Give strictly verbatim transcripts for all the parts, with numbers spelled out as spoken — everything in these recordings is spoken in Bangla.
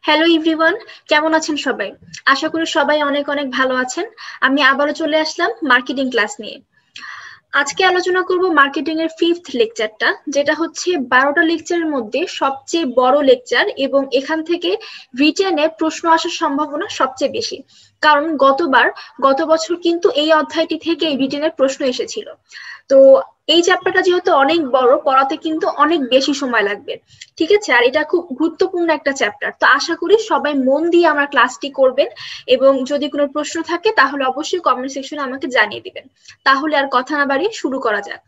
হ্যালো এভরিওয়ান, কেমন আছেন সবাই? আশা করি সবাই অনেক অনেক ভালো আছেন। আমি আবারও চলে আসলাম মার্কেটিং ক্লাস নিয়ে। আজকে আলোচনা করব মার্কেটিং এর ফিফথ লেকচারটা, যেটা হচ্ছে বারোটা লেকচারের মধ্যে সবচেয়ে বড় লেকচার এবং এখান থেকে রিটেনে প্রশ্ন আসার সম্ভাবনা সবচেয়ে বেশি। কারণ গতবার গত বছর কিন্তু এই অধ্যায়টি থেকে রিটেনের প্রশ্ন এসেছিল। তো এই চ্যাপ্টারটা যেহেতু অনেক বড়, পড়াতে কিন্তু অনেক বেশি সময় লাগবে। ঠিক আছে, আর এটা খুব গুরুত্বপূর্ণ একটা চ্যাপ্টার। তো আশা করি সবাই মন দিয়ে আমার ক্লাসটি করবেন এবং যদি কোনো প্রশ্ন থাকে তাহলে অবশ্যই কমেন্ট সেকশনে আমাকে জানিয়ে দিবেন। তাহলে আর কথা না বাড়িয়ে শুরু করা যাক।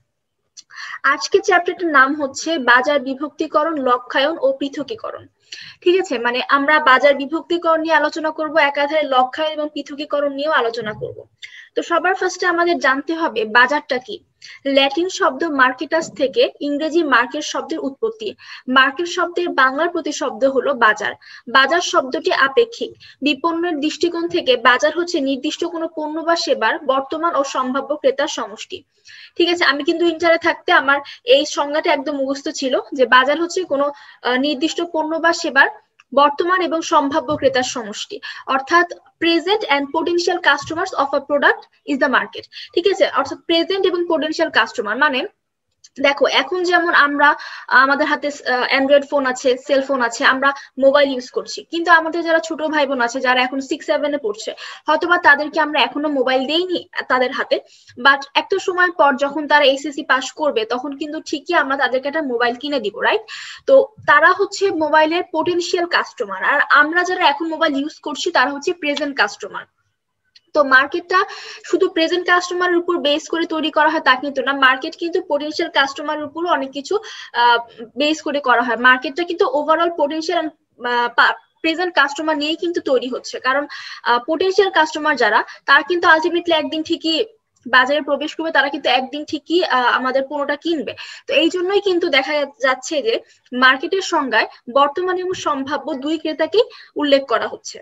আজকে চ্যাপ্টারটার নাম হচ্ছে বাজার বিভক্তিকরণ, লক্ষ্যায়ন ও পৃথকীকরণ। ঠিক আছে, মানে আমরা বাজার বিভক্তিকরণ নিয়ে আলোচনা করব, একাধারে লক্ষ্যায়ন এবং পৃথকীকরণ নিয়েও আলোচনা করব। তো সবার ফার্স্টে আমাদের জানতে হবে বাজারটা কি। ল্যাটিন শব্দ মার্কেটাস থেকে ইংরেজি মার্কেট শব্দের উৎপত্তি। মার্কেট শব্দের বাংলার প্রতিশব্দ হলো বাজার। বাজার শব্দটি আপেক্ষিক। বিপণনের দৃষ্টিকোণ থেকে বাজার হচ্ছে নির্দিষ্ট কোনো পণ্য বা সেবার বর্তমান ও সম্ভাব্য ক্রেতার সমষ্টি। ঠিক আছে, আমি কিন্তু ইন্টারে থাকতে আমার এই সংজ্ঞাটা একদম মুখস্থ ছিল যে বাজার হচ্ছে কোনো নির্দিষ্ট পণ্য বা সেবার বর্তমান এবং সম্ভাব্য ক্রেতার সমষ্টি, অর্থাৎ present and potential customers of a product is the market. ঠিক আছে, অর্থাৎ প্রেজেন্ট এবং পোটেনশিয়াল কাস্টমার মানে দেখো, এখন যেমন আমরা আমাদের হাতে অ্যান্ড্রয়েড ফোন আছে, সেলফোন আছে, আমরা মোবাইল ইউজ করছি, কিন্তু আমাদের যারা ছোট ভাই বোন আছে যারা এখন সিক্স সেভেনে পড়ছে, হয়তোবা তাদেরকে আমরা এখনো মোবাইল দেইনি তাদের হাতে। বাট একটা সময় পর যখন তারা এইচএসসি পাস করবে তখন কিন্তু ঠিকই আমরা তাদেরকে একটা মোবাইল কিনে দিব, রাইট? তো তারা হচ্ছে মোবাইলের পোটেনশিয়াল কাস্টমার, আর আমরা যারা এখন মোবাইল ইউজ করছি তারা হচ্ছে প্রেজেন্ট কাস্টমার। তো মার্কেটটা শুধু প্রেজেন্ট কাস্টমারের উপর বেস করে তৈরি করা হয় তা কিন্তু না, মার্কেট কিন্তু পোটেনশিয়াল কাস্টমারের উপরও অনেক কিছু বেস করে করা হয়। মার্কেটটা কিন্তু ওভারঅল পোটেনশিয়াল প্রেজেন্ট কাস্টমার নিয়েই কিন্তু তৈরি হচ্ছে, কারণ পোটেনশিয়াল কাস্টমার যারা, তারা কিন্তু আলটিমেটলি একদিন ঠিকই বাজারে প্রবেশ করবে, তারা কিন্তু একদিন ঠিকই আমাদের পণ্যটা কিনবে। তো এই জন্যই কিন্তু দেখা যাচ্ছে যে মার্কেটের সংজ্ঞায় বর্তমান এবং সম্ভাব্য দুই ক্রেতাকেই উল্লেখ করা হচ্ছে।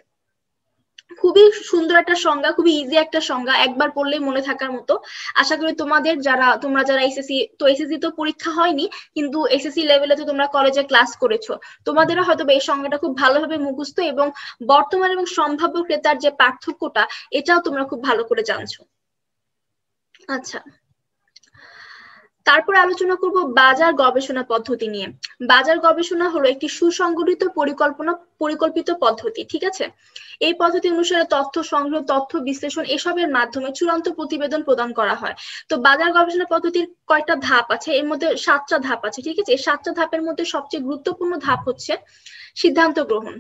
খুবই সুন্দর একটা সংজ্ঞা, খুবই ইজি একটা সংজ্ঞা, একবার পড়লেই মনে থাকার মতো। আশা করি তোমাদের যারা তোমরা যারা এসএসসি, তো এসএসসি তো পরীক্ষা হয়নি কিন্তু এসএসসি লেভেলে তো তোমরা কলেজে ক্লাস করেছো, তোমাদেরও হয়তো এই সংজ্ঞাটা খুব ভালোভাবে মুখস্থ এবং বর্তমান এবং সম্ভাব্য ক্রেতার যে পার্থক্যটা এটাও তোমরা খুব ভালো করে জানছো। আচ্ছা, তারপর আলোচনা করব বাজার গবেষণা পদ্ধতি নিয়ে। বাজার গবেষণা হলো একটি সুসংগঠিত পরিকল্পনা পরিকল্পিত পদ্ধতি। ঠিক আছে, এই পদ্ধতি অনুসারে তথ্য সংগ্রহ, তথ্য বিশ্লেষণ এসবের মাধ্যমে চূড়ান্ত প্রতিবেদন প্রদান করা হয়। তো বাজার গবেষণা পদ্ধতির কয়টা ধাপ আছে, এর মধ্যে সাতটা ধাপ আছে। ঠিক আছে, এই সাতটা ধাপের মধ্যে সবচেয়ে গুরুত্বপূর্ণ ধাপ হচ্ছে সিদ্ধান্ত গ্রহণ।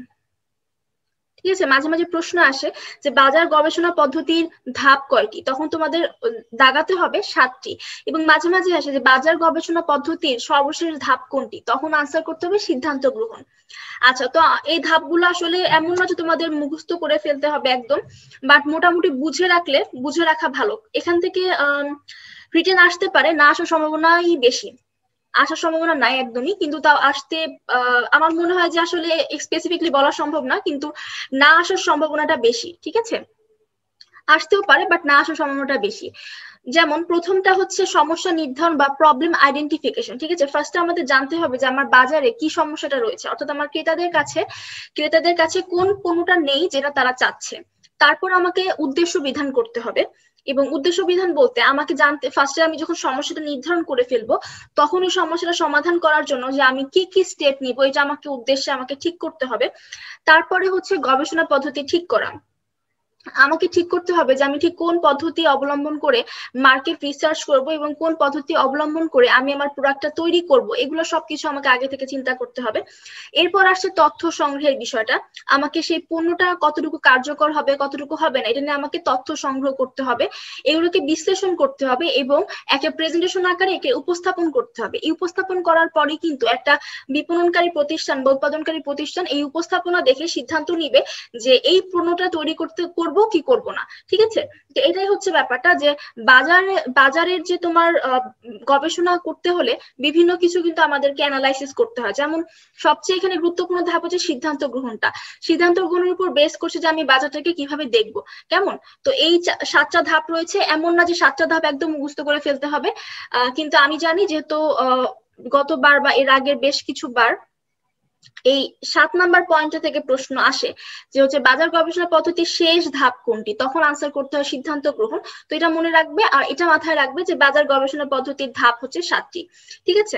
ঠিক আছে, মাঝে মাঝে প্রশ্ন আসে যে বাজার গবেষণা পদ্ধতির ধাপ কয়টি, তখন তোমাদের দাগাতে হবে সাতটি। এবং মাঝে মাঝে আসে যে বাজার গবেষণা পদ্ধতির সর্বশেষ ধাপ কোনটি, তখন আনসার করতে হবে সিদ্ধান্ত গ্রহণ। আচ্ছা, তো এই ধাপগুলো আসলে এমন না যে তোমাদের মুখস্থ করে ফেলতে হবে একদম, বাট মোটামুটি বুঝে রাখলে বুঝে রাখা ভালো। এখান থেকে আহ রিটেন আসতে পারে, না আসার সম্ভাবনাই বেশি। আসার সম্ভাবনা নাই একদমই, কিন্তু তাও আসতে আমার মনে হয় যে আসলে স্পেসিফিকলি বলা সম্ভব না, কিন্তু না আসার সম্ভাবনাটা বেশি। ঠিক আছে, আসতেও পারে বাট না আসার সম্ভাবনাটা বেশি। যেমন প্রথমটা হচ্ছে সমস্যা নির্ধারণ বা প্রবলেম আইডেন্টিফিকেশন। ঠিক আছে, ফার্স্টে আমাদের জানতে হবে যে আমার বাজারে কি সমস্যাটা রয়েছে, অর্থাৎ আমার ক্রেতাদের কাছে ক্রেতাদের কাছে কোন পণ্যটা নেই যেটা তারা চাচ্ছে। তারপর আমাকে উদ্দেশ্য বিধান করতে হবে, এবং উদ্দেশ্য বিধান বলতে আমাকে জানতে ফার্স্টে আমি যখন সমস্যাটা নির্ধারণ করে ফেলবো তখন ওই সমস্যাটা সমাধান করার জন্য যে আমি কি কি স্টেপ নিব এটা আমাকে উদ্দেশ্যে আমাকে ঠিক করতে হবে। তারপরে হচ্ছে গবেষণা পদ্ধতি ঠিক করা। আমাকে ঠিক করতে হবে যে আমি ঠিক কোন পদ্ধতি অবলম্বন করে মার্কেট রিসার্চ করব এবং কোন পদ্ধতি অবলম্বন করে আমি আমার প্রোডাক্টটা তৈরি করব, এগুলো সবকিছু আমাকে আগে থেকে চিন্তা করতে হবে। এরপর আসছে তথ্য সংগ্রহের বিষয়টা। আমাকে সেই পণ্যটা কতটুকু কার্যকর হবে কতটুকু হবে না এটা নিয়ে আমাকে তথ্য সংগ্রহ করতে হবে, এগুলোকে বিশ্লেষণ করতে হবে এবং একটা প্রেজেন্টেশন আকারে একে উপস্থাপন করতে হবে। এই উপস্থাপন করার পরে কিন্তু একটা বিপণনকারী প্রতিষ্ঠান বা উৎপাদনকারী প্রতিষ্ঠান এই উপস্থাপনা দেখে সিদ্ধান্ত নিবে যে এই পণ্যটা তৈরি করতে করব কি করব না। ঠিক আছে, তো এটাই হচ্ছে ব্যাপারটা যে বাজারে বাজারের যে তোমার গবেষণা করতে হলে বিভিন্ন কিছু কিন্তু আমাদেরকে অ্যানালাইসিস করতে হয়। যেমন সবচেয়ে এখানে গুরুত্বপূর্ণ ধাপ হচ্ছে সিদ্ধান্ত গ্রহণটা। সিদ্ধান্ত গ্রহণের উপর বেস করছে যে আমি বাজারটাকে কিভাবে দেখব, কেমন। তো এই সাতটা ধাপ রয়েছে, এমন না যে সাতটা ধাপ একদম মুখস্থ করে ফেলতে হবে। আহ কিন্তু আমি জানি যেহেতু আহ গতবার বা এর আগের বেশ কিছু বার এই সাত নাম্বার পয়েন্ট থেকে প্রশ্ন আসে যে হচ্ছে বাজার গবেষণা পদ্ধতির শেষ ধাপ কোনটি, তখন আনসার করতে হয় সিদ্ধান্ত গ্রহণ। তো এটা মনে রাখবে আর এটা মাথায় রাখবে যে বাজার গবেষণা পদ্ধতির ধাপ হচ্ছে সাতটি, ঠিক আছে।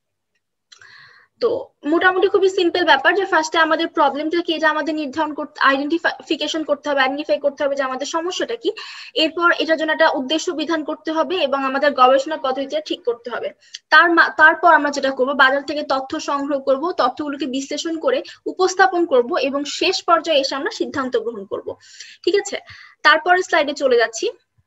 তো মোটামুটি খুবই সিম্পল ব্যাপার যে ফার্স্টে আমাদের প্রবলেমটা কি এটা আমাদের নির্ধারণ করতে আইডেন্টিফিকেশন করতে হবে, আইডেন্টিফাই করতে হবে যে আমাদের সমস্যাটা কি। এরপর এটার জন্য একটা উদ্দেশ্য বিধান করতে হবে এবং আমাদের গবেষণা পদ্ধতিটা ঠিক করতে হবে। তার তারপর আমরা যেটা করব বাজার থেকে তথ্য সংগ্রহ করব, তথ্যগুলোকে বিশ্লেষণ করে উপস্থাপন করব এবং শেষ পর্যায়ে এসে আমরা সিদ্ধান্ত গ্রহণ করব, ঠিক আছে। তারপরে স্লাইডে চলে যাচ্ছি।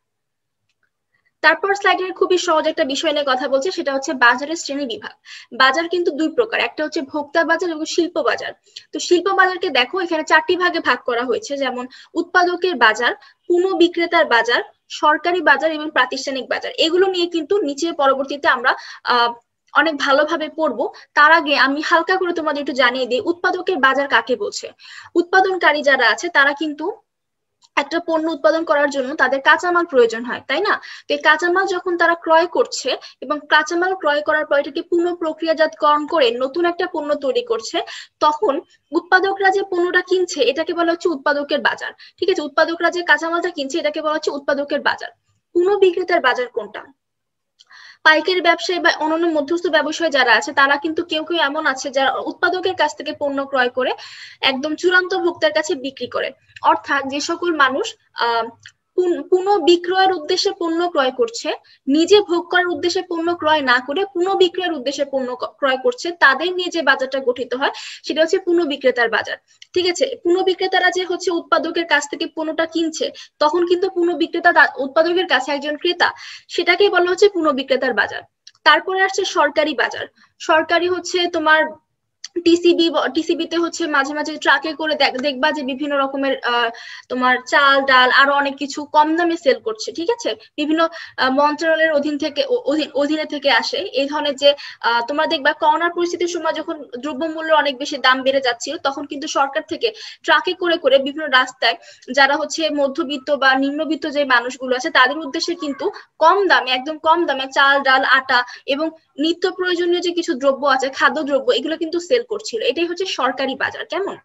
তারপর স্লাইডের খুবই সহজ একটা বিষয় নিয়ে কথা বলছে, সেটা হচ্ছে বাজারের শ্রেণী বিভাগ। বাজার কিন্তু দুই প্রকার, একটা হচ্ছে ভোক্তা বাজার এবং শিল্প বাজার। তো শিল্প বাজারকে দেখো এখানে চারটি ভাগে ভাগ করা হয়েছে, যেমন উৎপাদকের বাজার, পুনঃ বিক্রেতার বাজার, সরকারি বাজার এবং প্রাতিষ্ঠানিক বাজার। এগুলো নিয়ে কিন্তু নিচে পরবর্তীতে আমরা আহ অনেক ভালোভাবে পড়বো। তার আগে আমি হালকা করে তোমাদের একটু জানিয়ে দিই উৎপাদকের বাজার কাকে বলছে। উৎপাদনকারী যারা আছে তারা কিন্তু একটা পণ্য উৎপাদন করার জন্য তাদের কাঁচামাল প্রয়োজন হয়, তাই না? তো এই কাঁচামাল যখন তারা ক্রয় করছে এবং কাঁচামাল ক্রয় করার পর এটাকে পুনঃ প্রক্রিয়াজাতকরণ করে নতুন একটা পণ্য তৈরি করছে, তখন উৎপাদকরা যে পণ্যটা কিনছে এটাকে বলা হচ্ছে উৎপাদকের বাজার, ঠিক আছে। উৎপাদকরা যে কাঁচামালটা কিনছে এটাকে বলা হচ্ছে উৎপাদকের বাজার। পুনঃ বিক্রেতার বাজার কোনটা? পাইকারি ব্যবসায়ী বা অন্যান্য মধ্যস্থ ব্যবসায়ী যারা আছে তারা কিন্তু কেউ কেউ এমন আছে যারা উৎপাদকের কাছ থেকে পণ্য ক্রয় করে একদম চূড়ান্ত ভোক্তার কাছে বিক্রি করে। অর্থাৎ যে সকল মানুষ আহ পুনঃ বিক্রয়ের উদ্দেশ্যে পণ্য ক্রয় করছে, নিজে ভোগ করার উদ্দেশ্যে পণ্য ক্রয় না করে পুনঃ বিক্রয়ের উদ্দেশ্যে পণ্য ক্রয় করছে, তাদের নিয়ে যে বাজারটা গঠিত হয় সেটা হচ্ছে পুনঃ বিক্রেতার বাজার, ঠিক আছে। পুনঃ বিক্রেতারা যে হচ্ছে উৎপাদকের কাছ থেকে পণ্যটা কিনছে, তখন কিন্তু পুনঃ বিক্রেতা উৎপাদকের কাছে একজন ক্রেতা, সেটাকেই বলা হচ্ছে পুনঃ বিক্রেতার বাজার। তারপরে আসছে সরকারি বাজার। সরকারি হচ্ছে তোমার টিসিবি, টিসিবিতে হচ্ছে মাঝে মাঝে ট্রাকে করে দেখবা যে বিভিন্ন রকমের আহ তোমার চাল ডাল আরো অনেক কিছু কম দামে সেল করছে, ঠিক আছে। বিভিন্ন মন্ত্রণালয়ের অধীন থেকে অধীনে থেকে আসে এই ধরনের যে আহ তোমরা দেখবা করোনার পরিস্থিতির সময় যখন দ্রব্যমূল্য অনেক বেশি দাম বেড়ে যাচ্ছিল, তখন কিন্তু সরকার থেকে ট্রাকে করে করে বিভিন্ন রাস্তায় যারা হচ্ছে মধ্যবিত্ত বা নিম্নবিত্ত যে মানুষগুলো আছে তাদের উদ্দেশ্যে কিন্তু কম দামে, একদম কম দামে চাল ডাল আটা এবং নিত্য প্রয়োজনীয় যে কিছু দ্রব্য আছে, খাদ্য দ্রব্য, এগুলো কিন্তু সেল করছিল। এটাই হচ্ছে সরকারি বাজার, কেমন?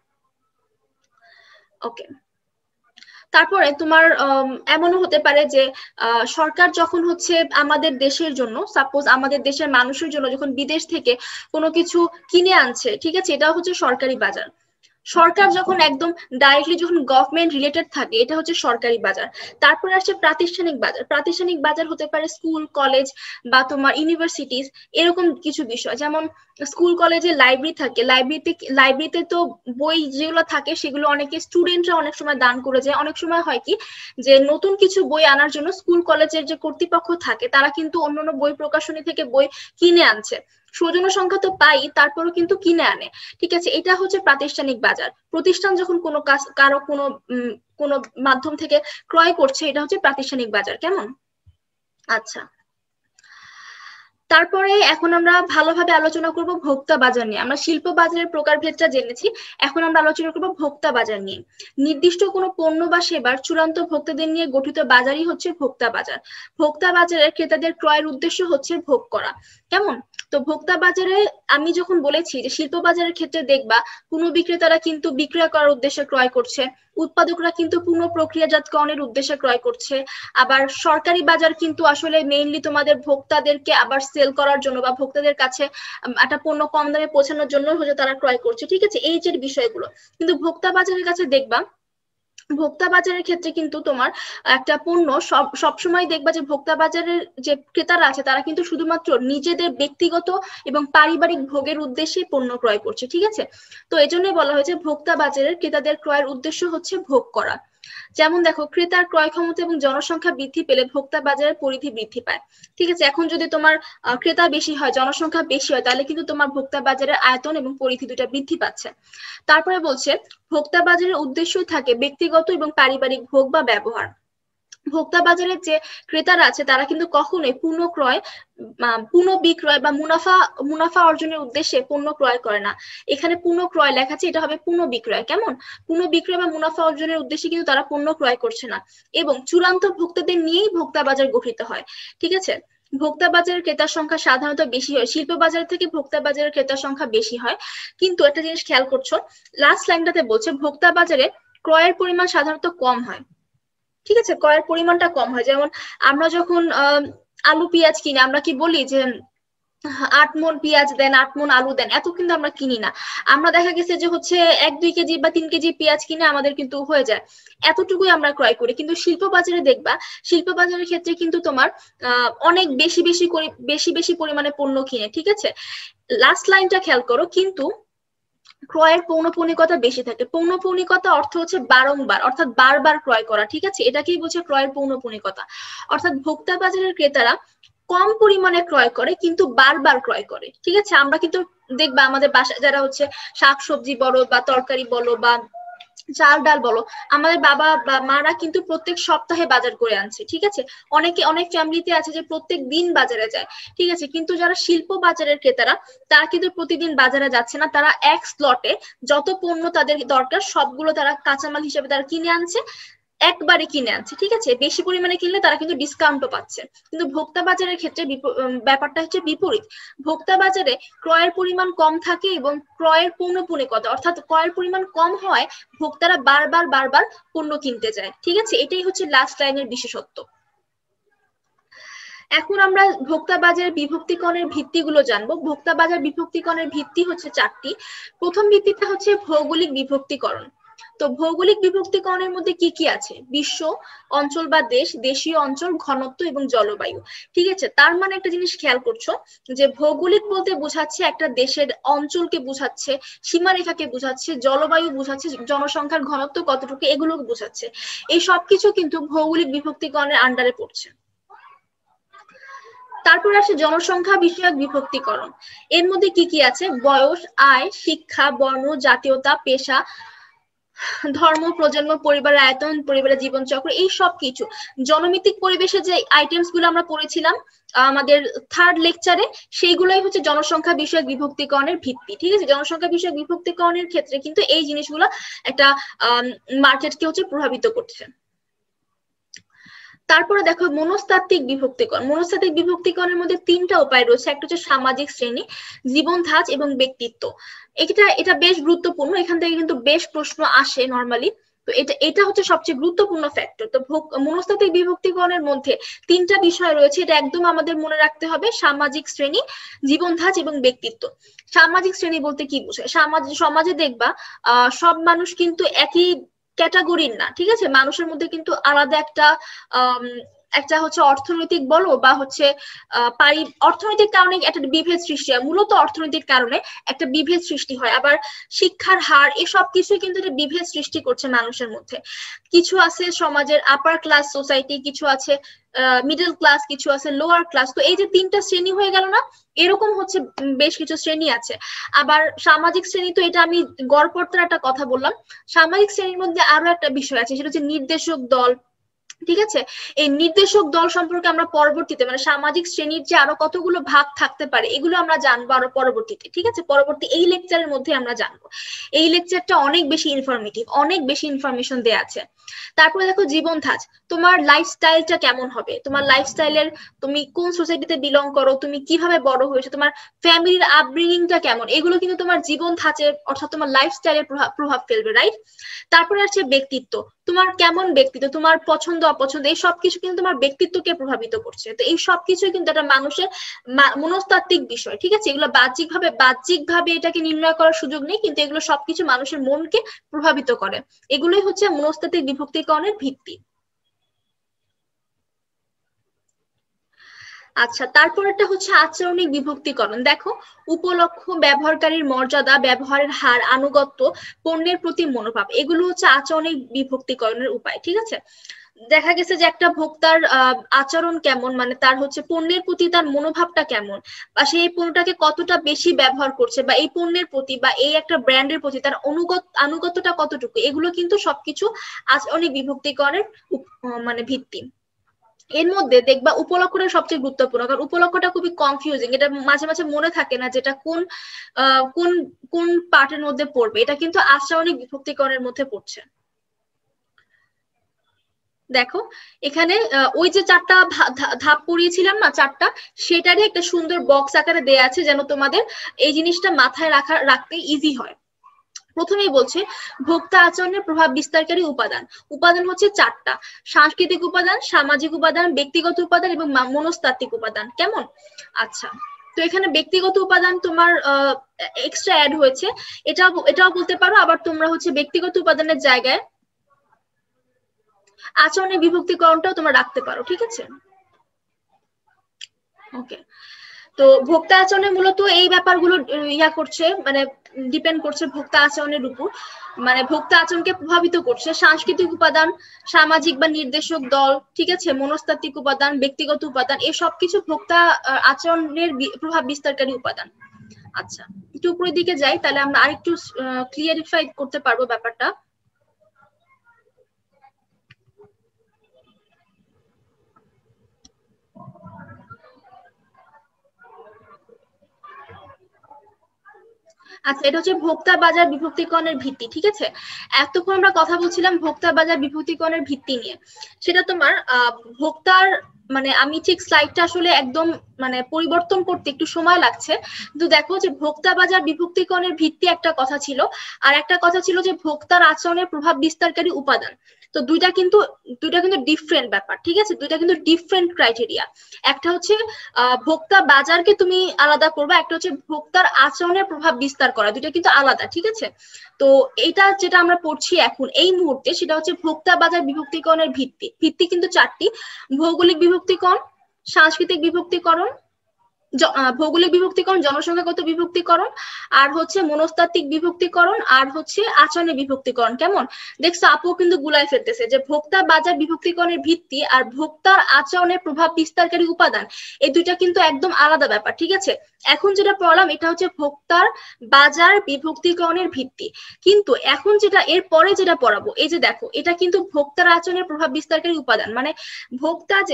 ওকে। তারপরে তোমার এমনও হতে পারে যে সরকার যখন হচ্ছে আমাদের দেশের জন্য, সাপোজ আমাদের দেশের মানুষের জন্য যখন বিদেশ থেকে কোনো কিছু কিনে আনছে, ঠিক আছে, এটা হচ্ছে সরকারি বাজার। সরকার যখন একদম ডাইরেক্টলি যখন গভর্নমেন্ট রিলেটেড থাকে, এটা হচ্ছে সরকারি বাজার। তারপরে আসছে প্রাতিষ্ঠানিক বাজার। প্রাতিষ্ঠানিক বাজার হতে পারে স্কুল কলেজ বা তোমার ইউনিভার্সিটিস, এরকম কিছু বিষয়। যেমন স্কুল কলেজে লাইব্রেরি থাকে, লাইব্রেরিতে লাইব্রেরিতে তো বই যেগুলো থাকে সেগুলো অনেকে স্টুডেন্টরা অনেক সময় দান করে যায়। অনেক সময় হয় কি যে নতুন কিছু বই আনার জন্য স্কুল কলেজের যে কর্তৃপক্ষ থাকে তারা কিন্তু অন্যান্য বই প্রকাশনী থেকে বই কিনে আনছে, সৌজন্য সংখ্যা তো পাই, তারপরও কিন্তু কিনে আনে, ঠিক আছে। এটা হচ্ছে প্রাতিষ্ঠানিক বাজার। প্রতিষ্ঠান যখন কোনো কাজ কারো কোনো কোনো মাধ্যম থেকে ক্রয় করছে, এটা হচ্ছে প্রাতিষ্ঠানিক বাজার, কেমন? আচ্ছা, তারপরে এখন আমরা ভালোভাবে আলোচনা করব ভোক্তা বাজার নিয়ে। আমরা শিল্প বাজারের প্রকারভেদটা জেনেছি, এখন আমরা আলোচনা করব ভোক্তা বাজার নিয়ে। নির্দিষ্ট কোনো পণ্য বা সেবার চূড়ান্ত ভোক্তাদের নিয়ে গঠিত বাজারই হচ্ছে ভোক্তা বাজার। ভোক্তা বাজারে ক্রেতাদের ক্রয়ের উদ্দেশ্য হচ্ছে ভোগ করা, কেমন? তো ভোক্তা বাজারে আমি যখন বলেছি যে শিল্প বাজারের ক্ষেত্রে দেখবা পুনঃ বিক্রেতারা কিন্তু বিক্রয় করার উদ্দেশ্যে ক্রয় করছে, উৎপাদকরা কিন্তু পুনঃ প্রক্রিয়াজাতকরণের উদ্দেশ্যে ক্রয় করছে। আবার সরকারি বাজার কিন্তু আসলে মেইনলি তোমাদের ভোক্তাদেরকে আবার সেল করার জন্য বা ভোক্তাদের কাছে একটা পণ্য কম দামে পৌঁছানোর জন্য হচ্ছে তারা ক্রয় করছে, ঠিক আছে, এই যে বিষয়গুলো। কিন্তু ভোক্তা বাজারের কাছে দেখবা ভোক্তা বাজারের ক্ষেত্রে কিন্তু তোমার একটা পণ্য সব সবসময় দেখবা যে ভোক্তা বাজারের যে ক্রেতারা আছে তারা কিন্তু শুধুমাত্র নিজেদের ব্যক্তিগত এবং পারিবারিক ভোগের উদ্দেশ্যে পণ্য ক্রয় করছে, ঠিক আছে। তো এই জন্যই বলা হয়েছে ভোক্তা বাজারের ক্রেতাদের ক্রয়ের উদ্দেশ্য হচ্ছে ভোগ করা। যেমন দেখো ক্রেতার ক্রয় ক্ষমতা এবং জনসংখ্যা বৃদ্ধি পেলে ভোক্তা বাজারের পরিধি বৃদ্ধি পায়, ঠিক আছে। এখন যদি তোমার ক্রেতা বেশি হয়, জনসংখ্যা বেশি হয়, তাহলে কিন্তু তোমার ভোক্তা বাজারের আয়তন এবং পরিধি দুটা বৃদ্ধি পাচ্ছে। তারপরে বলছে ভোক্তা বাজারের উদ্দেশ্যই থাকে ব্যক্তিগত এবং পারিবারিক ভোগ বা ব্যবহার। ভোক্তা বাজারের যে ক্রেতারা আছে তারা কিন্তু কখনোই পুনঃ ক্রয় পুনঃ বিক্রয় বা মুনাফা মুনাফা অর্জনের উদ্দেশ্যে পণ্য ক্রয় করে না। এখানে পুনঃ ক্রয় লেখা আছে, এটা হবে পুনঃ বিক্রয়, কেমন? পুনঃ বিক্রয় বা মুনাফা অর্জনের উদ্দেশ্যে কিন্তু তারা পণ্য ক্রয় করছে না এবং চূড়ান্ত ভোক্তাদের নিয়েই ভোক্তা বাজার গঠিত হয়, ঠিক আছে। ভোক্তা বাজারের ক্রেতার সংখ্যা সাধারণত বেশি হয়, শিল্প বাজার থেকে ভোক্তা বাজারের ক্রেতার সংখ্যা বেশি হয়। কিন্তু একটা জিনিস খেয়াল করছো, লাস্ট লাইনটাতে বলছে ভোক্তা বাজারে ক্রয়ের পরিমাণ সাধারণত কম হয়। ঠিক আছে, ক্রয়ের পরিমাণটা কম হয়। যেমন আমরা যখন আহ আলু পেঁয়াজ কিনি, আমরা কি বলি যে আট মন পেঁয়াজ দেন, আট মন আলু দেন, এত কিন্তু আমরা কিনি না। আমরা দেখা গেছে যে হচ্ছে এক দুই কেজি বা তিন কেজি পেঁয়াজ কিনে আমাদের কিন্তু হয়ে যায়, এতটুকুই আমরা ক্রয় করি। কিন্তু শিল্প বাজারে দেখবা, শিল্প বাজারের ক্ষেত্রে কিন্তু তোমার আহ অনেক বেশি বেশি করে বেশি বেশি পরিমাণে পণ্য কিনে। ঠিক আছে, লাস্ট লাইনটা খেয়াল করো, কিন্তু ক্রয়ের পৌনঃপুনিকতা বেশি থাকে। পৌনঃপুনিকতা অর্থ হচ্ছে বারংবার, অর্থাৎ বারবার ক্রয় করা। ঠিক আছে, এটাকেই বলছে ক্রয়ের পৌনঃপুনিকতা। অর্থাৎ ভোক্তা বাজারের ক্রেতারা কম পরিমাণে ক্রয় করে কিন্তু বারবার ক্রয় করে। ঠিক আছে, আমরা কিন্তু দেখবা আমাদের বাসায় যারা হচ্ছে শাকসবজি বলো বা তরকারি বলো বা চাল ডাল বলো, আমাদের বাবা বা মারা কিন্তু প্রত্যেক সপ্তাহে বাজার করে আনছে। ঠিক আছে, অনেকে অনেক ফ্যামিলিতে আছে যে প্রত্যেক দিন বাজারে যায়। ঠিক আছে, কিন্তু যারা শিল্প বাজারের ক্রেতারা তারা কিন্তু প্রতিদিন বাজারে যাচ্ছে না, তারা এক স্লটে যত পণ্য তাদের দরকার সবগুলো তারা কাঁচামাল হিসেবে তারা কিনে আনছে, একবারে কিনে আনছে। ঠিক আছে, বেশি পরিমাণে কিনলে তারা কিন্তু ডিসকাউন্টও পাচ্ছে। কিন্তু ভোক্তা বাজারের ক্ষেত্রে ব্যাপারটা হচ্ছে বিপরীত। ভোক্তা বাজারে ক্রয়ের পরিমাণ কম থাকে এবং ক্রয়ের পৌনঃপুনিকতা অর্থাৎ ক্রয়ের পরিমাণ কম হয়, ভোক্তারা বারবার বারবার পণ্য কিনতে যায়। ঠিক আছে, এটাই হচ্ছে লাস্ট লাইনের বিশেষত্ব। এখন আমরা ভোক্তা বাজারের বিভক্তিকরণের ভিত্তিগুলো জানবো। ভোক্তা বাজার বিভক্তিকরণের ভিত্তি হচ্ছে চারটি। প্রথম ভিত্তিটা হচ্ছে ভৌগোলিক বিভক্তিকরণ। তো ভৌগোলিক বিভক্তিকরণের মধ্যে কি কি আছে? বিশ্ব, অঞ্চল বা দেশ, দেশীয় অঞ্চল, ঘনত্ব এবং জলবায়ু। ঠিক আছে, তার মানে একটা জিনিস খেয়াল করছো যে ভৌগোলিক বলতে বোঝাচ্ছে একটা দেশের অঞ্চলকে বোঝাচ্ছে, সীমারেখাকে বোঝাচ্ছে, জলবায়ু বোঝাচ্ছে, জনসংখ্যার ঘনত্ব কতটুকু এগুলো বোঝাচ্ছে। এই সবকিছু কিন্তু ভৌগোলিক বিভক্তিকরণের আন্ডারে পড়ছে। তারপর আসে জনসংখ্যা বিষয়ক বিভক্তিকরণ। এর মধ্যে কি কি আছে? বয়স, আয়, শিক্ষা, বর্ণ, জাতীয়তা, পেশা, ধর্ম, প্রজন্ম, পরিবারের আয়তন, পরিবারের জীবনচক্র, এই সব কিছু জনমিতিক পরিবেশে যে আইটেমস গুলো আমরা পড়েছিলাম আমাদের থার্ড লেকচারে, সেইগুলোই হচ্ছে জনসংখ্যা বিষয়ক বিভক্তিকরণের ভিত্তি। ঠিক আছে, জনসংখ্যা বিষয়ক বিভক্তিকরণের ক্ষেত্রে কিন্তু এই জিনিসগুলো একটা আহ মার্কেটকে হচ্ছে প্রভাবিত করছে। তারপরে দেখো মনস্তাত্ত্বিক বিভক্তিকরণ। মনস্তাত্ত্বিক বিভক্তিকরণের মধ্যে তিনটা উপায় রয়েছে। একটা হচ্ছে সামাজিক শ্রেণী, জীবন ধাঁচ এবং ব্যক্তিত্ব। এটা এটা বেশ গুরুত্বপূর্ণ, এখান থেকে কিন্তু বেশ প্রশ্ন আসে নর্মালি। তো এটা এটা হচ্ছে সবচেয়ে গুরুত্বপূর্ণ ফ্যাক্টর। তো মনস্তাত্ত্বিক বিভক্তিকরণের মধ্যে তিনটা বিষয় রয়েছে, এটা একদম আমাদের মনে রাখতে হবে। সামাজিক শ্রেণী, জীবন ধাঁচ এবং ব্যক্তিত্ব। সামাজিক শ্রেণী বলতে কি বোঝায়? সমাজ সমাজে দেখবা আহ সব মানুষ কিন্তু একই ক্যাটাগরির না। ঠিক আছে, মানুষের মধ্যে কিন্তু আলাদা একটা আহ একটা হচ্ছে অর্থনৈতিক বলো বা হচ্ছে আহ অর্থনৈতিক কারণে একটা বিভেদ সৃষ্টি হয়, মূলত অর্থনৈতিক কারণে একটা বিভেদ সৃষ্টি হয়। আবার শিক্ষার হার, এসব কিছুই কিন্তু একটা বিভেদ সৃষ্টি করছে মানুষের মধ্যে। কিছু আছে সমাজের আপার ক্লাস সোসাইটি, কিছু আছে মিডল ক্লাস, কিছু আছে লোয়ার ক্লাস। তো এই যে তিনটা শ্রেণী হয়ে গেল না, এরকম হচ্ছে বেশ কিছু শ্রেণী আছে। আবার সামাজিক শ্রেণী, তো এটা আমি গড়পড়তার একটা কথা বললাম। সামাজিক শ্রেণীর মধ্যে আরো একটা বিষয় আছে, সেটা হচ্ছে নির্দেশক দল। ঠিক আছে, এই নির্দেশক দল সম্পর্কে আমরা পরবর্তীতে মানে সামাজিক শ্রেণীর যে আরো কতগুলো ভাগ থাকতে পারে এগুলো আমরা জানবো আরো পরবর্তীতে। ঠিক আছে, পরবর্তী এই লেকচারের মধ্যে আমরা জানবো। এই লেকচারটা অনেক বেশি ইনফরমেটিভ, অনেক বেশি ইনফরমেশন দেয়া আছে। তারপরে দেখো জীবন ধাঁচ, তোমার লাইফস্টাইলটা কেমন হবে, তোমার লাইফস্টাইলের তুমি কোন সোসাইটিতে বিলং করো, তুমি কিভাবে বড় হয়েছো, তোমার ফ্যামিলির আপব্রিঙ্গিংটা কেমন, এগুলো কিন্তু তোমার জীবন ধাঁচের অর্থাৎ তোমার লাইফস্টাইলের প্রভাব ফেলবে, রাইট? তারপরে আছে ব্যক্তিত্ব, তোমার কেমন ব্যক্তিত্ব, তোমার পছন্দ অপছন্দ, এই সবকিছু কিন্তু তোমার ব্যক্তিত্বকে প্রভাবিত করছে। তো এই সবকিছু কিন্তু একটা মানুষের মনস্তাত্ত্বিক বিষয়। ঠিক আছে, এগুলো বাহ্যিক ভাবে বাহ্যিক ভাবে এটাকে নির্ণয় করার সুযোগ নেই, কিন্তু এগুলো সবকিছু মানুষের মনকে প্রভাবিত করে। এগুলোই হচ্ছে মনস্তাত্ত্বিক বিভক্তিকরণের ভিত্তি। আচ্ছা, তারপরেরটা হচ্ছে আচরণিক বিভক্তিকরণ। দেখো, উপলক্ষ, ব্যবহারকারীর মর্যাদা, ব্যবহারের হার, আনুগত্য, পণ্যের প্রতি মনোভাব, এগুলো হচ্ছে আচরণিক বিভক্তিকরণের উপায়। ঠিক আছে, দেখা গেছে যে একটা ভোক্তার আহ আচরণ কেমন, মানে তার হচ্ছে পণ্যের প্রতি তার মনোভাবটা কেমন, বা সেই পণ্যটাকে কতটা বেশি ব্যবহার করছে, বা এই পণ্যের প্রতি বা এই একটা ব্র্যান্ডের প্রতি তার অনুগত আনুগত্যটা কতটুকু, এগুলো কিন্তু সবকিছু আচরণিক বিভক্তিকরণের মানে ভিত্তি। এর মধ্যে দেখবা উপলক্ষটা সবচেয়ে গুরুত্বপূর্ণ, কারণ উপলক্ষটা খুবই কনফিউজিং, এটা মাঝে মাঝে মনে থাকে না যেটা কোন আহ কোন কোন পার্টের মধ্যে পড়বে। এটা কিন্তু আচরণিক বিভক্তিকরণের মধ্যে পড়ছে। দেখো এখানে ওই যে চারটা ধাপ পড়িয়েছিলাম না চারটা, সেটারই একটা সুন্দর বক্স আকারে দেয়া আছে যেন তোমাদের এই জিনিসটা মাথায় রাখা রাখতে ইজি হয়। প্রথমেই বলছে ভোক্তা আচরণের প্রভাব বিস্তারকারী উপাদান। উপাদান হচ্ছে চারটা: সাংস্কৃতিক উপাদান, সামাজিক উপাদান, ব্যক্তিগত উপাদান এবং মনস্তাত্ত্বিক উপাদান। কেমন? আচ্ছা, তো এখানে ব্যক্তিগত উপাদান তোমার এক্সট্রা অ্যাড হয়েছে, এটা এটাও বলতে পারো। আবার তোমরা হচ্ছে ব্যক্তিগত উপাদানের জায়গায় আচরণের বিভক্তিকরণটাও তোমরা রাখতে পারো, ঠিক আছে? ওকে, তো ভোক্তা আচরণে মূলত এই ব্যাপারগুলো ইয়া করছে, মানে ডিপেন্ড করছে ভোক্তা আচরণের উপর, মানে ভোক্তা আচরণকে প্রভাবিত করছে সাংস্কৃতিক উপাদান, সামাজিক বা নির্দেশক দল, ঠিক আছে, মনস্তাত্ত্বিক উপাদান, ব্যক্তিগত উপাদান, এই সব কিছু ভোক্তা আচরণের প্রভাব বিস্তারকারী উপাদান। আচ্ছা, একটু উপরের দিকে যাই, তাহলে আমরা আরেকটু ক্লিয়ারিফাই করতে পারবো ব্যাপারটা। আচ্ছা, এটা হচ্ছে ভোক্তা বাজার বিভক্তিকরণের ভিত্তি, ঠিক আছে? এতক্ষণ আমরা কথা বলছিলাম ভোক্তা বাজার বিভক্তিকরণের ভিত্তি নিয়ে। সেটা তোমার আহ ভোক্তার মানে আমি ঠিক স্লাইডটা আসলে একদম মানে পরিবর্তন করতে একটু সময় লাগছে, কিন্তু দেখো যে ভোক্তা বাজার বিভক্তিকরণের ভিত্তি একটা কথা ছিল, আর একটা কথা ছিল যে ভোক্তার আচরণের প্রভাব বিস্তারকারী উপাদান। তো দুইটা কিন্তু দুইটা কিন্তু ডিফারেন্ট ব্যাপার, ঠিক আছে? দুইটা কিন্তু ডিফারেন্ট ক্রাইটেরিয়া। একটা হচ্ছে আহ ভোক্তা বাজারকে তুমি আলাদা করবা, একটা হচ্ছে ভোক্তার আচরণের প্রভাব বিস্তার করা, দুইটা কিন্তু আলাদা, ঠিক আছে? তো এটা যেটা আমরা পড়ছি এখন এই মুহূর্তে, সেটা হচ্ছে ভোক্তা বাজার বিভক্তিকরণের ভিত্তি। ভিত্তি কিন্তু চারটি: ভৌগোলিক বিভক্তিকরণ, সাংস্কৃতিক বিভক্তিকরণ, ভৌগোলিক বিভক্তিকরণ, জনসংখ্যাগত বিভক্তিকরণ, আর হচ্ছে মনস্তাত্ত্বিক বিভক্তিকরণ, আর হচ্ছে আচরণের বিভক্তিকরণ। কেমন দেখছো? আপু কিন্তু গুলাই ফেলতেছে যে ভোক্তা বাজার বিভক্তিকরণের ভিত্তি আর ভোক্তার আচরণের প্রভাব বিস্তারকারী উপাদান, এই দুইটা কিন্তু একদম আলাদা ব্যাপার, ঠিক আছে? এখন যেটা পড়লাম এটা হচ্ছে ভোক্তার বাজার বিভক্তিকরণের ভিত্তি, কিন্তু এখন যেটা এর পরে যেটা পড়াবো, এই যে দেখো, এটা কিন্তু ভোক্তার আচরণের প্রভাব বিস্তারকারী উপাদান। মানে ভোক্তা যে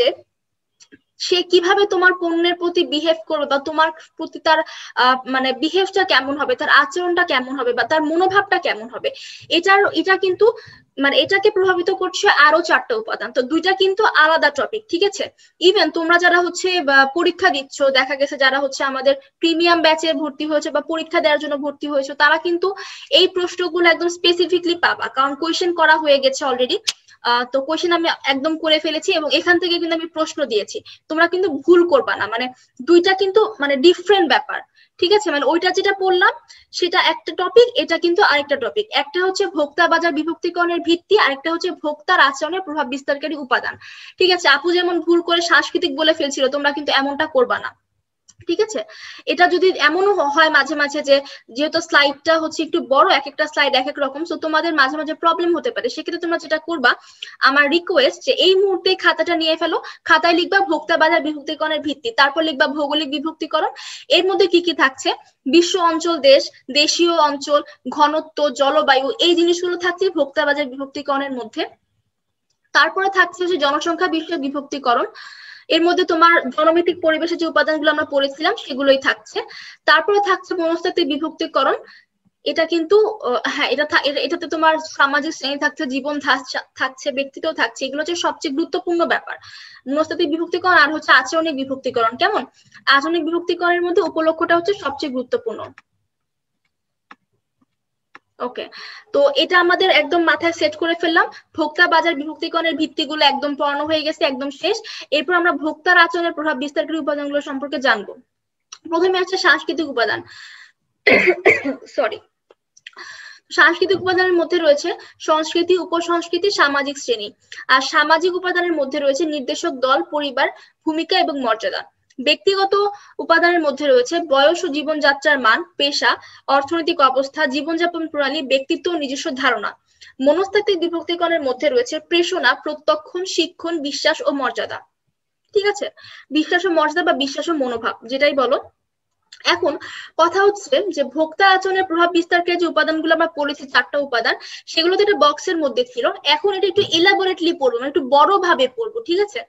সে কিভাবে তোমার পণ্যের প্রতি বিহেভ করবে, বা তোমার প্রতি তার মানে বিহেভটা কেমন হবে, তার আচরণটা কেমন হবে, বা তার মনোভাবটা কেমন হবে, এটার এটা কিন্তু মানে এটাকে প্রভাবিত করছে আরো চারটা উপাদান। তো দুইটা কিন্তু আলাদা টপিক, ঠিক আছে? ইভেন তোমরা যারা হচ্ছে পরীক্ষা দিচ্ছ, দেখা গেছে যারা হচ্ছে আমাদের প্রিমিয়াম ব্যাচে ভর্তি হয়েছে বা পরীক্ষা দেওয়ার জন্য ভর্তি হয়েছে, তারা কিন্তু এই প্রশ্নগুলো একদম স্পেসিফিকলি পাবা, কারণ কোয়েশ্চেন করা হয়ে গেছে অলরেডি। তো কোয়েশ্চেন আমি একদম করে ফেলেছি এবং এখান থেকে কিন্তু আমি প্রশ্ন দিয়েছি, তোমরা কিন্তু ভুল করবা না। মানে দুইটা কিন্তু মানে ডিফারেন্ট ব্যাপার, ঠিক আছে? মানে ওইটা যেটা পড়লাম সেটা একটা টপিক, এটা কিন্তু আরেকটা টপিক। একটা হচ্ছে ভোক্তা বাজার বিভক্তিকরণের ভিত্তি, আরেকটা হচ্ছে ভোক্তার আচরণের প্রভাব বিস্তারকারী উপাদান, ঠিক আছে? আপু যেমন ভুল করে সাংস্কৃতিক বলে ফেলছিল, তোমরা কিন্তু এমনটা করবা না, ঠিক আছে? এটা যদি এমনও হয় মাঝে মাঝে যে যেহেতু স্লাইডটা হচ্ছে একটু বড়, এক একটা স্লাইড এক এক রকম, তো তোমাদের মাঝে মাঝে প্রবলেম হতে পারে। সেক্ষেত্রে তোমরা যেটা করবা, আমার রিকোয়েস্ট যে এই মুহূর্তে খাতাটা নিয়ে ফেলো, খাতায় লিখবা ভোক্তা বাজার বিভক্তিকরণের ভিত্তি, তারপর লিখবা ভৌগোলিক বিভক্তিকরণ। এর মধ্যে কি কি থাকছে? বিশ্ব অঞ্চল, দেশ, দেশীয় অঞ্চল, ঘনত্ব, জলবায়ু, এই জিনিসগুলো থাকছে ভোক্তা বাজার বিভক্তিকরণের মধ্যে। তারপরে থাকছে হচ্ছে জনসংখ্যা বিষয়ক বিভক্তিকরণ, এর মধ্যে তোমার জনমিতিক পরিবেশের যে উপাদানগুলো আমরা পড়েছিলাম সেগুলোই থাকছে। তারপরে থাকছে মনস্তাত্ত্বিক বিভক্তিকরণ, এটা কিন্তু হ্যাঁ এটা এটাতে তোমার সামাজিক শ্রেণী থাকছে, জীবন থাকছে, ব্যক্তিত্ব থাকছে, এগুলো হচ্ছে সবচেয়ে গুরুত্বপূর্ণ ব্যাপার। মনস্তাত্ত্বিক বিভক্তিকরণ আর হচ্ছে আচরণিক বিভক্তিকরণ। কেমন? আচরণিক বিভক্তিকরণের মধ্যে উপলক্ষটা হচ্ছে সবচেয়ে গুরুত্বপূর্ণ। ওকে, তো এটা আমাদের একদম মাথায় সেট করে ফেললাম। ভোক্তা বাজার বিভক্তিকরণের ভিত্তিগুলো একদম পড়ানো হয়ে গেছে, একদম শেষ। এরপর আমরা ভোক্তার আচরণের প্রভাব বিস্তারকারী উপাদানগুলো সম্পর্কে জানবো। প্রথমে আছে সাংস্কৃতিক উপাদান। সরি সাংস্কৃতিক উপাদানের মধ্যে রয়েছে সংস্কৃতি, উপসংস্কৃতি, সামাজিক শ্রেণী। আর সামাজিক উপাদানের মধ্যে রয়েছে নির্দেশক দল, পরিবার, ভূমিকা এবং মর্যাদা। ব্যক্তিগত উপাদানের মধ্যে রয়েছে বয়স ও জীবনযাত্রার মান, পেশা, অর্থনৈতিক অবস্থা, জীবনযাপন প্রণালী, ব্যক্তিত্ব ও নিজস্ব ধারণা। মনস্তাত্ত্বিক বিভক্তিকরণের মধ্যে রয়েছে প্রেষণা, প্রত্যক্ষণ, শিক্ষণ, বিশ্বাস ও মর্যাদা, ঠিক আছে? বিশ্বাস ও মর্যাদা বা বিশ্বাস ও মনোভাব, যেটাই বলো। এখন কথা হচ্ছে যে ভোক্তা আচরণের প্রভাব বিস্তারকারী যে উপাদানগুলো আমরা পড়েছি, চারটা উপাদান, সেগুলো তো একটা বক্সের মধ্যে ছিল। এখন এটা একটু এলাবোরেটলি পড়বো, একটু বড় ভাবে পড়বো, ঠিক আছে?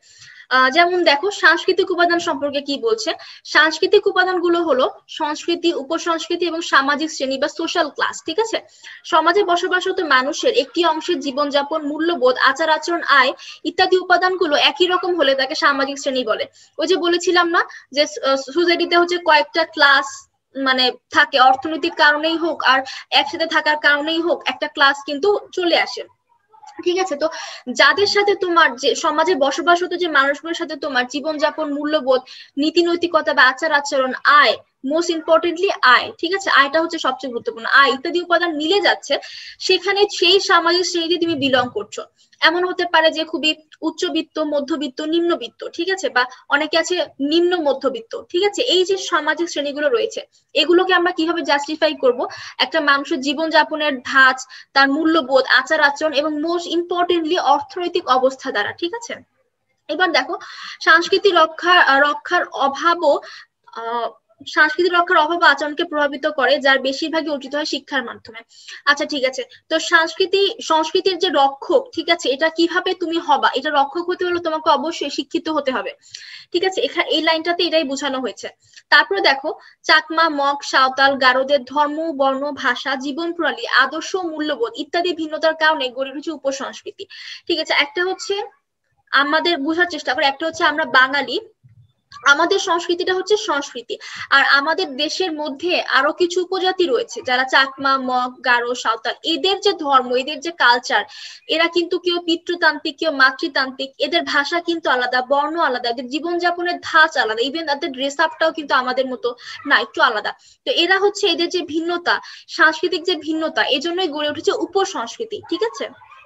যেমন দেখো সাংস্কৃতিক উপাদান সম্পর্কে কি বলছে, সাংস্কৃতিক উপাদানগুলো হলো সংস্কৃতি, উপসংস্কৃতি এবং সামাজিক শ্রেণী বা সোশ্যাল ক্লাস। ঠিক আছে, সমাজে বসবাসরত মানুষের একটি অংশের জীবনযাপন, মূল্যবোধ, আচার আচরণ, আয় ইত্যাদি উপাদানগুলো একই রকম হলে তাকে সামাজিক শ্রেণী বলে। ওই যে বলেছিলাম না যে সোসাইটিতে হচ্ছে কয়েকটা ক্লাস মানে থাকে, অর্থনৈতিক কারণেই হোক আর একসাথে থাকার কারণেই হোক একটা ক্লাস কিন্তু চলে আসে। ঠিক আছে, তো যাদের সাথে তোমার যে সমাজে বসবাসরত যে মানুষগুলোর সাথে তোমার জীবনযাপন, মূল্যবোধ, নীতি নৈতিকতা বা আচার আচরণ, আয়, মোস্ট ইম্পর্টেন্টলি আয়, ঠিক আছে, আয়টা হচ্ছে সবচেয়ে গুরুত্বপূর্ণ, আয় ইত্যাদি উপাদান মিলে যাচ্ছে, সেখানে সেই সামাজিক শ্রেণীতে তুমি বিলং করছো। এমন হতে পারে যে খুবই উচ্চবিত্ত, মধ্যবিত্ত, নিম্নবিত্ত, ঠিক আছে, বা অনেকে আছে নিম্ন মধ্যবিত্ত। ঠিক আছে, এই যে সামাজিক শ্রেণীগুলো রয়েছে এগুলোকে আমরা কিভাবে জাস্টিফাই করব? একটা মানুষের জীবনযাপনের ধাঁচ, তার মূল্যবোধ, আচার আচরণ এবং মোস্ট ইম্পর্টেন্টলি অর্থনৈতিক অবস্থা দ্বারা। ঠিক আছে, এবার দেখো সংস্কৃতি রক্ষা রক্ষার অভাবও আহ সংস্কৃতি রক্ষার অভাব আচরণকে প্রভাবিত করে, যার বেশিরভাগই অর্জিত হয় শিক্ষার মাধ্যমে। আচ্ছা ঠিক আছে, তো সংস্কৃতি সংস্কৃতির যে রক্ষক, ঠিক আছে, এটা কিভাবে তুমি হবা? এটা রক্ষক হতে হলে তোমাকে অবশ্যই শিক্ষিত হতে হবে। ঠিক আছে, এখানে এই লাইনটাতে এটাই বোঝানো হয়েছে। তারপরে দেখো চাকমা, মগ, সাঁওতাল, গারোদের ধর্ম, বর্ণ, ভাষা, জীবন প্রণালী, আদর্শ, মূল্যবোধ ইত্যাদি ভিন্নতার কারণে গড়ে উঠেছে উপসংস্কৃতি। ঠিক আছে, একটা হচ্ছে আমাদের বোঝার চেষ্টা করে, একটা হচ্ছে আমরা বাঙালি, আমাদের সংস্কৃতিটা হচ্ছে সংস্কৃতি, আর আমাদের দেশের মধ্যে আরো কিছু উপজাতি রয়েছে যারা চাকমা, মগ, গারো, সাঁওতাল, এদের যে ধর্ম, এদের যে কালচার, এরা কিন্তু কেউ পিতৃতান্ত্রিক, কেউ মাতৃতান্ত্রিক, এদের ভাষা কিন্তু আলাদা, বর্ণ আলাদা, এদের জীবনযাপনের ধাঁচ আলাদা, ইভেন তাদের ড্রেস আপটাও কিন্তু আমাদের মতো না, একটু আলাদা। তো এরা হচ্ছে এদের যে ভিন্নতা, সাংস্কৃতিক যে ভিন্নতা, এজন্যই গড়ে উঠেছে উপসংস্কৃতি। ঠিক আছে,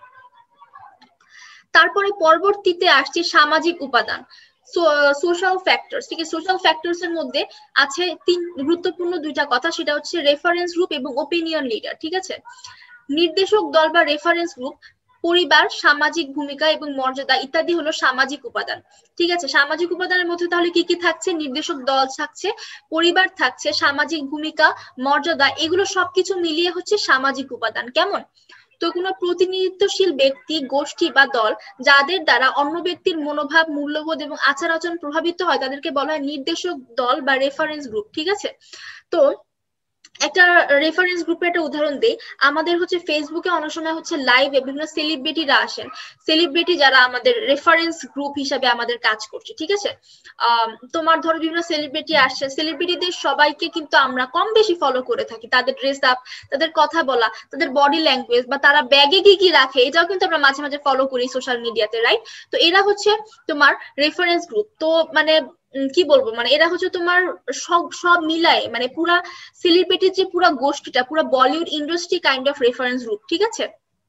তারপরে পরবর্তীতে আসছে সামাজিক উপাদান, সোশ্যাল ফ্যাক্টরস। ঠিক আছে, সোশ্যাল ফ্যাক্টরস এর মধ্যে আছে তিন গুরুত্বপূর্ণ দুইটা কথা, সেটা হচ্ছে রেফারেন্স গ্রুপ এবং ওপিনিয়ন লিডার। ঠিক আছে, নির্দেশক দল বা রেফারেন্স গ্রুপ, পরিবার, সামাজিক ভূমিকা এবং মর্যাদা ইত্যাদি হলো সামাজিক উপাদান। ঠিক আছে, সামাজিক উপাদানের মধ্যে তাহলে কি কি থাকছে? নির্দেশক দল থাকছে, পরিবার থাকছে, সামাজিক ভূমিকা, মর্যাদা, এগুলো সবকিছু মিলিয়ে হচ্ছে সামাজিক উপাদান। কেমন? তো কোনো প্রতিনিধিত্বশীল ব্যক্তি, গোষ্ঠী বা দল যাদের দ্বারা অন্য ব্যক্তির মনোভাব, মূল্যবোধ এবং আচার আচরণ প্রভাবিত হয় তাদেরকে বলা হয় নির্দেশক দল বা রেফারেন্স গ্রুপ। ঠিক আছে, তো একটা রেফারেন্স গ্রুপের একটা উদাহরণ দেই, আমাদের হচ্ছে ফেসবুকে অনেক সময় হচ্ছে লাইভে বিভিন্ন সেলিব্রিটিরা আসেন, সেলিব্রিটি যারা আমাদের রেফারেন্স গ্রুপ হিসাবে আমাদের কাজ করছে। ঠিক আছে, আহ তোমার ধরো বিভিন্ন সেলিব্রিটি আসছে, সেলিব্রিটিদের সবাইকে কিন্তু আমরা কম বেশি ফলো করে থাকি, তাদের ড্রেস আপ, তাদের কথা বলা, তাদের বডি ল্যাঙ্গুয়েজ বা তারা ব্যাগে কি কি রাখে, এটাও কিন্তু আমরা মাঝে মাঝে ফলো করি সোশ্যাল মিডিয়াতে, রাইট? তো এরা হচ্ছে তোমার রেফারেন্স গ্রুপ। তো মানে কি বলবো, মানে এরা হচ্ছে তোমার সব সব মিলায় মানে পুরা সেলিব্রিটির যে পুরা গোষ্ঠীটা, পুরা Bollywood industry kind of reference group. ঠিক আছে,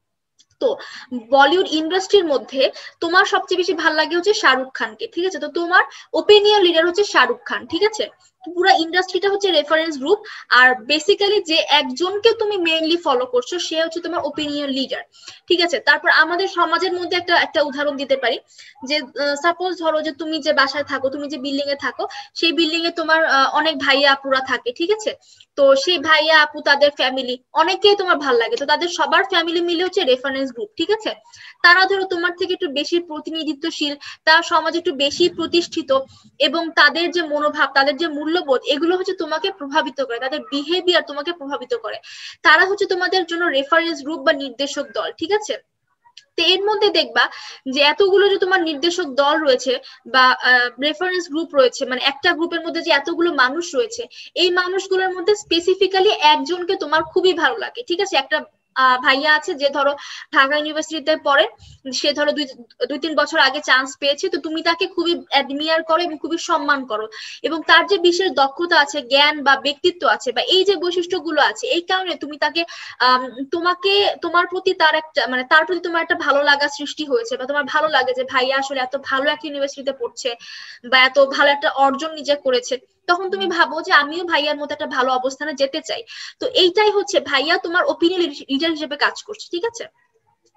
তো বলিউড ইন্ডাস্ট্রির মধ্যে তোমার সবচেয়ে বেশি ভালো লাগে হচ্ছে শাহরুখ খানকে। ঠিক আছে, তো তোমার ওপিনিয়ন লিডার হচ্ছে শাহরুখ খান। ঠিক আছে, পুরো ইন্ডাস্ট্রিটা হচ্ছে রেফারেন্স গ্রুপ, আর বেসিক্যালি যে একজনকে তুমি মেইনলি ফলো করছো সে হচ্ছে তোমার ওপিনিয়ন লিডার। ঠিক আছে, তারপর আমাদের সমাজের মধ্যে একটা একটা উদাহরণ দিতে পারি, যে সাপোজ ধরো যে তুমি যে বাসায় থাকো, তুমি যে বিল্ডিং এ থাকো, সেই বিল্ডিং এ তোমার অনেক ভাইয়া আপুরা থাকে। ঠিক আছে, তো সেই ভাইয়া আপু তাদের ফ্যামিলি অনেকেই তোমার ভালো লাগে, তো তাদের সবার ফ্যামিলি মিলে হচ্ছে রেফারেন্স গ্রুপ। ঠিক আছে, তারা ধরো তোমার থেকে একটু বেশি প্রতিনিধিত্বশীল, তারা সমাজে একটু বেশি প্রতিষ্ঠিত, এবং তাদের যে মনোভাব, তাদের যে মূল্যবোধ, এগুলো হচ্ছে তোমাকে প্রভাবিত করে, তাদের বিহেভিয়ার তোমাকে প্রভাবিত করে, তারা হচ্ছে তোমাদের জন্য রেফারেন্স গ্রুপ বা নির্দেশক দল। ঠিক আছে, তো এর মধ্যে দেখবা যে এতগুলো যে তোমার নির্দেশক দল রয়েছে বা রেফারেন্স গ্রুপ রয়েছে, মানে একটা গ্রুপের মধ্যে যে এতগুলো মানুষ রয়েছে, এই মানুষগুলোর মধ্যে স্পেসিফিক্যালি একজনকে তোমার খুবই ভালো লাগে। ঠিক আছে, একটা আহ ভাইয়া আছে যে ধরো ঢাকা ইউনিভার্সিটিতে পড়ে, সে ধরো দুই দুই তিন বছর আগে চান্স পেয়েছে, তো তুমি তাকে খুবই অ্যাডমিয়ার করো এবং খুবই সম্মান করো, এবং তার যে বিশেষ দক্ষতা আছে, জ্ঞান বা ব্যক্তিত্ব আছে, বা এই যে বৈশিষ্ট্যগুলো আছে, এই কারণে তুমি তাকে আহ তোমাকে তোমার প্রতি তার একটা মানে তার প্রতি তোমার একটা ভালো লাগা সৃষ্টি হয়েছে, বা তোমার ভালো লাগে যে ভাইয়া আসলে এত ভালো একটা ইউনিভার্সিটিতে পড়ছে বা এত ভালো একটা অর্জন নিজে করেছে, তখন তুমি ভাবো যে আমিও ভাইয়ার মতো একটা ভালো অবস্থানে যেতে চাই। তো এইটাই হচ্ছে ভাইয়া তোমার ওপিনিয়ন লিডার হিসেবে কাজ করছে। ঠিক আছে,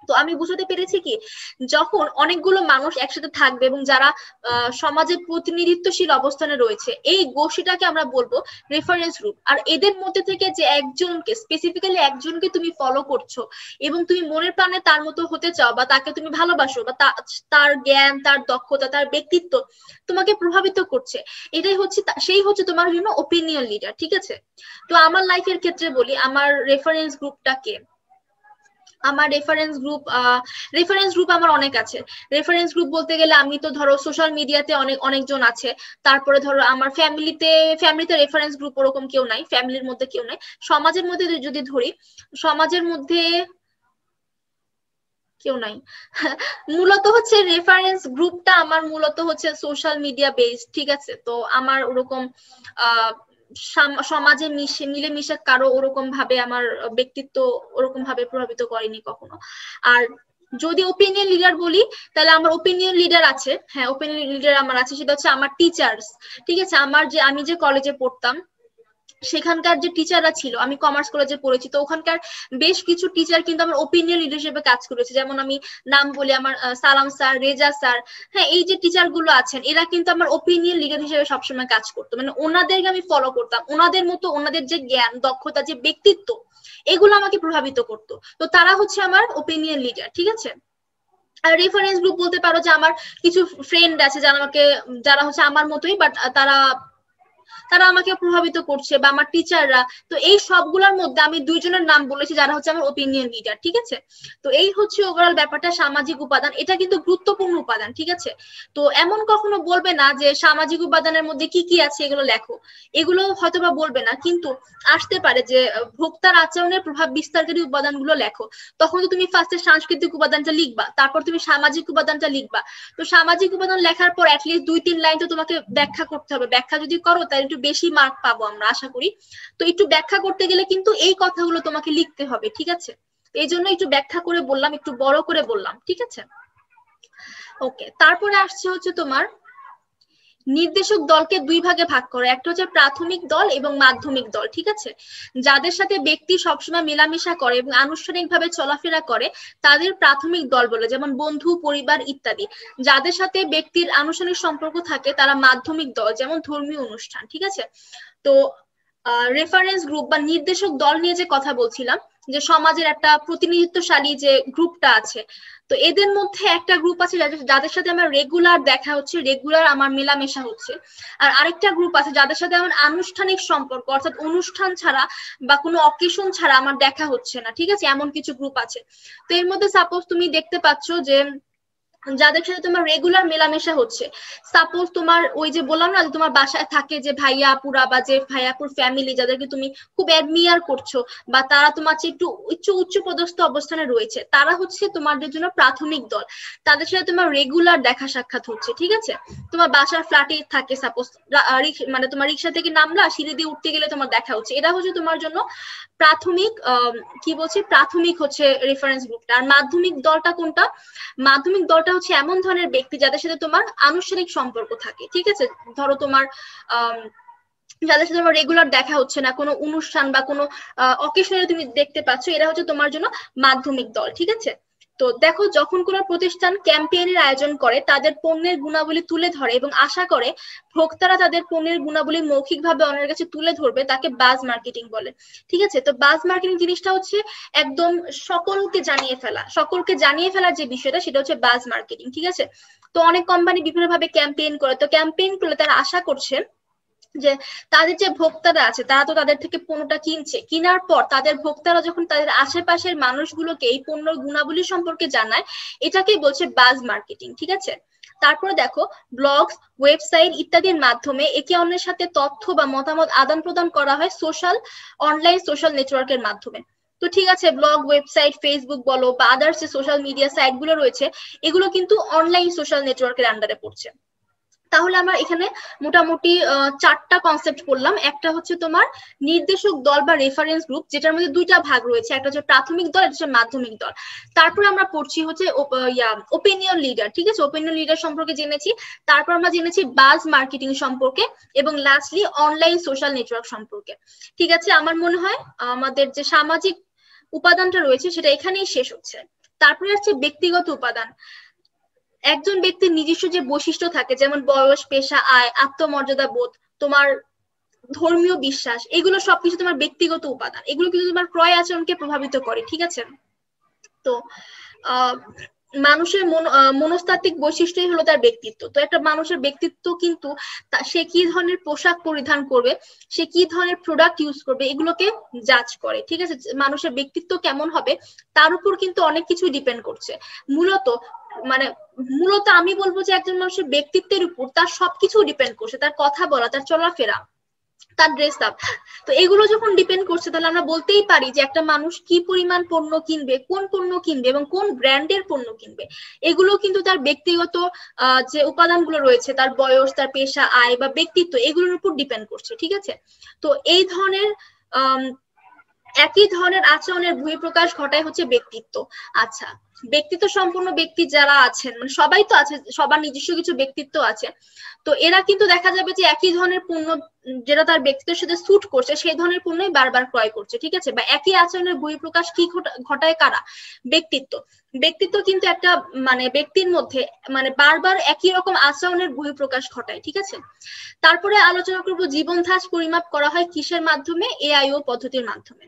তো আমি বুঝতে পেরেছি কি, যখন অনেকগুলো মানুষ একসাথে থাকবে এবং যারা সমাজের প্রতিনিধিত্বশীল অবস্থানে রয়েছে, এই গোষ্ঠীটাকে আমরা বলবো রেফারেন্স গ্রুপ। আর এদের মধ্যে থেকে যে একজনকে, স্পেসিফিক্যালি একজনকে তুমি ফলো করছো এবং তুমি মনের প্রাণে তার মতো হতে চাও, বা তাকে তুমি ভালোবাসো, বা তার জ্ঞান, তার দক্ষতা, তার ব্যক্তিত্ব তোমাকে প্রভাবিত করছে, এটাই হচ্ছে সেই হচ্ছে তোমার জন্য ওপিনিয়ন লিডার। ঠিক আছে, তো আমার লাইফের ক্ষেত্রে বলি, আমার রেফারেন্স গ্রুপটা কে? আমার রেফারেন্স গ্রুপ রেফারেন্স গ্রুপ আমার অনেক আছে। রেফারেন্স গ্রুপ বলতে গেলে আমি তো ধরো সোশ্যাল মিডিয়াতে অনেক অনেকজন আছে, তারপরে ধরো আমার ফ্যামিলিতে ফ্যামিলিতে রেফারেন্স গ্রুপ ওরকম কেউ নাই, ফ্যামিলির মধ্যে কেউ নাই। সমাজের মধ্যে যদি ধরি, সমাজের মধ্যে কেউ নাই। মূলত হচ্ছে রেফারেন্স গ্রুপটা আমার মূলত হচ্ছে সোশ্যাল মিডিয়া বেসড। ঠিক আছে, তো আমার ওরকম আহ সমাজে মিশে মিলেমিশে কারো ওরকম ভাবে আমার ব্যক্তিত্ব ওরকম ভাবে প্রভাবিত করেনি কখনো। আর যদি ওপিনিয়ন লিডার বলি, তাহলে আমার ওপিনিয়ন লিডার আছে। হ্যাঁ, ওপিনিয়ন লিডার আমার আছে, সেটা হচ্ছে আমার টিচার্স। ঠিক আছে, আমার যে আমি যে কলেজে পড়তাম সেখানকার যে টিচাররা ছিল, আমি কমার্স কলেজে পড়েছি, তো ওখানকার বেশ কিছু টিচার কিন্তু আমার ওপিনিয়ন লিডার হিসেবে কাজ করেছে। যেমন আমি নাম বলি, আমার সালাম স্যার, রেজা স্যার, হ্যাঁ, এই যে টিচার গুলো আছেন এরা কিন্তু আমার ওপিনিয়ন লিডার হিসেবে সবসময় কাজ করতো। মানে ওনাদেরকে আমি ফলো করতাম, ওনাদের মতো ওনাদের যে জ্ঞান, দক্ষতা, যে ব্যক্তিত্ব, এগুলো আমাকে প্রভাবিত করতো। তো তারা হচ্ছে আমার ওপিনিয়ন লিডার। ঠিক আছে, আর রেফারেন্স গ্রুপ বলতে পারো যে আমার কিছু ফ্রেন্ড আছে যারা আমাকে যারা হচ্ছে আমার মতোই, বাট তারা তারা আমাকে প্রভাবিত করছে, বা আমার টিচাররা। তো এই সবগুলোর মধ্যে আমি দুইজনের নাম বলেছি যারা হচ্ছে আমার ওপিনিয়ন লিডার। ঠিক আছে, তো এই হচ্ছে ওভারঅল ব্যাপারটা, সামাজিক উপাদান, এটা কিন্তু গুরুত্বপূর্ণ উপাদান। ঠিক আছে, তো এমন কখনো বলবে না যে সামাজিক উপাদানের মধ্যে কি কি আছে এগুলো লেখো, এগুলো হয়তোবা বলবে না, কিন্তু আসতে পারে যে ভোক্তার আচরণের প্রভাব বিস্তারকারী উপাদানগুলো লেখো। তখন তো তুমি ফার্স্টে সাংস্কৃতিক উপাদানটা লিখবা, তারপর তুমি সামাজিক উপাদানটা লিখবা। তো সামাজিক উপাদান লেখার পর অ্যাটলিস্ট দুই তিন লাইন তো তোমাকে ব্যাখ্যা করতে হবে। ব্যাখ্যা যদি করো তাহলে একটু বেশি মার্ক পাবো আমরা আশা করি। তো একটু ব্যাখ্যা করতে গেলে কিন্তু এই কথাগুলো তোমাকে লিখতে হবে। ঠিক আছে, এই জন্য একটু ব্যাখ্যা করে বললাম, একটু বড় করে বললাম। ঠিক আছে, ওকে। তারপরে আসছে হচ্ছে তোমার নির্দেশক দলকে দুই ভাগে ভাগ করো, একটা হচ্ছে প্রাথমিক দল এবং মাধ্যমিক দল। ঠিক আছে, যাদের সাথে ব্যক্তি সবসময় মেলামেশা করে এবং আনুষ্ঠানিকভাবে চলাফেরা করে তাদের প্রাথমিক দল বলে, যেমন বন্ধু, পরিবার ইত্যাদি। যাদের সাথে ব্যক্তির আনুষ্ঠানিক সম্পর্ক থাকে তারা মাধ্যমিক দল, যেমন ধর্মীয় অনুষ্ঠান। ঠিক আছে, তো রেফারেন্স গ্রুপ বা নির্দেশক দল নিয়ে যে কথা বলছিলাম, যে সমাজের একটা প্রতিনিধিত্বশালী যে গ্রুপটা আছে, তো এদের মধ্যে একটা গ্রুপ আছে যাদের সাথে আমার রেগুলার দেখা হচ্ছে, রেগুলার আমার মেলামেশা হচ্ছে। আর আরেকটা গ্রুপ আছে যাদের সাথে আমার আনুষ্ঠানিক সম্পর্ক, অর্থাৎ অনুষ্ঠান ছাড়া বা কোনো অকেশন ছাড়া আমার দেখা হচ্ছে না। ঠিক আছে, এমন কিছু গ্রুপ আছে। তো এর মধ্যে সাপোজ তুমি দেখতে পাচ্ছ যে যাদের সাথে তোমার রেগুলার মেলামেশা হচ্ছে, সাপোজ তোমার ওই যে বললাম না যে তোমার বাসায় থাকে যে ভাইয়া আপুরা, বা যে ভাইয়াপুর ফ্যামিলি যাদেরকে তুমি খুব অ্যাডমিয়ার করছো, বা তারা তোমার চেয়ে একটু উচ্চ উচ্চ পদস্থ অবস্থানে রয়েছে, তারা হচ্ছে তোমাদের জন্য প্রাথমিক দল। তাদের সাথে তোমার রেগুলার দেখা সাক্ষাৎ হচ্ছে। ঠিক আছে, তোমার বাসার ফ্ল্যাটে থাকে সাপোজ, মানে তোমার রিক্সা থেকে নামলা, সিঁড়ি দিয়ে উঠতে গেলে তোমার দেখা হচ্ছে, এটা হচ্ছে তোমার জন্য প্রাথমিক কি বলছি প্রাথমিক হচ্ছে রেফারেন্স গ্রুপটা। আর মাধ্যমিক দলটা কোনটা? মাধ্যমিক দলটা হচ্ছে এমন ধরনের ব্যক্তি যাদের সাথে তোমার আনুষ্ঠানিক সম্পর্ক থাকে। ঠিক আছে, ধরো তোমার আহ যাদের সাথে তোমার রেগুলার দেখা হচ্ছে না, কোনো অনুষ্ঠান বা কোনো অকেশনে তুমি দেখতে পাচ্ছ, এরা হচ্ছে তোমার জন্য মাধ্যমিক দল। ঠিক আছে, তো দেখো, যখন কোনো প্রতিষ্ঠান ক্যাম্পেইনের আয়োজন করে, তাদের পণ্যের গুণাবলী তুলে ধরে এবং আশা করে ভোক্তারা তাদের পণ্যের গুণাবলী মৌখিকভাবে অন্যের কাছে তুলে ধরবে, তাকে বাজ মার্কেটিং বলে। ঠিক আছে, তো বাজ মার্কেটিং জিনিসটা হচ্ছে একদম সকলকে জানিয়ে ফেলা, সকলকে জানিয়ে ফেলার যে বিষয়টা, সেটা হচ্ছে বাজ মার্কেটিং। ঠিক আছে, তো অনেক কোম্পানি বিভিন্ন ভাবে ক্যাম্পেইন করে, তো ক্যাম্পেইন করলে তারা আশা করছে যে তাদের যে ভোক্তারা আছে তারা তো তাদের থেকে পণ্যটা কিনছে, কেনার পর তাদের ভোক্তারা যখন তাদের আশেপাশের মানুষগুলোকে এই পণ্যের গুণাবলী সম্পর্কে জানায়, এটাকেই বলছে বাজ মার্কেটিং। ঠিক আছে, তারপরে দেখো, ব্লগ, ওয়েবসাইট ইত্যাদির মাধ্যমে একে অন্যের সাথে তথ্য বা মতামত আদান প্রদান করা হয় সোশ্যাল অনলাইন সোশ্যাল নেটওয়ার্কের মাধ্যমে। তো ঠিক আছে, ব্লগ, ওয়েবসাইট, ফেসবুক বলো বা আদার্স যে সোশ্যাল মিডিয়া সাইট গুলো রয়েছে, এগুলো কিন্তু অনলাইন সোশ্যাল নেটওয়ার্কের আন্ডারে পড়ছে। তাহলে আমরা এখানে মোটামুটি চারটা কনসেপ্ট পড়লাম। একটা হচ্ছে তোমার নির্দেশক দল বা রেফারেন্স গ্রুপ, যেটার মধ্যে দুইটা ভাগ রয়েছে, একটা হচ্ছে প্রাথমিক দল, একটা হচ্ছে মাধ্যমিক দল। তারপর আমরা পড়ছি হচ্ছে ওপিনিয়ন লিডার। ঠিক আছে, ওপিনিয়ন লিডার সম্পর্কে জেনেছি, তারপর আমরা জেনেছি বাজ মার্কেটিং সম্পর্কে, এবং লাস্টলি অনলাইন সোশ্যাল নেটওয়ার্ক সম্পর্কে। ঠিক আছে, আমার মনে হয় আমাদের যে সামাজিক উপাদানটা রয়েছে সেটা এখানেই শেষ হচ্ছে। তারপরে হচ্ছে ব্যক্তিগত উপাদান। একজন ব্যক্তির নিজস্ব যে বৈশিষ্ট্য থাকে, যেমন বয়স, পেশা, আয়, আত্মমর্যাদা বোধ, তোমার ধর্মীয় বিশ্বাস, এগুলো সবকিছু তোমার ব্যক্তিগত উপাদান। এগুলো কিন্তু তোমার ক্রয় আচরণকে প্রভাবিত করে, ঠিক আছে? তো আহ মানুষের মনস্তাত্ত্বিক বৈশিষ্ট্যই হলো তার ব্যক্তিত্ব। তো একটা মানুষের ব্যক্তিত্ব কিন্তু সে কি ধরনের পোশাক পরিধান করবে, সে কি ধরনের প্রোডাক্ট ইউজ করবে, এগুলোকে জাজ করে, ঠিক আছে? মানুষের ব্যক্তিত্ব কেমন হবে তার উপর কিন্তু অনেক কিছু ডিপেন্ড করছে। মূলত মানে মূলত আমি বলবো যে একজন মানুষের ব্যক্তিত্বের উপর তার সবকিছু ডিপেন্ড করছে, তার কথা বলা, তার চলাফেরা, তার ড্রেস আপ। তো এগুলো যখন ডিপেন্ড করছে তাহলে আমরা বলতেই পারি যে একটা মানুষ কি পরিমাণ পণ্য কিনবে, কোন পণ্য কিনবে এবং কোন ব্র্যান্ডের পণ্য কিনবে, এগুলো কিন্তু তার ব্যক্তিগত যে উপাদানগুলো রয়েছে, তার বয়স, তার পেশা, আয় বা ব্যক্তিত্ব, এগুলোর উপর ডিপেন্ড করছে, ঠিক আছে? তো এই ধরনের আহ একই ধরনের আচরণের বহিঃপ্রকাশ ঘটায় হচ্ছে ব্যক্তিত্ব। আচ্ছা, ব্যক্তিত্ব সম্পন্ন ব্যক্তি যারা আছেন, মানে সবাই তো আছে, সবার নিজস্ব কিছু ব্যক্তিত্ব আছে, তো এরা কিন্তু দেখা যাবে যে একই ধরনের পণ্য যেটা তার ব্যক্তিত্বের সাথে স্যুট করছে সেই ধরনের পণ্যই বারবার ক্রয় করছে, ঠিক আছে? বা একই আচরণের বহিঃপ্রকাশ কি ঘটায় কারা? ব্যক্তিত্ব। ব্যক্তিত্ব কিন্তু একটা মানে ব্যক্তির মধ্যে মানে বারবার একই রকম আচরণের বহিঃপ্রকাশ ঘটায়, ঠিক আছে? তারপরে আলোচনা করব জীবন ধাঁচ পরিমাপ করা হয় কিসের মাধ্যমে? এআইও পদ্ধতির মাধ্যমে।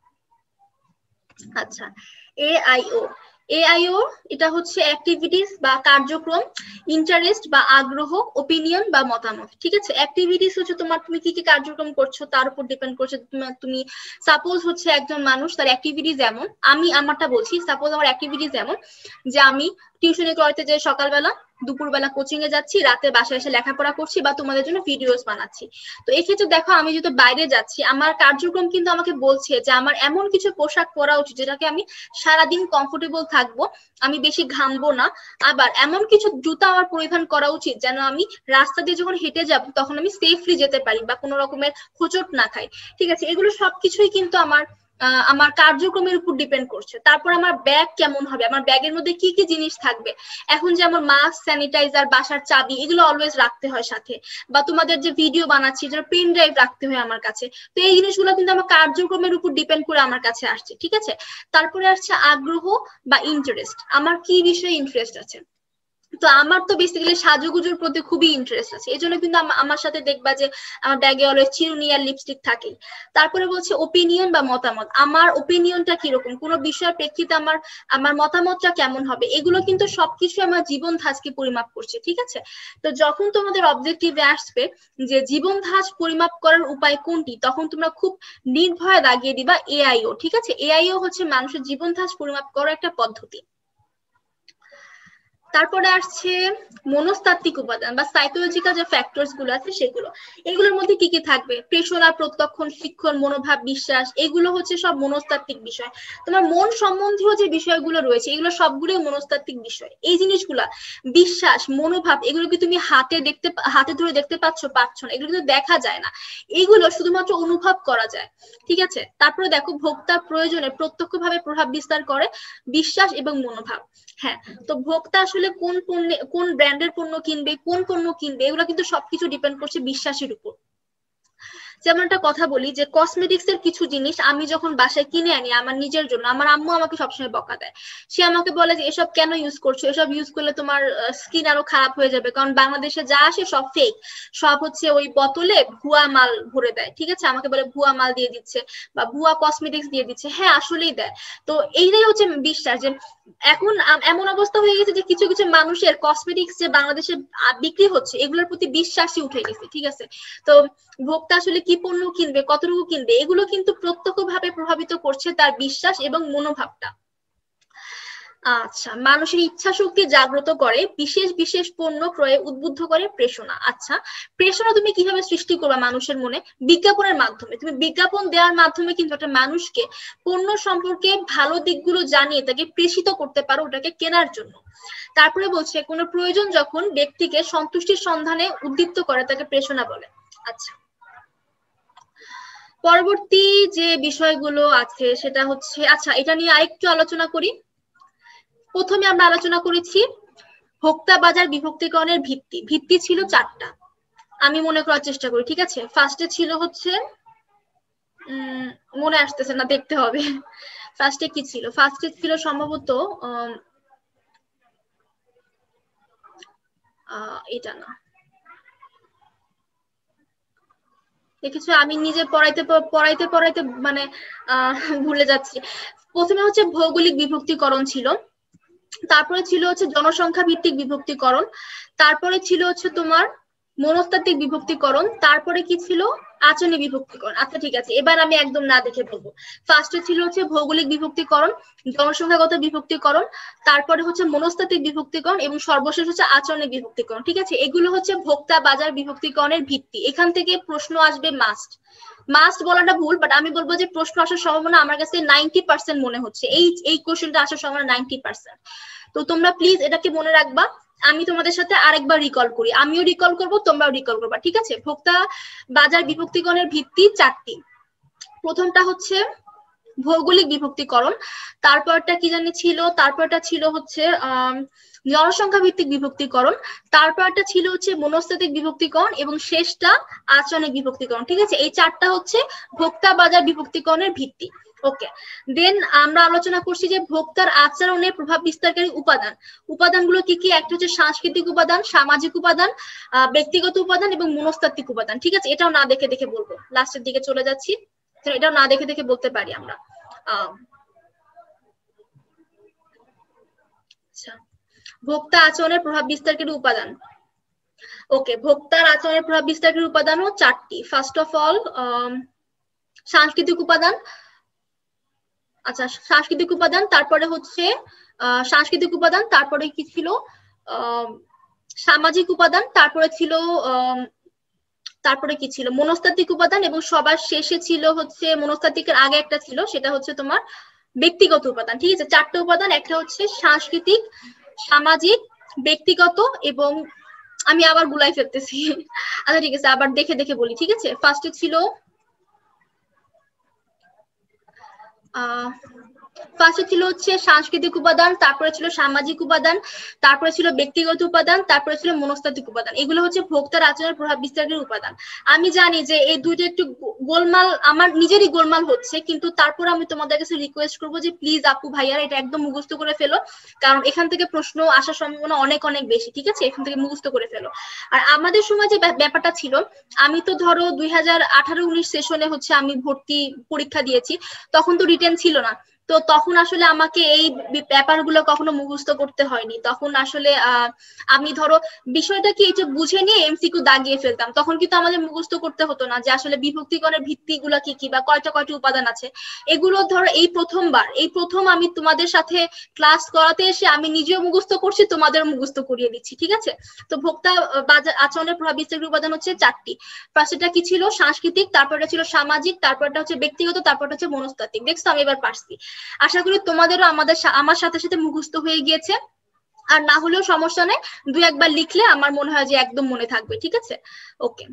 আচ্ছা, এআইও এআইও এটা হচ্ছে অ্যাক্টিভিটিস বা কার্যক্রম, ইন্টারেস্ট বা আগ্রহ, ওপিনিয়ন বা মতামত, ঠিক আছে? অ্যাক্টিভিটিস হচ্ছে তোমার তুমি কি কি কার্যক্রম করছো তার উপর ডিপেন্ড করছে। তুমি সাপোজ হচ্ছে একজন মানুষ, তার অ্যাক্টিভিটিস যেমন, আমি আমারটা বলছি, সাপোজ আমার অ্যাক্টিভিটিস যেমন যে আমি টিউশনি করতে যাই সকালবেলা, দুপুরবেলা কোচিং এ যাচ্ছি, রাতে বাসায় এসে লেখাপড়া করছি বা তোমাদের জন্য ভিডিওস বানাচ্ছি। তো এই ক্ষেত্রে দেখো আমি যেহেতু বাইরে যাচ্ছি, আমার কার্যক্রম কিন্তু আমাকে বলছে যে আমার এমন কিছু পোশাক পরা উচিত যেটাকে আমি সারাদিন কমফোর্টেবল থাকবো, আমি বেশি ঘামবো না, আবার এমন কিছু জুতা আমার পরিধান করা উচিত যেন আমি রাস্তা দিয়ে যখন হেঁটে যাব তখন আমি সেফলি যেতে পারি বা কোনো রকমের হোঁচট না খাই, ঠিক আছে? এগুলো সবকিছুই কিন্তু আমার আমার কার্যক্রমের উপর ডিপেন্ড করছে। তারপর আমার ব্যাগ কেমন হবে, আমার ব্যাগের মধ্যে কি কি জিনিস থাকবে, এখন যে আমার মাস্ক, স্যানিটাইজার, বাসার চাবি, এগুলো অলওয়েজ রাখতে হয় সাথে, বা তোমাদের যে ভিডিও বানাচ্ছি যেটা পেন ড্রাইভ রাখতে হয় আমার কাছে। তো এই জিনিসগুলো কিন্তু আমার কার্যক্রমের উপর ডিপেন্ড করে আমার কাছে আসছে, ঠিক আছে? তারপরে আসছে আগ্রহ বা ইন্টারেস্ট, আমার কি বিষয়ে ইন্টারেস্ট আছে। তো আমার তো বেসিক্যালি সাজুগুজুর প্রতি খুবই ইন্টারেস্ট আছে, এই জন্য কিন্তু আমার সাথে দেখবা যে আমার ব্যাগে অলওয়েজ চিরুনি আর লিপস্টিক থাকেই। তারপরে বলছে ওপিনিয়ন বা মতামত, আমার ওপিনিয়নটা কিরকম, কোনো বিষয়ের প্রেক্ষিতে আমার আমার মতামতটা কেমন হবে, এগুলো কিন্তু সবকিছু আমার জীবন ধাঁচকে পরিমাপ করছে, ঠিক আছে? তো যখন তোমাদের অবজেক্টিভে আসবে যে জীবন ধাঁচ পরিমাপ করার উপায় কোনটি, তখন তোমরা খুব নির্ভয়ে দাগিয়ে দিবা এআইও, ঠিক আছে? এআইও হচ্ছে মানুষের জীবন ধাঁচ পরিমাপ করার একটা পদ্ধতি। তারপরে আসছে মনস্তাত্ত্বিক উপাদান বা সাইকোলজিক্যাল যে ফ্যাক্টরস গুলো আছে সেগুলো। এগুলোর মধ্যে কি কি থাকবে? প্রেষণা, প্রত্যক্ষণ, শিক্ষণ, মনোভাব, বিশ্বাস, এগুলো হচ্ছে সব মনস্তাত্ত্বিক বিষয়। তোমার মন সম্বন্ধীয় যে বিষয়গুলো রয়েছে এগুলো সবগুলোই মনস্তাত্ত্বিক বিষয়। এই জিনিসগুলা বিশ্বাস, মনোভাব, এগুলো কি তুমি হাতে দেখতে হাতে ধরে দেখতে পাচ্ছ? পাচ্ছ না, এগুলো কিন্তু দেখা যায় না, এগুলো শুধুমাত্র অনুভব করা যায়, ঠিক আছে? তারপরে দেখো ভোক্তার প্রয়োজনে প্রত্যক্ষভাবে প্রভাব বিস্তার করে বিশ্বাস এবং মনোভাব। হ্যাঁ, তো ভোক্তা আসলে কোন পণ্য, কোন ব্র্যান্ডের পণ্য কিনবে, কোন পণ্য কিনবে, এগুলো কিন্তু সবকিছু ডিপেন্ড করছে বিশ্বাসের উপর। যেমন একটা কথা বলি যে কসমেটিক্স এর কিছু জিনিস আমি যখন বাসায় কিনে আনি আমার নিজের জন্য, আমার আম্মু আমাকে সবসময় বকা দেয়। সে আমাকে বলে যে এসব কেন ইউজ করছো, এসব ইউজ করলে তোমার স্কিন আরো খারাপ হয়ে যাবে, কারণ বাংলাদেশে যা আসে সব ফেক, সব হচ্ছে ওই বোতলে ভুয়া মাল ভরে দেয়, ঠিক আছে? আমাকে বলে ভুয়া মাল দিয়ে দিচ্ছে বা ভুয়া কসমেটিক্স দিয়ে দিচ্ছে। হ্যাঁ, আসলেই দেয়। তো এইটাই হচ্ছে বিশ্বাস, যে এখন এমন অবস্থা হয়ে গেছে যে কিছু কিছু মানুষের কসমেটিক্স যে বাংলাদেশে বিক্রি হচ্ছে এগুলোর প্রতি বিশ্বাসই উঠে গেছে, ঠিক আছে? তো ভোক্তা আসলে কি পণ্য কিনবে, কতটুকু কিনবে, এগুলো কিন্তু প্রত্যক্ষভাবে প্রভাবিত করছে তার বিশ্বাস এবং মনোভাবটা। আচ্ছা, মানুষের ইচ্ছা শক্তি জাগ্রত করে, বিশেষ বিশেষ পণ্য ক্রয়ে উদ্বুদ্ধ করে প্রেষণা। আচ্ছা, প্রেষণা তুমি কিভাবে সৃষ্টি করবে মানুষের মনে? বিজ্ঞাপনের মাধ্যমে। তুমি বিজ্ঞাপন দেওয়ার মাধ্যমে কিন্তু একটা মানুষকে পণ্য সম্পর্কে ভালো দিকগুলো জানিয়ে তাকে প্রেষিত করতে পারো ওটাকে কেনার জন্য। তারপরে বলছে কোনো প্রয়োজন যখন ব্যক্তিকে সন্তুষ্টির সন্ধানে উদ্দীপ্ত করে তাকে প্রেষণা বলে। আচ্ছা, পরবর্তী যে বিষয়গুলো আছে সেটা হচ্ছে, আচ্ছা এটা নিয়ে আরেকটু আলোচনা করি। প্রথমে আমরা আলোচনা করেছি ভোক্তা বাজার বিভক্তিকরণের ভিত্তি। ভিত্তি ছিল চারটা, আমি মনে করার চেষ্টা করি, ঠিক আছে? ফার্স্টে ছিল হচ্ছে উম মনে আসতেছে না, দেখতে হবে। ফার্স্টে কি ছিল? ফার্স্টে ছিল সম্ভবত এটা না, দেখেছো আমি নিজে পড়াইতে পড়াইতে পড়াইতে মানে আহ ভুলে যাচ্ছি। প্রথমে হচ্ছে ভৌগোলিক বিভক্তিকরণ ছিল, তারপরে ছিল হচ্ছে জনসংখ্যা ভিত্তিক বিভক্তিকরণ, তারপরে ছিল হচ্ছে তোমার মনস্তাত্ত্বিক বিভক্তিকরণ, তারপরে কি ছিল? আচরণিক বিভক্তিকরণ। আচ্ছা ঠিক আছে, এবার আমি একদম না দেখে বলবো। ফার্স্টে ছিল হচ্ছে ভৌগোলিক বিভক্তিকরণ, জনসংখ্যাগত বিভক্তিকরণ, তারপরে হচ্ছে মনস্তাত্ত্বিক বিভক্তিকরণ এবং সর্বশেষ হচ্ছে আচরণিক বিভক্তিকরণ। ঠিক আছে, এগুলো হচ্ছে ভোক্তা বাজার বিভক্তিকরণের ভিত্তি। এখান থেকে প্রশ্ন আসবে মাস্ট। মাস্ট বলাটা ভুল, বাট আমি বলবো যে প্রশ্ন আসার সম্ভাবনা আমার কাছে নাইনটি পার্সেন্ট মনে হচ্ছে, এই এই কোশ্চেনটা আসার সম্ভাবনা নাইনটি পার্সেন্ট। তো তোমরা প্লিজ এটাকে মনে রাখবা। আমি তোমাদের সাথে আরেকবার রিকল করি, আমিও রিকল করব, তোমরাও রিকল করবা। ঠিক আছে, ভোক্তা বাজার বিভক্তিকরণের ভিত্তি চারটি। প্রথমটা হচ্ছে ভৌগোলিক বিভক্তিকরণ, তারপরটা কি জানি ছিল, তারপরটা ছিল হচ্ছে আহ জনসংখ্যা ভিত্তিক বিভক্তিকরণ, তারপরটা ছিল হচ্ছে মনস্তাত্ত্বিক বিভক্তিকরণ এবং শেষটা আচরণিক বিভক্তিকরণ। ঠিক আছে, এই চারটা হচ্ছে ভোক্তা বাজার বিভক্তিকরণের ভিত্তি। ওকে, দেন আমরা আলোচনা করছি যে ভোক্তার আচরণে প্রভাব বিস্তারকারী উপাদান। উপাদানগুলো কি কি? একটা হচ্ছে সাংস্কৃতিক উপাদান, সামাজিক উপাদান, ব্যক্তিগত উপাদান এবং মনস্তাত্ত্বিক উপাদান। ঠিক আছে, এটাও না দেখে দেখে বলবো, লাস্টের দিকে চলে যাচ্ছি, এটাও না দেখে দেখে বলতে পারি আমরা। আচ্ছা, ভোক্তা আচরণের প্রভাব বিস্তারকারী উপাদান। ওকে, ভোক্তার আচরণের প্রভাব বিস্তারকারী উপাদানও চারটি। ফার্স্ট অফ অল সাংস্কৃতিক উপাদান। আচ্ছা, সাংস্কৃতিক উপাদান, তারপরে হচ্ছে আহ সাংস্কৃতিক উপাদান, তারপরে কি ছিল? আহ সামাজিক উপাদান, তারপরে ছিল আহ তারপরে কি ছিল? মনস্তাত্ত্বিক উপাদান, এবং সবার শেষে ছিল হচ্ছে মনস্তাত্ত্বিকের আগে একটা ছিল, সেটা হচ্ছে তোমার ব্যক্তিগত উপাদান। ঠিক আছে, চারটে উপাদান, একটা হচ্ছে সাংস্কৃতিক, সামাজিক, ব্যক্তিগত এবং আমি আবার গুলাই ফেলতেছি। আচ্ছা ঠিক আছে, আবার দেখে দেখে বলি। ঠিক আছে, ফার্স্টে ছিল আহ ফার্স্টে ছিল হচ্ছে সাংস্কৃতিক উপাদান, তারপরে ছিল সামাজিক উপাদান, তারপরে ছিল ব্যক্তিগত উপাদান, তারপরে ছিল মনস্তাত্ত্বিক উপাদান। এগুলো হচ্ছে ভোক্তার আচরণের প্রভাব বিস্তারের উপাদান। আমি জানি যে এই দুইটা একটু গোলমাল, আমার নিজেরই গোলমাল হচ্ছে, কিন্তু তারপর আমি তোমাদের কাছে রিকোয়েস্ট করবো যে প্লিজ আপু ভাইয়ারা এটা একদম মুখস্থ করে ফেলো, কারণ এখান থেকে প্রশ্ন আসার সম্ভাবনা অনেক অনেক বেশি। ঠিক আছে, এখান থেকে মুখস্থ করে ফেলো। আর আমাদের সময় যে ব্যাপারটা ছিল, আমি তো ধরো দুই হাজার আঠারো উনিশ সেশনে হচ্ছে আমি ভর্তি পরীক্ষা দিয়েছি, তখন তো রিটেন ছিল না, তো তখন আসলে আমাকে এই ব্যাপারগুলো কখনো মুখস্থ করতে হয়নি। তখন আসলে আহ আমি ধরো বিষয়টা কি এই যে বুঝে নিয়ে এমসিকিউ দাগিয়ে ফেলতাম, তখন কিন্তু আমাদের মুখস্থ করতে হতো না যে আসলে বিভক্তিকরণের ভিত্তিগুলো কি কি বা কয়টা কয়টা উপাদান আছে। এগুলো ধরো এই প্রথমবার, এই প্রথম আমি তোমাদের সাথে ক্লাস করাতে এসে আমি নিজেও মুখস্থ করছি, তোমাদের মুখস্থ করিয়ে দিচ্ছি। ঠিক আছে, তো ভোক্তা বাজার আচরণের প্রভাব বিস্তারকারী উপাদান হচ্ছে চারটি। ফার্স্টটা কি ছিল? সাংস্কৃতিক, তারপরটা ছিল সামাজিক, তারপরটা হচ্ছে ব্যক্তিগত, তারপরটা হচ্ছে মনস্তাত্ত্বিক। দেখছো আমি এবার পারছি। আশা করি তোমাদেরও আমাদের আমার সাথে সাথে মুখস্থ হয়ে গিয়েছে, আর না হলেও সমস্যা নেই, দুই একবার লিখলে আমার মনে হয় যে একদম মনে থাকবে। ঠিক আছে, ওকে।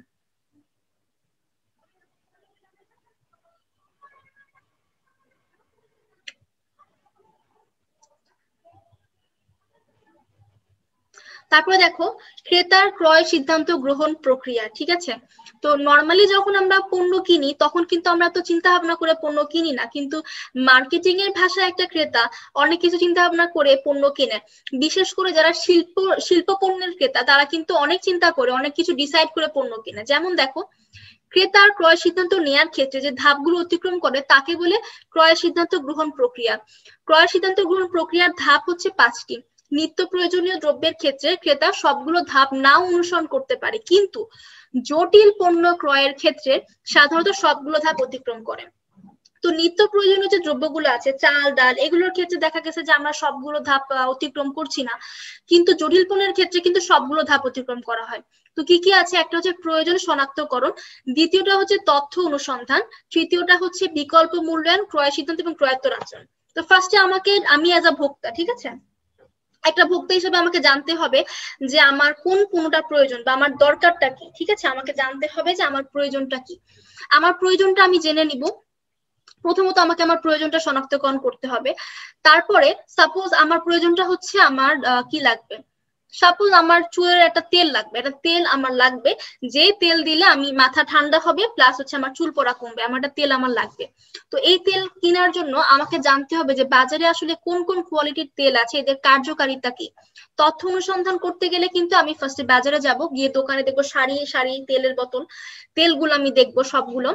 তারপরে দেখো ক্রেতার ক্রয় সিদ্ধান্ত গ্রহণ প্রক্রিয়া। ঠিক আছে, তো নর্মালি যখন আমরা পণ্য কিনি তখন কিন্তু আমরা তো চিন্তা ভাবনা করে পণ্য কিনি না, কিন্তু মার্কেটিং এর ভাষায় একটা ক্রেতা অনেক কিছু চিন্তা ভাবনা করে পণ্য কিনে। বিশেষ করে যারা শিল্প শিল্প পণ্যের ক্রেতা, তারা কিন্তু অনেক চিন্তা করে অনেক কিছু ডিসাইড করে পণ্য কিনে। যেমন দেখো, ক্রেতার ক্রয় সিদ্ধান্ত নেওয়ার ক্ষেত্রে যে ধাপগুলো অতিক্রম করে তাকে বলে ক্রয় সিদ্ধান্ত গ্রহণ প্রক্রিয়া। ক্রয় সিদ্ধান্ত গ্রহণ প্রক্রিয়ার ধাপ হচ্ছে পাঁচটি। নিত্য প্রয়োজনীয় দ্রব্যের ক্ষেত্রে ক্রেতা সবগুলো ধাপ নাও অনুসরণ করতে পারে, কিন্তু জটিল পণ্য ক্রয়ের ক্ষেত্রে সাধারণত সবগুলো ধাপ অতিক্রম করে। তো নিত্য প্রয়োজনীয় যে দ্রব্যগুলো আছে, চাল ডাল, এগুলোর ক্ষেত্রে দেখা গেছে যে আমরা সবগুলো ধাপ অতিক্রম করছি না, কিন্তু জটিল পণ্যের ক্ষেত্রে কিন্তু সবগুলো ধাপ অতিক্রম করা হয়। তো কি কি আছে? একটা হচ্ছে প্রয়োজন শনাক্তকরণ, দ্বিতীয়টা হচ্ছে তথ্য অনুসন্ধান, তৃতীয়টা হচ্ছে বিকল্প মূল্যায়ন, ক্রয় সিদ্ধান্ত এবং ক্রয়োত্তর আচরণ। তো ফার্স্টে আমাকে, আমি অ্যাজ আ ভোক্তা, ঠিক আছে, একটা ভোক্তা হিসেবে আমাকে জানতে হবে যে আমার কোন পণ্যটা প্রয়োজন বা আমার দরকারটা কি। ঠিক আছে, আমাকে জানতে হবে যে আমার প্রয়োজনটা কি। আমার প্রয়োজনটা আমি জেনে নিব। প্রথমত আমাকে আমার প্রয়োজনটা শনাক্তকরণ করতে হবে। তারপরে সাপোজ আমার প্রয়োজনটা হচ্ছে আমার কি লাগবে, সাপোজ আমার চুলের একটা তেল লাগবে, একটা তেল আমার লাগবে, যে তেল দিলে আমি মাথা ঠান্ডা হবে প্লাস হচ্ছে আমার চুল পড়া কমবে, আমার একটা তেল আমার লাগবে। তো এই তেল কেনার জন্য আমাকে জানতে হবে যে বাজারে আসলে কোন কোন কোয়ালিটির তেল আছে, এদের কার্যকারিতা কি। তথ্য অনুসন্ধান করতে গেলে কিন্তু আমি ফার্স্টে বাজারে যাব, গিয়ে দোকানে দেখবো সারি সারি তেলের বোতল, তেলগুলো আমি দেখবো সবগুলো।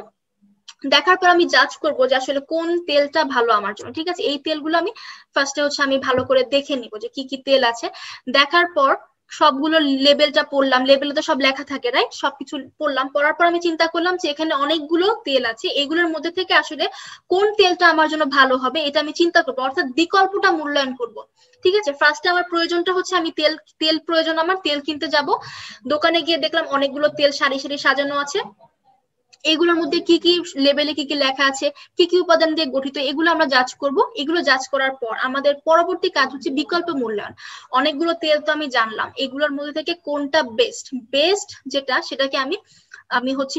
দেখার পর আমি জাজ করবো যে আসলে কোন তেলটা ভালো আমার জন্য, ঠিক আছে। এই তেলগুলো আমি ফার্স্টে হচ্ছে আমি ভালো করে দেখে নিব যে কি কি তেল আছে। দেখার পর সবগুলো লেবেলটা পড়লাম, লেবেলে তো সব লেখা থাকে রাইট, সবকিছু পড়লাম। পড়ার পর আমি চিন্তা করলাম যে এখানে অনেকগুলো তেল আছে, এগুলোর মধ্যে থেকে আসলে কোন তেলটা আমার জন্য ভালো হবে এটা আমি চিন্তা করবো, অর্থাৎ বিকল্পটা মূল্যায়ন করব। ঠিক আছে, ফার্স্টে আমার প্রয়োজনটা হচ্ছে আমি তেল তেল প্রয়োজন, আমার তেল কিনতে যাব, দোকানে গিয়ে দেখলাম অনেকগুলো তেল সারি সারি সাজানো আছে, এগুলোর মধ্যে কি কি লেবেলে কি কি লেখা আছে, কি কি উপাদান দিয়ে গঠিত, এগুলো আমরা জাজ করব। এগুলো জাজ করার পর আমাদের পরবর্তী কাজ হচ্ছে বিকল্প মূল্যায়ন। অনেকগুলো তেল তো আমি জানলাম, এগুলোর মধ্যে থেকে কোনটা বেস্ট, বেস্ট যেটা সেটাকে আমি আমি হচ্ছে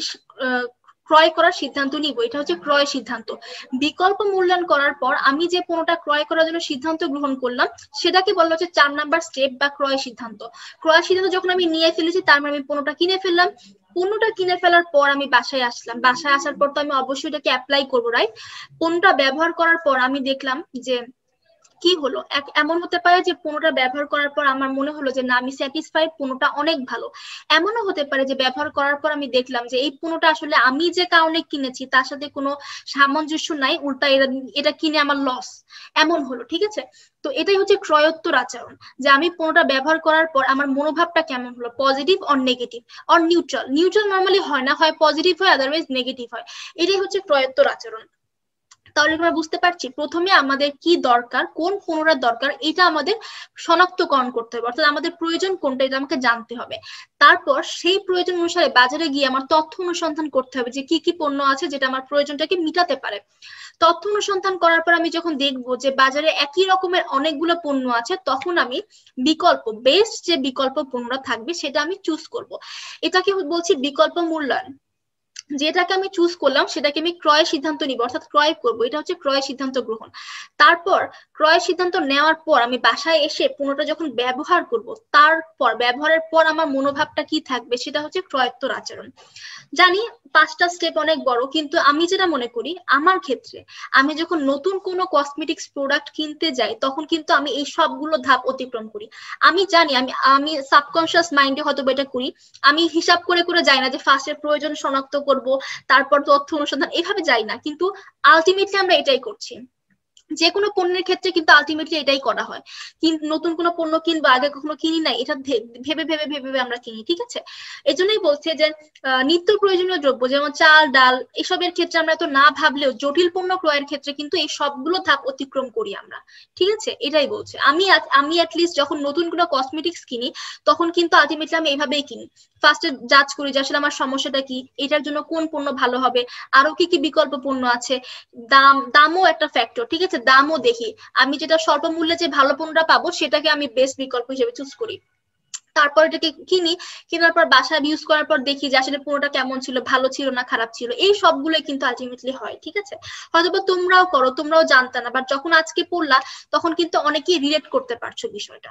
ক্রয় করার সিদ্ধান্ত নিব, এটা হচ্ছে ক্রয় সিদ্ধান্ত। বিকল্প মূল্যায়ন করার পর আমি যে পণ্যটা ক্রয় করার জন্য সিদ্ধান্ত গ্রহণ করলাম সেটাকে বলা হচ্ছে চার নাম্বার স্টেপ বা ক্রয় সিদ্ধান্ত। ক্রয় সিদ্ধান্ত যখন আমি নিয়ে ফেলেছি তার মানে আমি পণ্যটা কিনে ফেললাম। পণ্যটা কিনে ফেলার পর আমি বাসায় আসলাম, বাসায় আসার পর তো আমি অবশ্যই এটাকে অ্যাপ্লাই করবো রাইট। পণ্যটা ব্যবহার করার পর আমি দেখলাম যে কি হলো, এমন হতে পারে যে পণ্যটা ব্যবহার করার পর আমার মনে হলো যে না আমি স্যাটিসফাইড, পণ্যটা অনেক ভালো। এমনও হতে পারে যে ব্যবহার করার পর আমি দেখলাম যে এই পণ্যটা আসলে আমি যে কারণে কিনেছি তার সাথে কোনো সামঞ্জস্য নাই, উল্টা এটা এটা কিনে আমার লস, এমন হলো। ঠিক আছে, তো এটাই হচ্ছে ক্রয়োত্তর আচরণ, যে আমি পণ্যটা ব্যবহার করার পর আমার মনোভাবটা কেমন হলো, positive or negative or neutral. Neutral normally হয় না, হয় পজিটিভ হয় আদারওয়াইজ নেগেটিভ হয়। এটাই হচ্ছে ক্রয়োত্তর আচরণ। তাহলে আমরা বুঝতে পারছি প্রথমে আমাদের কি দরকার, কোন পণ্যটা দরকার এটা আমাদের শনাক্তকরণ করতে হবে, অর্থাৎ আমাদের প্রয়োজন কোনটা এটা আমাকে জানতে হবে। তারপর সেই প্রয়োজন অনুসারে বাজারে গিয়ে আমার তথ্য অনুসন্ধান করতে হবে যে কি কি পণ্য আছে যেটা আমার প্রয়োজনটাকে মিটাতে পারে। তথ্য অনুসন্ধান করার পর আমি যখন দেখবো যে বাজারে একই রকমের অনেকগুলো পণ্য আছে, তখন আমি বিকল্প, বেস্ট যে বিকল্প পণ্যটা থাকবে সেটা আমি চুজ করব। এটাকে বলছি বিকল্প মূল্যায়ন। যেটাকে আমি চুজ করলাম সেটাকে আমি ক্রয় সিদ্ধান্ত নিব, অর্থাৎ ক্রয় করব, এটা হচ্ছে ক্রয় সিদ্ধান্ত গ্রহণ। তারপর ক্রয় সিদ্ধান্ত নেওয়ার পর আমি বাসায় এসে পণ্যটা যখন ব্যবহার করব, তারপর ব্যবহারের পর আমার মনোভাবটা কি থাকবে সেটা হচ্ছে ক্রয়োত্তর আচরণ। জানি পাঁচটা স্টেপ অনেক বড়, কিন্তু আমি যেটা মনে করি আমার ক্ষেত্রে আমি যখন নতুন কোনো কসমেটিক্স প্রোডাক্ট কিনতে যাই তখন কিন্তু আমি এই সবগুলো ধাপ অতিক্রম করি। আমি জানি আমি আমি সাবকনশিয়াস মাইন্ডে হয়তো এটা করি, আমি হিসাব করে করে যাই না যে ফার্স্টের প্রয়োজন শনাক্ত করব তারপর তথ্য অনুসন্ধান, এভাবে যাই না, কিন্তু আলটিমেটলি আমরা এটাই করছি। যে কোনো পণ্যের ক্ষেত্রে কিন্তু আলটিমেটলি এটাই করা হয়, কিন্তু নতুন কোনো পণ্য কিনবো আগে কখনো কিনি নাই, এটা ভেবে ভেবে ভেবে ভেবে আমরা কিনি। ঠিক আছে, এই জন্যই বলছে যে নিত্য প্রয়োজনীয় দ্রব্য যেমন চাল ডাল এসবের ক্ষেত্রে আমরা তো না ভাবলেও জটিল পণ্য ক্রয়ের ক্ষেত্রে কিন্তু এই সবগুলো ধাপ অতিক্রম করি আমরা। ঠিক আছে, এটাই বলছে। আমি আমি অ্যাটলিস্ট যখন নতুন কোনো কসমেটিক্স কিনি তখন কিন্তু আলটিমেটলি আমি এইভাবেই কিনি, ফার্স্টে জাজ করি যে আসলে আমার সমস্যাটা কি, এটার জন্য কোন পণ্য ভালো হবে, আরো কি কি বিকল্প পণ্য আছে, দাম দামও একটা ফ্যাক্টর। ঠিক আছে, দামও দেখি, আমি যেটা স্বল্প মূল্যে যে ভালো পণ্যটা পাবো সেটাকে আমি বেস্ট বিকল্প হিসেবে চুজ করি। তারপর এটাকে কিনি, কেনার পর বাসায় ইউজ করার পর দেখি যে আসলে পণ্যটা কেমন ছিল, ভালো ছিল না খারাপ ছিল, এই সবগুলোই কিন্তু আলটিমেটলি হয়। ঠিক আছে, হয়তো তোমরাও করো, তোমরাও জানতা না, বাট যখন আজকে পড়লা তখন কিন্তু অনেকেই রিলেট করতে পারছো বিষয়টা।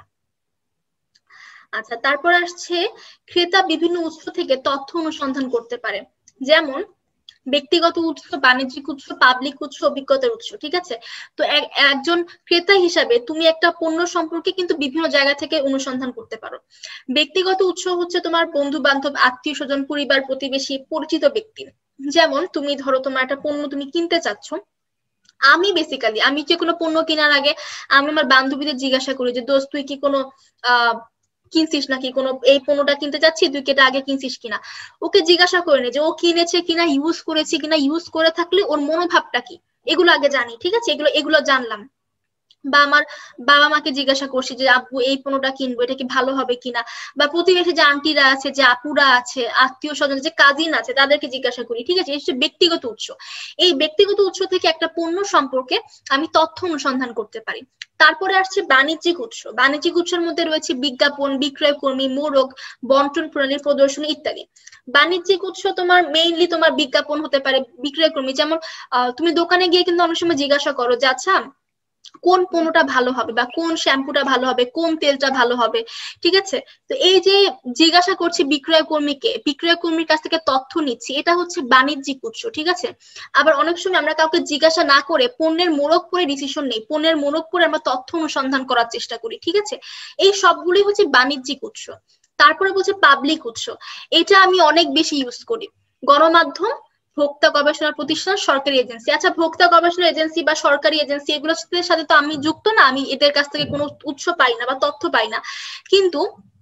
আচ্ছা, তারপর আসছে ক্রেতা বিভিন্ন উৎস থেকে তথ্য অনুসন্ধান করতে পারে, যেমন ব্যক্তিগত উৎস, বাণিজ্যিক উৎস, পাবলিক উৎস, অভিজ্ঞতার উৎস। ঠিক আছে, তো একজন ক্রেতা হিসাবে তুমি একটা পণ্য সম্পর্কে কিন্তু বিভিন্ন জায়গা থেকে অনুসন্ধান করতে পারো। ব্যক্তিগত উৎস হচ্ছে তোমার বন্ধু বান্ধব, আত্মীয় স্বজন, পরিবার, প্রতিবেশী, পরিচিত ব্যক্তি। যেমন তুমি ধরো তোমার একটা পণ্য তুমি কিনতে চাচ্ছ, আমি বেসিক্যালি আমি যে কোনো পণ্য কেনার আগে আমি আমার বান্ধবীদের জিজ্ঞাসা করি যে দোস্ত তুই কি কোনো আহ কিনছিস নাকি, কোনো এই পণ্যটা কিনতে চাচ্ছি, তুই কি এটা আগে কিনছিস কিনা, ওকে জিজ্ঞাসা করে নি যে ও কিনেছে কিনা, ইউজ করেছে কিনা, ইউজ করে থাকলে ওর মনোভাবটা কি, এগুলো আগে জানি। ঠিক আছে, এগুলো এগুলো জানলাম। বা আমার বাবা মাকে জিজ্ঞাসা করছি যে আব্বু এই পণ্যটা কিনবো, এটা কি ভালো হবে কিনা, বা প্রতিবেশী যে আন্টিরা আছে, যে আপুরা আছে, আত্মীয় স্বজন, যে কাজিন আছে, তাদেরকে জিজ্ঞাসা করি। ঠিক আছে, এটা ব্যক্তিগত উৎস। এই ব্যক্তিগত উৎস থেকে একটা পণ্য সম্পর্কে আমি তথ্য অনুসন্ধান করতে পারি। তারপরে আসছে বাণিজ্যিক উৎস। বাণিজ্যিক উৎসের মধ্যে রয়েছে বিজ্ঞাপন, বিক্রয় কর্মী, মোড়ক, বন্টন প্রণালী, প্রদর্শনী ইত্যাদি। বাণিজ্যিক উৎস তোমার মেইনলি তোমার বিজ্ঞাপন হতে পারে, বিক্রয় কর্মী, যেমন তুমি দোকানে গিয়ে কিন্তু অনেক সময় জিজ্ঞাসা করো যে আচ্ছা কোন পণ্যটা ভালো হবে বা কোন শ্যাম্পুটা ভালো হবে, কোন তেলটা ভালো হবে, ঠিক আছে। তো এই যে জিজ্ঞাসা করছি বিক্রয় কর্মীকে, বিক্রয় কর্মীর কাছ থেকে তথ্য নিচ্ছি, এটা হচ্ছে বাণিজ্যিক উৎস, ঠিক আছে। আবার অনেক সময় আমরা কাউকে জিজ্ঞাসা না করে পণ্যের মোড়ক করে ডিসিশন নেই, পণ্যের মোড়ক করে আমরা তথ্য অনুসন্ধান করার চেষ্টা করি, ঠিক আছে। এই সবগুলোই হচ্ছে বাণিজ্যিক উৎস। তারপরে বলছে পাবলিক উৎস, এটা আমি অনেক বেশি ইউজ করি। গণমাধ্যম, ভোক্তা গবেষণা প্রতিষ্ঠান, সরকারি এজেন্সি। আচ্ছা, ভোক্তা গবেষণা এজেন্সি বা সরকারি এজেন্সি এগুলোর সাথে তো আমি যুক্ত না, আমি এদের কাছ থেকে কোনো উৎস পাই না বা তথ্য পাই না, কিন্তু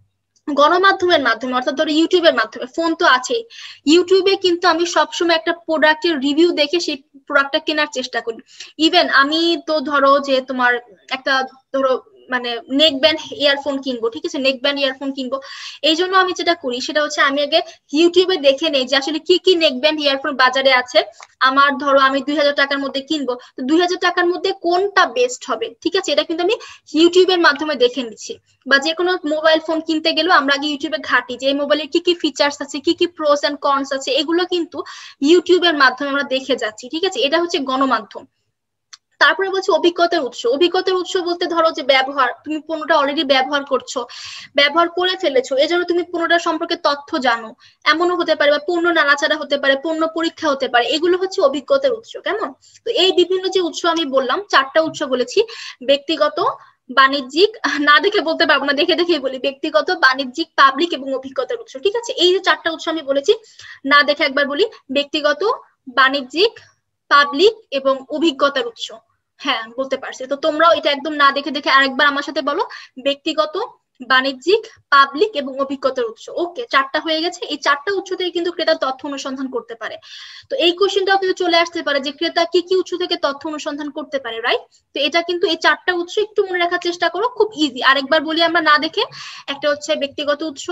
গণমাধ্যমের মাধ্যমে অর্থাৎ ধরো ইউটিউবের মাধ্যমে, ফোন তো আছেই, ইউটিউবে কিন্তু আমি সবসময় একটা প্রোডাক্টের রিভিউ দেখে সেই প্রোডাক্টটা কেনার চেষ্টা করি। ইভেন আমি তো ধরো যে তোমার একটা ধরো মানে নেক ব্যান্ড ইয়ারফোন কিনবো, ঠিক আছে, নেক ব্যান্ড ইয়ারফোন কিনবো, এই জন্য আমি যেটা করি সেটা হচ্ছে আমি আগে ইউটিউবে দেখে নেই যে আসলে কি কি নেক ব্যান্ড ইয়ারফোন বাজারে আছে। আমার ধরো আমি দুই হাজার টাকার মধ্যে কিনবো, তো দুই হাজার টাকার মধ্যে কোনটা বেস্ট হবে, ঠিক আছে, এটা কিন্তু আমি ইউটিউবের মাধ্যমে দেখে নিচ্ছি। বা যে কোনো মোবাইল ফোন কিনতে গেলেও আমরা আগে ইউটিউবে ঘাঁটি যে এই মোবাইলের কি কি ফিচার্স আছে, কি কি প্রোস এন্ড কনস আছে, এগুলো কিন্তু ইউটিউবের মাধ্যমে আমরা দেখে যাচ্ছি, ঠিক আছে। এটা হচ্ছে গণমাধ্যম। তারপরে বলছি অভিজ্ঞতার উৎস। অভিজ্ঞতার উৎস বলতে ধরো যে ব্যবহার, তুমি পণ্যটা অলরেডি ব্যবহার করছো, ব্যবহার করে ফেলেছো, এজন্য তুমি পণ্যটা সম্পর্কে তথ্য জানো, এমনও হতে পারে, বা পণ্য নাড়াচাড়া হতে পারে, পণ্য পরীক্ষা হতে পারে, এগুলো হচ্ছে অভিজ্ঞতার উৎস, কেমন। তো এই বিভিন্ন যে উৎস আমি বললাম, চারটা উৎস বলেছি, ব্যক্তিগত, বাণিজ্যিক, না দেখে বলতে পারবো না, দেখে দেখেই বলি, ব্যক্তিগত, বাণিজ্যিক, পাবলিক এবং অভিজ্ঞতার উৎস, ঠিক আছে। এই যে চারটা উৎস আমি বলেছি, না দেখে একবার বলি, ব্যক্তিগত, বাণিজ্যিক, পাবলিক এবং অভিজ্ঞতার উৎস। হ্যাঁ, বলতে পারছি। তো তোমরাও এটা একদম না দেখে দেখে আরেকবার আমার সাথে বলো, ব্যক্তিগত, বাণিজ্যিক, পাবলিক এবং অভিজ্ঞতার উৎস। ওকে, চারটা হয়ে গেছে। এই চারটা উৎস থেকে কিন্তু ক্রেতা তথ্য অনুসন্ধান করতে পারে। তো এই কোশ্চেনটাও কিন্তু চলে আসতে পারে যে ক্রেতা কি কি উৎস থেকে তথ্য অনুসন্ধান করতে পারে, রাইট। তো এটা কিন্তু এই চারটা উৎস একটু মনে রাখার চেষ্টা করো, খুব ইজি। আরেকবার বলি আমরা না দেখে, একটা হচ্ছে ব্যক্তিগত উৎস,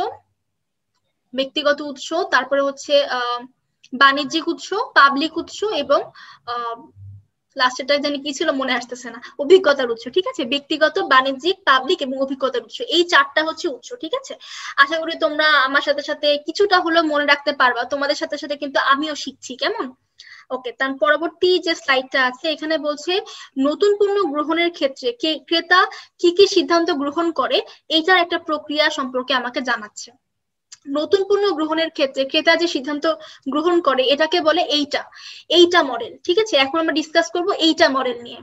ব্যক্তিগত উৎস, তারপরে হচ্ছে আহ বাণিজ্যিক উৎস, পাবলিক উৎস এবং আহ লাস্টেরটা জানি কি ছিল মনে আসতেছে না, অভিজ্ঞতার উৎস, ঠিক আছে। ব্যক্তিগত, বাণিজ্যিক, পাবলিক এবং অভিজ্ঞতার উৎস, এই চারটা হচ্ছে উৎস, ঠিক আছে। আশা করি তোমরা আমার সাথে সাথে কিছুটা হলেও মনে রাখতে পারবা, তোমাদের সাথে সাথে কিন্তু আমিও শিখছি, কেমন। ওকে, তার পরবর্তী যে স্লাইডটা আছে এখানে বলছে নতুন পণ্য গ্রহণের ক্ষেত্রে ক্রেতা কি কি সিদ্ধান্ত গ্রহণ করে, এইটার একটা প্রক্রিয়া সম্পর্কে আমাকে জানাচ্ছে। নতুন পণ্য গ্রহণের ক্ষেত্রে ক্রেতা যে সিদ্ধান্ত গ্রহণ করে এটাকে বলে এইটা, এইটা মডেল, ঠিক আছে। এখন আমরা ডিসকাস করব এইটা মডেল নিয়ে।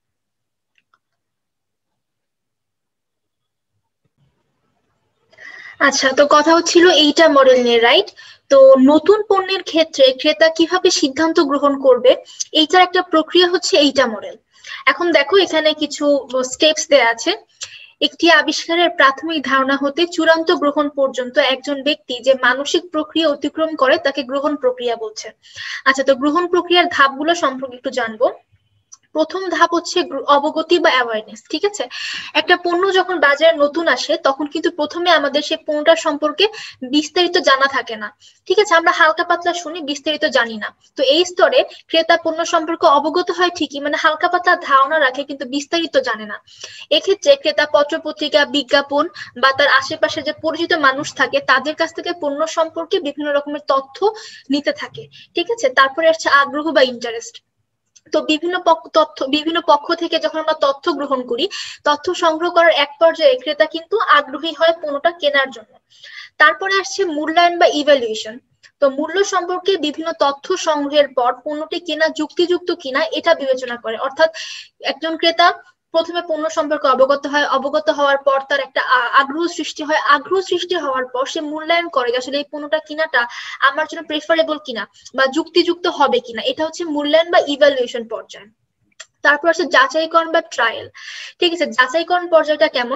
আচ্ছা, তো কথা হচ্ছিল এইটা মডেল নিয়ে, রাইট। তো নতুন পণ্যের ক্ষেত্রে ক্রেতা কিভাবে সিদ্ধান্ত গ্রহণ করবে, এইটার একটা প্রক্রিয়া হচ্ছে এইটা মডেল। এখন দেখো এখানে কিছু স্টেপস দেয়া আছে। একটি আবিষ্কারের প্রাথমিক ধারণা হতে চূড়ান্ত গ্রহণ পর্যন্ত একজন ব্যক্তি যে মানসিক প্রক্রিয়া অতিক্রম করে তাকে গ্রহণ প্রক্রিয়া বলছে। আচ্ছা, তো গ্রহণ প্রক্রিয়ার ধাপগুলো সম্পর্কে একটু জানবো। প্রথম ধাপ হচ্ছে অবগতি বা অ্যাওয়ারনেস, ঠিক আছে। একটা পণ্য যখন বাজারে নতুন আসে তখন কিন্তু প্রথমে আমাদের সেই পণ্যটার সম্পর্কে বিস্তারিত জানা থাকে না, ঠিক আছে। আমরা হালকা পাতলা শুনি, বিস্তারিত জানি না। তো এই স্তরে ক্রেতা পণ্য সম্পর্কে অবগত হয় ঠিকই, মানে হালকা পাতলা ধারণা রাখে কিন্তু বিস্তারিত জানে না। এক্ষেত্রে ক্রেতা পত্রপত্রিকা, বিজ্ঞাপন বা তার আশেপাশে যে পরিচিত মানুষ থাকে তাদের কাছ থেকে পণ্য সম্পর্কে বিভিন্ন রকমের তথ্য নিতে থাকে, ঠিক আছে। তারপরে আসছে আগ্রহ বা ইন্টারেস্ট। তো বিভিন্ন তথ্য, বিভিন্ন পক্ষ থেকে যখন আমরা তথ্য গ্রহণ করি, তথ্য সংগ্রহ করার এক পর্যায়ে ক্রেতা কিন্তু আগ্রহী হয় পণ্যটা কেনার জন্য। তারপরে আসছে মূল্যায়ন বা ইভ্যালুয়েশন। তো মূল্য সম্পর্কে বিভিন্ন তথ্য সংগ্রহের পর পণ্যটি কেনা যুক্তিযুক্ত কিনা এটা বিবেচনা করে, অর্থাৎ একজন ক্রেতা প্রথমে পণ্য সম্পর্কে অবগত হয়, অবগত হওয়ার পর তার একটা আগ্রহ সৃষ্টি হয়, আগ্রহ সৃষ্টি হওয়ার পর সে মূল্যায়ন করে আসলে এই পণ্যটা কিনাটা আমার জন্য প্রেফারেবল কিনা বা যুক্তিযুক্ত হবে কিনা, এটা হচ্ছে মূল্যায়ন বা ইভ্যালুয়েশন পর্যায়। তারপর আছে যাচাইকরণ বা ট্রায়াল, ঠিক আছে। যাচাইকরণ পর্যায়টা কেমন?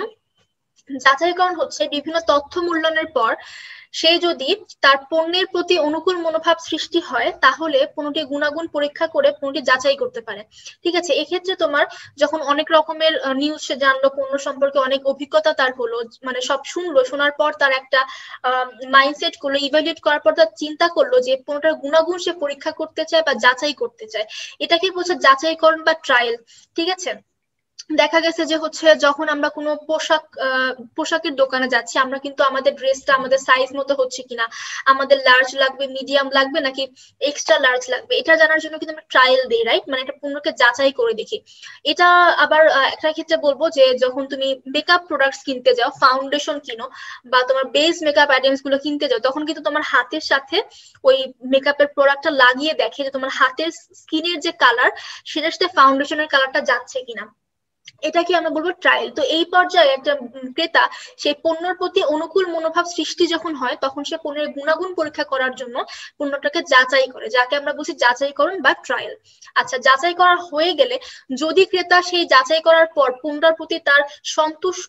যাচাইকরণ হচ্ছে বিভিন্ন তথ্য মূল্যায়নের পর সে যদি তার পণ্যের প্রতি অনুকূল মনোভাব সৃষ্টি হয় তাহলে পণ্যটি গুণাগুণ পরীক্ষা করে পণ্যটি যাচাই করতে পারে, ঠিক আছে। এক্ষেত্রে তোমার যখন অনেক রকমের নিউজ সে জানলো, পণ্য সম্পর্কে অনেক অভিজ্ঞতা তার হলো, মানে সব শুনলো, শোনার পর তার একটা মাইন্ডসেট করলো, ইভ্যালুয়েট করার পর তার চিন্তা করলো যে পণ্যটার গুণাগুণ সে পরীক্ষা করতে চায় বা যাচাই করতে চায়, এটাকে বলছে যাচাইকরণ বা ট্রায়াল, ঠিক আছে। দেখা গেছে যে হচ্ছে যখন আমরা কোনো পোশাক পোশাকের দোকানে যাচ্ছি, আমরা কিন্তু আমাদের ড্রেসটা আমাদের সাইজ মতো হচ্ছে কিনা, আমাদের লার্জ লাগবে, মিডিয়াম লাগবে নাকি এক্সট্রা লার্জ লাগবে, এটা জানার জন্য কিন্তু আমরা ট্রায়াল দিই, রাইট? মানে এটা পণ্যকে যাচাই করে দেখি। এটা আবার একটা ক্ষেত্রে বলবো যে যখন তুমি মেকআপ প্রোডাক্টস কিনতে যাও, ফাউন্ডেশন কিনো বা তোমার বেস মেকআপ আইটেমস গুলো কিনতে যাও, তখন কিন্তু তোমার হাতের সাথে ওই মেকআপের প্রোডাক্টটা লাগিয়ে দেখে যে তোমার হাতের স্কিনের যে কালার সেটার সাথে ফাউন্ডেশনের কালারটা যাচ্ছে কিনা। এটাকে আমরা বলবো ট্রায়াল। তো এই পর্যায়ে একটা ক্রেতা সেই পণ্যের প্রতি অনুকূল মনোভাব সৃষ্টি যখন হয়, তখন সে পণ্যের গুণাগুণ পরীক্ষা করার জন্য পণ্যটাকে যাচাই করে, যাকে আমরা বলছি যাচাইকরণ বা ট্রায়াল। আচ্ছা, যাচাই করা হয়ে গেলে যদি ক্রেতা সেই যাচাই করার পর পণ্যটার প্রতি তার সন্তুষ্ট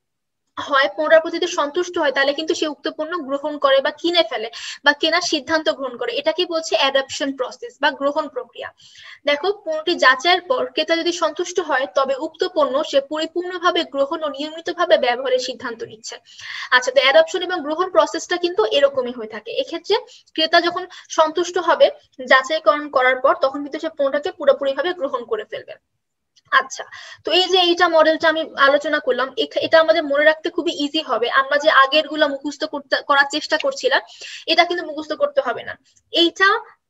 হয়, পণ্যটার প্রতি সন্তুষ্ট হয়, তাহলে কিন্তু সে উক্ত পণ্য গ্রহণ করে বা কিনে ফেলে বা কেনার সিদ্ধান্ত গ্রহণ করে। এটাকে বলছে অ্যাডাপশন প্রসেস বা গ্রহণ প্রক্রিয়া। দেখো, পণ্যটি যাচাইয়ের পর ক্রেতা যদি সন্তুষ্ট হয়, তবে উক্ত পণ্য সে পরিপূর্ণভাবে গ্রহণ ও নিয়মিতভাবে ব্যবহারের সিদ্ধান্ত নিচ্ছে। আচ্ছা, তো অ্যাডাপশন এবং গ্রহণ প্রসেসটা কিন্তু এরকমই হয়ে থাকে। এক্ষেত্রে ক্রেতা যখন সন্তুষ্ট হবে যাচাইকরণ করার পর, তখন কিন্তু সে পণ্যটাকে পুরোপুরিভাবে গ্রহণ করে ফেলবে। আচ্ছা, তো এই যে এইটা মডেলটা আমি আলোচনা করলাম, এটা আমাদের মনে রাখতে খুবই ইজি হবে। আমরা যে আগের গুলা মুখস্থ করতে করার চেষ্টা করছিলাম, এটা কিন্তু মুখস্থ করতে হবে না। এইটা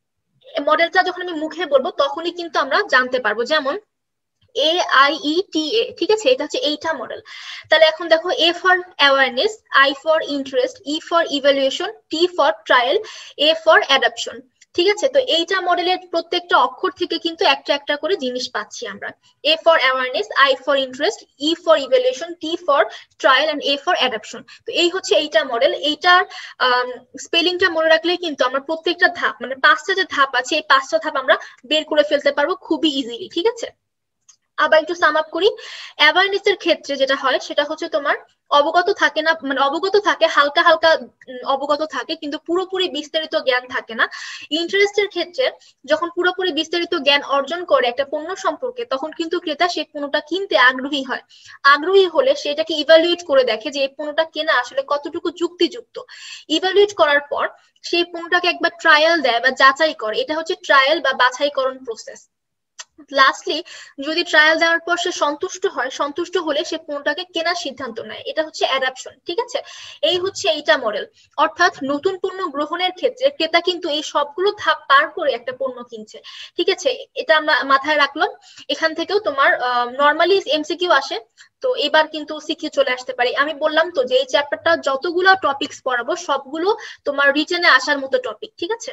মডেলটা যখন আমি মুখে বলবো তখনই কিন্তু আমরা জানতে পারবো। যেমন এ আই ই টি এ, ঠিক আছে, এটা হচ্ছে এইটা মডেল। তাহলে এখন দেখো, A for awareness, I for interest, E for evaluation, T for trial, A for adoption. ঠিক আছে, তো এইটা মডেলের প্রত্যেকটা অক্ষর থেকে কিন্তু একটা একটা করে জিনিস পাচ্ছি আমরা। A for awareness, I for interest, E for evaluation, T for trial and A for adoption. তো এই হচ্ছে এইটা মডেল। এইটার স্পেলিংটা মনে রাখলে কিন্তু আমরা প্রত্যেকটা ধাপ, মানে পাঁচটা যে ধাপ আছে, এই পাঁচটা ধাপ আমরা বের করে ফেলতে পারবো খুবই ইজিলি। ঠিক আছে, আবার একটু সাম আপ করি। অ্যাওয়ারনেসের ক্ষেত্রে যেটা হয় সেটা হচ্ছে তোমার অবগত থাকে না, মানে অবগত থাকে, হালকা হালকা অবগত থাকে, কিন্তু পুরোপুরি বিস্তারিত জ্ঞান থাকে না। ইন্টারেস্টের ক্ষেত্রে যখন পুরোপুরি বিস্তারিত জ্ঞান অর্জন করে একটা পণ্য সম্পর্কে, তখন কিন্তু ক্রেতা সেই পণ্যটা কিনতে আগ্রহী হয়। আগ্রহী হলে সেটাকে ইভ্যালুয়েট করে দেখে যে এই পণ্যটা কেনা আসলে কতটুকু যুক্তিযুক্ত। ইভ্যালুয়েট করার পর সেই পণ্যটাকে একবার ট্রায়াল দেয় বা যাচাই করে, এটা হচ্ছে ট্রায়াল বা বাছাইকরণ প্রসেস। লাস্টলি যদি ট্রায়াল দেওয়ার পর সে সন্তুষ্ট হয়, সন্তুষ্ট হলে সে পণ্যটাকে কেনার সিদ্ধান্ত নেয়, এটা হচ্ছে অ্যাডাপশন। ঠিক আছে, এই হচ্ছে এইটা মডেল। অর্থাৎ নতুন পণ্য গ্রহণের ক্ষেত্রে ক্রেতা কিন্তু এই সবগুলো ধাপ পার করে একটা পণ্য কিনছে। ঠিক আছে, এটা আমরা মাথায় রাখলাম। এখান থেকেও তোমার নর্মালি এমসিকিউ আসে, তো এবার কিন্তু সিকিউ চলে আসতে পারে। আমি বললাম তো যে এই চ্যাপ্টারটা যতগুলো টপিকস পড়াবো সবগুলো তোমার রিটেনে আসার মতো টপিক। ঠিক আছে,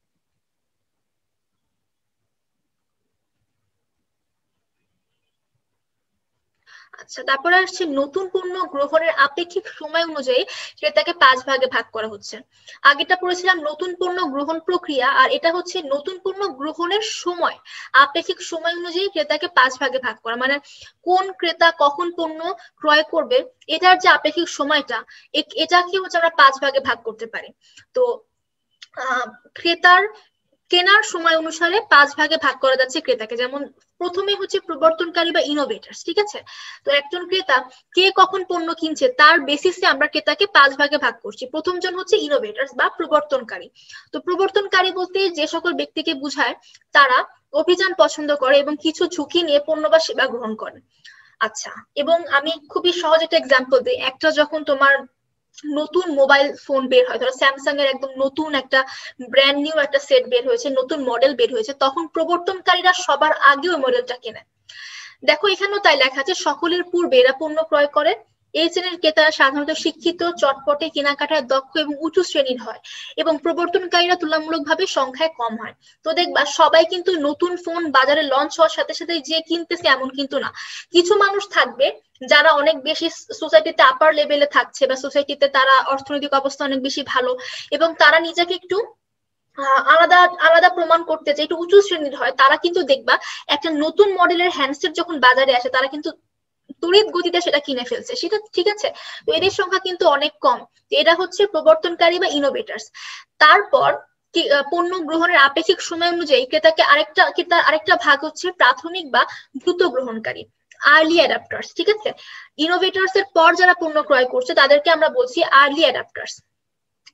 আচ্ছা, তারপরে আসছে নতুন পণ্য গ্রহণের আপেক্ষিক সময় অনুযায়ী সেটাকে পাঁচ ভাগে ভাগ করা হচ্ছে। আগেটা পড়েছিলাম নতুন পণ্য গ্রহণ প্রক্রিয়া, আর এটা হচ্ছে নতুন পণ্য গ্রহণের সময়, আপেক্ষিক সময় অনুযায়ী ক্রেতাকে পাঁচ ভাগে ভাগ করা। মানে কোন ক্রেতা কখন পণ্য ক্রয় করবে, এটার যে আপেক্ষিক সময়টা, এটাকে হচ্ছে আমরা পাঁচ ভাগে ভাগ করতে পারি। তো আহ ক্রেতার কেনার সময় অনুসারে পাঁচ ভাগে ভাগ করা যাচ্ছে ক্রেতাকে। যেমন প্রথমে হচ্ছে প্রবর্তনকারী বা ইনোভেটার্স। ঠিক আছে, তো একজন ক্রেতা কে কখন পণ্য কিনছে তার বেসিসে আমরা ক্রেতাকে পাঁচ ভাগে ভাগ করছি। প্রথম জন হচ্ছে ইনোভেটার্স বা প্রবর্তনকারী। তো প্রবর্তনকারী বলতে যে সকল ব্যক্তিকে বুঝায় তারা অভিযান পছন্দ করে এবং কিছু ঝুঁকি নিয়ে পণ্য বা সেবা গ্রহণ করে। আচ্ছা, এবং আমি খুবই সহজ একটা এক্সাম্পল দিই। একটা যখন তোমার নতুন মোবাইল ফোন বের হয়, ধরো স্যামসাং এর একদম নতুন একটা ব্র্যান্ড নিউ একটা সেট বের হয়েছে, নতুন মডেল বের হয়েছে, তখন প্রবর্তনকারীরা সবার আগে ওই মডেলটা কেনে। দেখো এখানেও তাই লেখা আছে, সকলের পূর্বে এরা পণ্য ক্রয় করে। এই শ্রেণীর ক্রেতারা সাধারণত শিক্ষিত, চটপটে, কেনাকাটায় দক্ষ এবং উঁচু শ্রেণীর হয়, এবং প্রবর্তনকারীরা তুলনামূলকভাবে সংখ্যায় কম হয়। তো দেখবা সবাই কিন্তু নতুন ফোন বাজারে লঞ্চ হওয়ার সাথে সাথে যে কিনতেছে এমন কিন্তু না। কিছু মানুষ থাকবে যারা অনেক বেশি সোসাইটিতে আপার লেভেলে থাকছে, বা সোসাইটিতে তারা অর্থনৈতিক অবস্থা অনেক বেশি ভালো, এবং তারা নিজেকে একটু আলাদা আলাদা প্রমাণ করতে চায়, একটু উঁচু শ্রেণীর হয়, তারা কিন্তু দেখবা একটা নতুন মডেলের হ্যান্ডসেট যখন বাজারে আসে তারা কিন্তু তড়িৎ গতিতে সেটা কিনে ফেলছে। সেটা ঠিক আছে, তো এদের সংখ্যা কিন্তু অনেক কম। এটা হচ্ছে প্রবর্তনকারী বা ইনোভেটার্স। তারপর পণ্য গ্রহণের আপেক্ষিক সময় অনুযায়ী ক্রেতাকে আরেকটা ক্রেতার আরেকটা ভাগ হচ্ছে প্রাথমিক বা দ্রুত গ্রহণকারী, আর্লি অ্যাডাপ্টার্স। ঠিক আছে, ইনোভেটার্স এর পর যারা পণ্য ক্রয় করছে তাদেরকে আমরা বলছি আর্লি অ্যাডাপ্টার্স।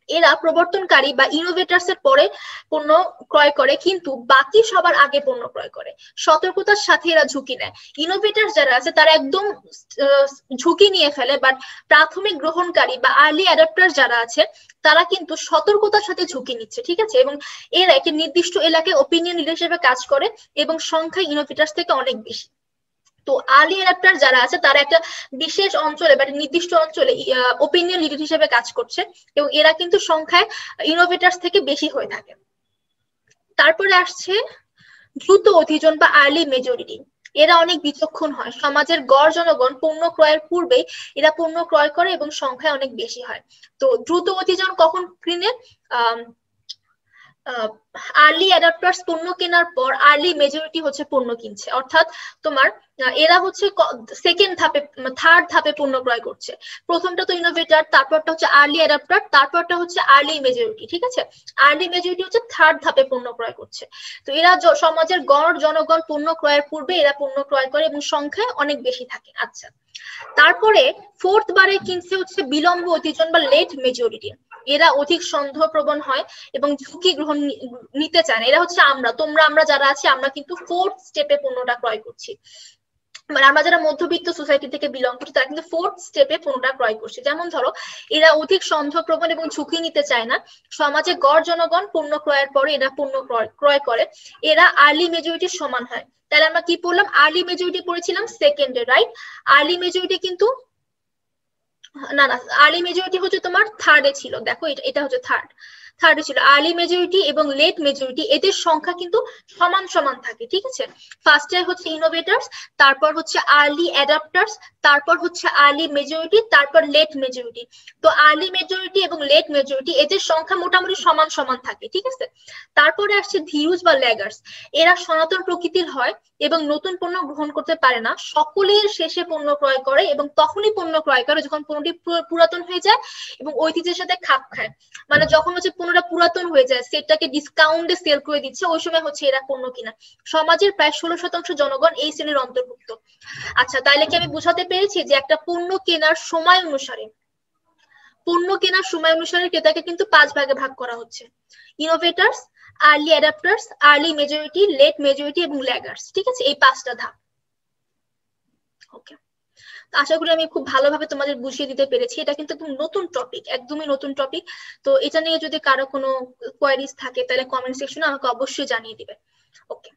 এরা প্রবর্তনকারী বা ইনোভেটার্স এর পরে পণ্য ক্রয় করে, কিন্তু বাকি সবার আগে পণ্য ক্রয় করে। সতর্কতার সাথে এরা ঝুঁকি নেয়। ইনোভেটার্স যারা আছে তারা একদম ঝুঁকি নিয়ে ফেলে, বাট প্রাথমিক গ্রহণকারী বা আর্লি অ্যাডাপ্টার যারা আছে তারা কিন্তু সতর্কতার সাথে ঝুঁকি নিচ্ছে, ঠিক আছে। এবং এরা একটি নির্দিষ্ট এলাকায় ওপিনিয়ন লিডার হিসেবে কাজ করে এবং সংখ্যায় ইনোভেটার্স থেকে অনেক বেশি। তো আর্লি অ্যাডাপ্টার যারা আছে তারা একটা বিশেষ অঞ্চলে বা নির্দিষ্ট অঞ্চলে ওপিনিয়ন লিডার হিসেবে কাজ করছে এবং এরা কিন্তু সংখ্যায় ইনোভেটার্স থেকে বেশি হয়ে থাকে। তারপরে আসছে দ্রুত অভিযোজন বা আর্লি মেজরিটি। এরা অনেক বিচক্ষণ হয়। সমাজের গড় জনগণ পণ্য ক্রয়ের পূর্বে এরা পণ্য ক্রয় করে এবং সংখ্যায় অনেক বেশি হয়। তো দ্রুত অভিযোজন কখন কিনে? আহ আর্লি অ্যাডাপ্টার্স পণ্য কেনার পর আর্লি মেজরিটি হচ্ছে পণ্য কিনছে, অর্থাৎ তোমার এরা হচ্ছে সেকেন্ড ধাপে থার্ড ধাপে পণ্য ক্রয় করছে। প্রথমটা তো ইনোভেটর, তারপরটা হচ্ছে আর্লি অ্যাডাপ্টার, তারপরটা হচ্ছে আর্লি মেজরিটি, ঠিক আছে। আর্লি মেজরিটি হচ্ছে থার্ড ধাপে পণ্য ক্রয় করছে। তো এরা সমাজের গড় জনগণ পণ্য ক্রয়ের পূর্বে এরা পণ্য ক্রয় করে এবং সংখ্যায় অনেক বেশি থাকে। আচ্ছা, তারপরে ফোর্থ বারে কিনছে হচ্ছে বিলম্ব অতিজন বা লেট মেজরিটি। এরা অধিক সন্দেহপ্রবণ হয় এবং ঝুঁকি গ্রহণ নিতে চায় না। এরা হচ্ছে আমরা, তোমরা, আমরা যারা আছি আমরা কিন্তু ফোর্থ স্টেপে পণ্যটা ক্রয় করছি। মানে আমরা যারা মধ্যবিত্ত সোসাইটি থেকে বিলং করছি তারা কিন্তু ফোর্থ স্টেপে পণ্যটা ক্রয় করছে। যেমন ধরো, এরা অধিক সন্দেহপ্রবণ এবং ঝুঁকি নিতে চায় না। সমাজে গড় জনগণ পণ্য ক্রয়ের পরে এরা পণ্য ক্রয় করে। এরা আর্লি মেজরিটির সমান হয়। তাহলে আমরা কি পড়লাম? আর্লি মেজরিটি পড়েছিলাম সেকেন্ডে, রাইট? আর্লি মেজরিটি কিন্তু না না আর্লি মেজরিটি হচ্ছে তোমার থার্ডে ছিল। দেখো এটা হচ্ছে থার্ড থার্ডে ছিল। আর্লি মেজরিটি এবং লেট মেজরিটি এদের সংখ্যা কিন্তু সমান সমান থাকে, ঠিক আছে। ফার্স্টে হচ্ছে ইনোভেটার্স, তারপর হচ্ছে আর্লি অ্যাডাপ্টার্স, তারপর হচ্ছে আর্লি মেজরিটি, তারপর লেট মেজরিটি। তো আর্লি মেজরিটি এবং লেট মেজরিটি এদের সংখ্যা মোটামুটি সমান সমান থাকে, ঠিক আছে। তারপরে আসছে ধীরুজ বা ল্যাগার্স। এরা সনাতন প্রকৃতির হয় এবং নতুন পণ্য গ্রহণ করতে পারে না। সকলের শেষে পণ্য ক্রয় করে এবং তখনই পণ্য ক্রয় করে যখন পণ্যটি পুরাতন হয়ে যায় এবং ঐতিহ্যের সাথে খাপ খায়। মানে যখন হচ্ছে পণ্যটা পুরাতন হয়ে যায়, সেটাকে ডিসকাউন্টে সেল করে দিচ্ছে, ওই সময় হচ্ছে এরা পণ্য কিনা। সমাজের প্রায় ষোলো শতাংশ জনগণ এই শ্রেণীর অন্তর্ভুক্ত। আচ্ছা, তাইলে কি আমি বুঝাতে পেরেছি যে একটা পণ্য কেনার সময় অনুসারে পণ্য কেনার সময় অনুসারে ক্রেতাকে কিন্তু পাঁচ ভাগে ভাগ করা হচ্ছে: innovators, early adopters, early majority, late majority এবং ল্যাগার্স, ঠিক আছে। এই পাঁচটা ধাপ। ওকে, আশা করি আমি খুব ভালোভাবে তোমাদের বুঝিয়ে দিতে পেরেছি। এটা কিন্তু একদম নতুন টপিক, একদমই নতুন টপিক। তো এটা নিয়ে যদি কারো কোনো কোয়ারিজ থাকে তাহলে কমেন্ট সেকশনে আমাকে অবশ্যই জানিয়ে দিবে। ওকে,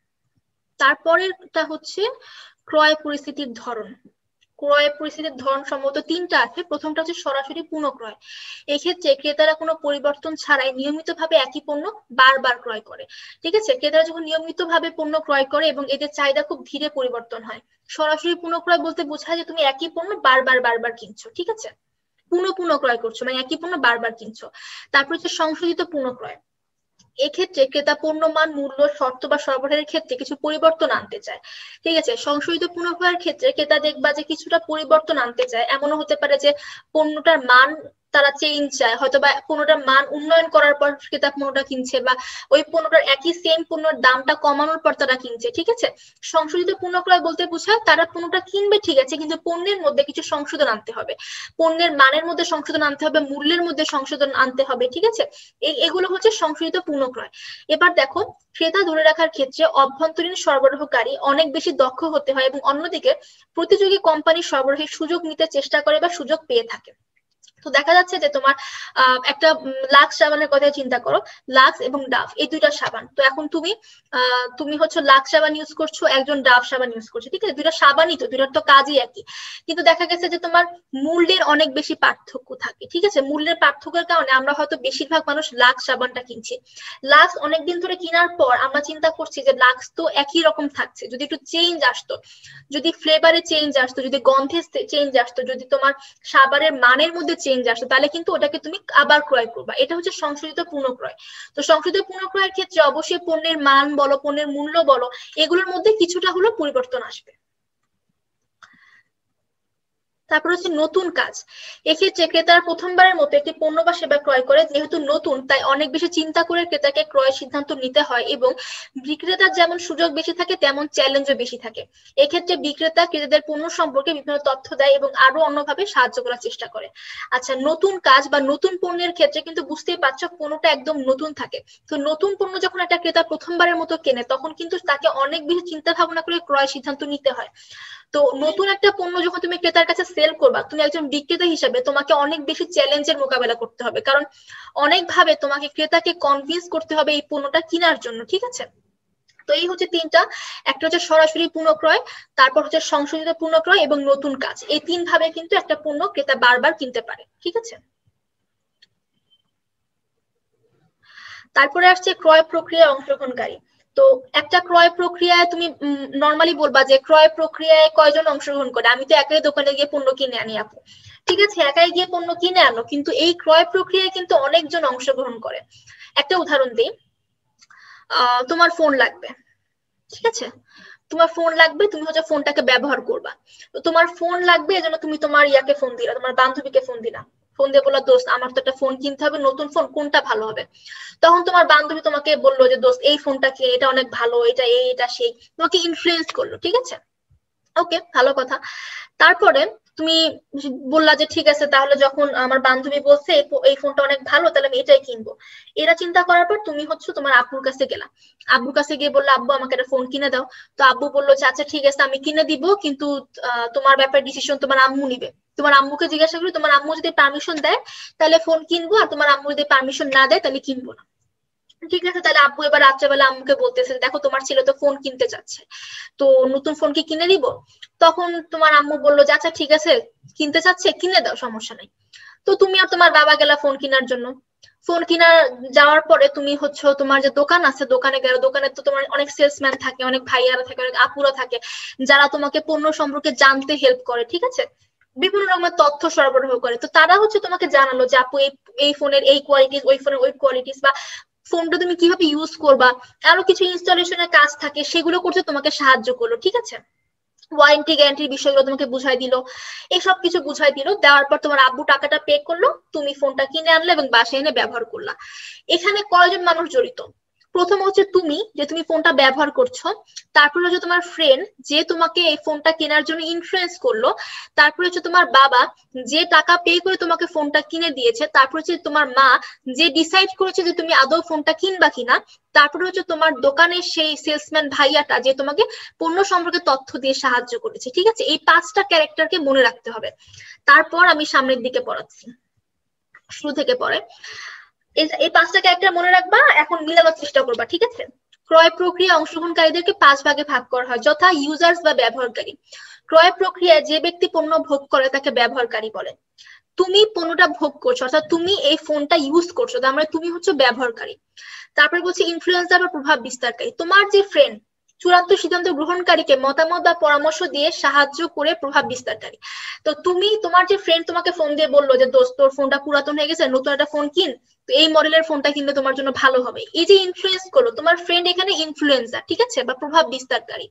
তারপরেরটা হচ্ছে ক্রয় পরিস্থিতির ধরন। ক্রয় পরিস্থিতির ধরন সম্ভবত তিনটা আছে। প্রথমটা হচ্ছে সরাসরি পুনঃক্রয়। এক্ষেত্রে ক্রেতারা কোনো পরিবর্তন ছাড়াই নিয়মিতভাবে একই পণ্য বারবার ক্রয় করে, ঠিক আছে। ক্রেতারা যখন নিয়মিতভাবে পণ্য ক্রয় করে এবং এদের চাহিদা খুব ধীরে পরিবর্তন হয়। সরাসরি পুনঃক্রয় বলতে বোঝায় যে তুমি একই পণ্য বারবার বারবার কিনছো, ঠিক আছে। পুনঃ পুনঃ ক্রয় করছো মানে একই পণ্য বারবার কিনছো। তারপর হচ্ছে সংশোধিত পুনঃক্রয়। এক্ষেত্রে ক্রেতা পণ্য মান, মূল্য, শর্ত বা সরবরাহের ক্ষেত্রে কিছু পরিবর্তন আনতে চায়, ঠিক আছে। সংশোধিত পুনঃক্রয়ের ক্ষেত্রে ক্রেতা দেখবা যে কিছুটা পরিবর্তন আনতে চায়। এমনও হতে পারে যে পণ্যটার মান তারা চেঞ্জ চায়, হয়তো বা পণ্যটার মান উন্নয়ন করার পর ক্রেতা পণ্যটা কিনছে, বা ওই পণ্যটার একই সেম পণ্যের দামটা কমানোর পর তারা কিনছে, ঠিক আছে। সংশোধিত পুনঃক্রয় বলতে বোঝায় তারা পণ্যটা কিনবে, ঠিক আছে, কিন্তু পণ্যের মধ্যে কিছু সংশোধন আনতে হবে। পণ্যের মানের মধ্যে সংশোধন আনতে হবে, মূল্যের মধ্যে সংশোধন আনতে হবে, ঠিক আছে। এই এগুলো হচ্ছে সংশোধিত পুনঃক্রয়। এবার দেখো, ক্রেতা ধরে রাখার ক্ষেত্রে অভ্যন্তরীণ সরবরাহকারী অনেক বেশি দক্ষ হতে হয় এবং অন্যদিকে প্রতিযোগী কোম্পানি সরবরাহের সুযোগ নিতে চেষ্টা করে বা সুযোগ পেয়ে থাকে। তো দেখা যাচ্ছে যে তোমার আহ একটা লাক্স সাবানের কথা চিন্তা করো, লাক্স এবং ডাভ এই দুইটা সাবান। তো এখন তুমি আহ তুমি হচ্ছে লাক্স সাবান ইউজ করছো, একজন ডাভ সাবান ইউজ করছো, ঠিক আছে। দুইটা সাবানই তো, দুইটার তো কাজই একই, কিন্তু দেখা গেছে যে তোমার মূল্যের অনেক বেশি পার্থক্য থাকে, ঠিক আছে। মূল্যের পার্থক্যের কারণে আমরা হয়তো বেশিরভাগ মানুষ লাক্স সাবানটা কিনছি। লাক্স অনেকদিন ধরে কেনার পর আমরা চিন্তা করছি যে লাক্স তো একই রকম থাকছে, যদি একটু চেঞ্জ আসতো, যদি ফ্লেভারে চেঞ্জ আসতো, যদি গন্ধে চেঞ্জ আসতো, যদি তোমার সাবানের মানের মধ্যে চেঞ্জ আসতো, তাহলে কিন্তু ওটাকে তুমি আবার ক্রয় করবা। এটা হচ্ছে সংশোধিত পুনঃক্রয়। তো সংশোধিত পুনঃক্রয়ের ক্ষেত্রে অবশ্যই পণ্যের মান বলো, পণ্যের মূল্য বলো, এগুলোর মধ্যে কিছুটা হলো পরিবর্তন আসবে। তারপর হচ্ছে নতুন কাজ। এক্ষেত্রে ক্রেতারা প্রথমবারের মতো একটি পণ্য বা সেবা ক্রয় করে, যেহেতু নতুন তাই অনেক বেশি চিন্তা করে ক্রেতাকে ক্রয়ের সিদ্ধান্ত নিতে হয় এবং বিক্রেতার যেমন সুযোগ বেশি থাকে তেমন চ্যালেঞ্জও বেশি থাকে। এক্ষেত্রে বিক্রেতা ক্রেতাদের পণ্য সম্পর্কে বিভিন্ন তথ্য দেয় এবং আরো অন্যভাবে সাহায্য করার চেষ্টা করে। আচ্ছা, নতুন কাজ বা নতুন পণ্যের ক্ষেত্রে কিন্তু বুঝতেই পারছো পণ্যটা একদম নতুন থাকে। তো নতুন পণ্য যখন একটা ক্রেতা প্রথমবারের মতো কেনে তখন কিন্তু তাকে অনেক বেশি চিন্তা ভাবনা করে ক্রয় সিদ্ধান্ত নিতে হয়। তো নতুন একটা পণ্য যখন তুমি ক্রেতার কাছে সেল করবা, তুমি একজন বিক্রেতা হিসেবে তোমাকে অনেক বেশি চ্যালেঞ্জের মোকাবেলা করতে হবে, কারণ অনেকভাবে তোমাকে ক্রেতাকে কনভিন্স করতে হবে এই পণ্যটা কেনার জন্য। ঠিক আছে, তো এই হচ্ছে তিনটা, একটা হচ্ছে সরাসরি পুনঃক্রয়, তারপর হচ্ছে সংশোধিত পুনঃক্রয় এবং নতুন কাজ। এই তিন ভাবে কিন্তু একটা পণ্য ক্রেতা বারবার কিনতে পারে। ঠিক আছে, তারপরে আসছে ক্রয় প্রক্রিয়ায় অংশগ্রহণকারী। তো একটা ক্রয় প্রক্রিয়ায় তুমি নর্মালি বলবা যে ক্রয় প্রক্রিয়ায় কয়জন অংশগ্রহণ করে, আমি তো একাই দোকানে গিয়ে পণ্য কিনে আনি আপু। ঠিক আছে, একাই গিয়ে পণ্য কিনে আনো, কিন্তু এই ক্রয় প্রক্রিয়ায় কিন্তু অনেকজন অংশগ্রহণ করে। একটা উদাহরণ দিই, আহ তোমার ফোন লাগবে, ঠিক আছে, তোমার ফোন লাগবে, তুমি হচ্ছে ফোনটাকে ব্যবহার করবা। তো তোমার ফোন লাগবে এজন্য তুমি তোমার ইয়াকে ফোন দিলা, তোমার বান্ধবীকে ফোন দিলা, ফোন দিয়ে বললা দোস্ত আমার তো একটা ফোন কিনতে হবে, নতুন ফোন, কোনটা ভালো হবে? তখন তোমার বান্ধবী তোমাকে বললো যে দোস্ত এই ফোনটা কি, এটা অনেক ভালো, এটা এই এটা সেই, তোমাকে ইনফ্লুয়েন্স করলো। ঠিক আছে, ওকে, ভালো কথা। তারপরে তুমি বললা যে ঠিক আছে, তাহলে যখন আমার বান্ধবী বলছে এই ফোনটা অনেক ভালো তাহলে আমি এটাই কিনবো। এরা চিন্তা করার পর তুমি হচ্ছে তোমার আব্বুর কাছে গেলা, আব্বুর কাছে গিয়ে বললো আব্বু আমাকে একটা ফোন কিনে দাও। তো আব্বু বললো যে আচ্ছা ঠিক আছে আমি কিনে দিব, কিন্তু তোমার ব্যাপারে ডিসিশন তোমার আম্মু নিবে। তোমার আম্মুকে জিজ্ঞাসা করি, তোমার আম্মু যদি পারমিশন দেয় তাহলে ফোন কিনবো, আর তোমার আম্মু যদি পারমিশন না দেয় তাহলে কিনবো না। ঠিক আছে, তাহলে আব্বু এবার রাত্রেবেলা আম্মুকে বলতেছে দেখো তোমার ছেলে তো ফোন কিনতে চাচ্ছে, তো নতুন ফোন কি কিনে দিব? তখন তোমার আম্মু বললো যে আচ্ছা ঠিক আছে কিনতে চাচ্ছে কিনে দাও, সমস্যা নাই। তো তুমি আর তোমার বাবা গেলা ফোন কেনার জন্য। ফোন কিনা যাওয়ার পরে তুমি হচ্ছে তোমার যে দোকান আছে দোকানে গেলে, দোকানে তো তোমার অনেক সেলসম্যান থাকে, অনেক ভাইয়ারা থাকে, অনেক আপুরা থাকে যারা তোমাকে পণ্য সম্পর্কে জানতে হেল্প করে। ঠিক আছে, বিভিন্ন রকমের তথ্য সরবরাহ করে। তো তারা হচ্ছে তোমাকে জানালো যে আপু এই এই ফোনের এই কোয়ালিটিস, ওই ফোনের ওই কোয়ালিটিস, বা ফোনটা তুমি কিভাবে ইউজ করবা, আরো কিছু ইনস্টলেশনের কাজ থাকে সেগুলো করতে তোমাকে সাহায্য করলো। ঠিক আছে, ওয়ারেন্টি গ্যারান্টির বিষয়গুলো তোমাকে বুঝাই দিল, এইসব কিছু বুঝাই দিল। দেওয়ার পর তোমার আব্বু টাকাটা পে করলো, তুমি ফোনটা কিনে আনলে এবং বাসায় এনে ব্যবহার করলা। এখানে কয়জন মানুষ জড়িত? প্রথম হচ্ছে তুমি, যে তুমি ফোনটা ব্যবহার করছো, তারপরে হচ্ছে তোমার ফ্রেন্ড যে তোমাকে এই ফোনটা কেনার জন্য ইনফ্লুয়েন্স করলো, তারপরে হচ্ছে তোমার বাবা যে টাকা পে করে তোমাকে ফোনটা কিনে দিয়েছে, তারপর হচ্ছে তোমার মা যে ডিসাইড করেছে যে তুমি আদৌ ফোনটা কিনবা কিনা, তারপরে হচ্ছে তোমার দোকানের সেই সেলসম্যান ভাইয়াটা যে তোমাকে পণ্য সম্পর্কে তথ্য দিয়ে সাহায্য করেছে। ঠিক আছে, এই পাঁচটা ক্যারেক্টারকে মনে রাখতে হবে। তারপর আমি সামনের দিকে পড়াচ্ছি, শুরু থেকে পড়ে। এই পাঁচটা ক্যারেক্টার মনে রাখবা, এখন মিলানোর চেষ্টা করবা। ঠিক আছে, ক্রয় প্রক্রিয়া অংশগ্রহণকারীদেরকে পাঁচ ভাগে ভাগ করা হয়, যথা ইউজার্স বা ব্যবহারকারী। ক্রয় প্রক্রিয়ায় যে ব্যক্তি পণ্য ভোগ করে তাকে ব্যবহারকারী বলে। তুমি পণ্যটা ভোগ করছো, অর্থাৎ তুমি এই ফোনটা ইউজ করছো, তার মানে তুমি হচ্ছে ব্যবহারকারী। তারপরে বলছে ইনফ্লুয়েন্সার বা প্রভাব বিস্তারকারী, তোমার যে ফ্রেন্ড চূড়ান্ত সিদ্ধান্ত গ্রহণকারীকে মতামত বা পরামর্শ দিয়ে সাহায্য করে প্রভাব বিস্তারকারী। তো তুমি, তোমার যে ফ্রেন্ড তোমাকে ফোন দিয়ে বললো যে দোস্ত তোর ফোনটা পুরাতন হয়ে গেছে, নতুন একটা ফোন কিন, তো এই মডেলের ফোনটা কিনলে তোমার জন্য ভালো হবে, এই যে ইনফ্লুয়েন্স করলো, তোমার ফ্রেন্ড এখানে ইনফ্লুয়েন্সার। ঠিক আছে, বা প্রভাব বিস্তারকারী।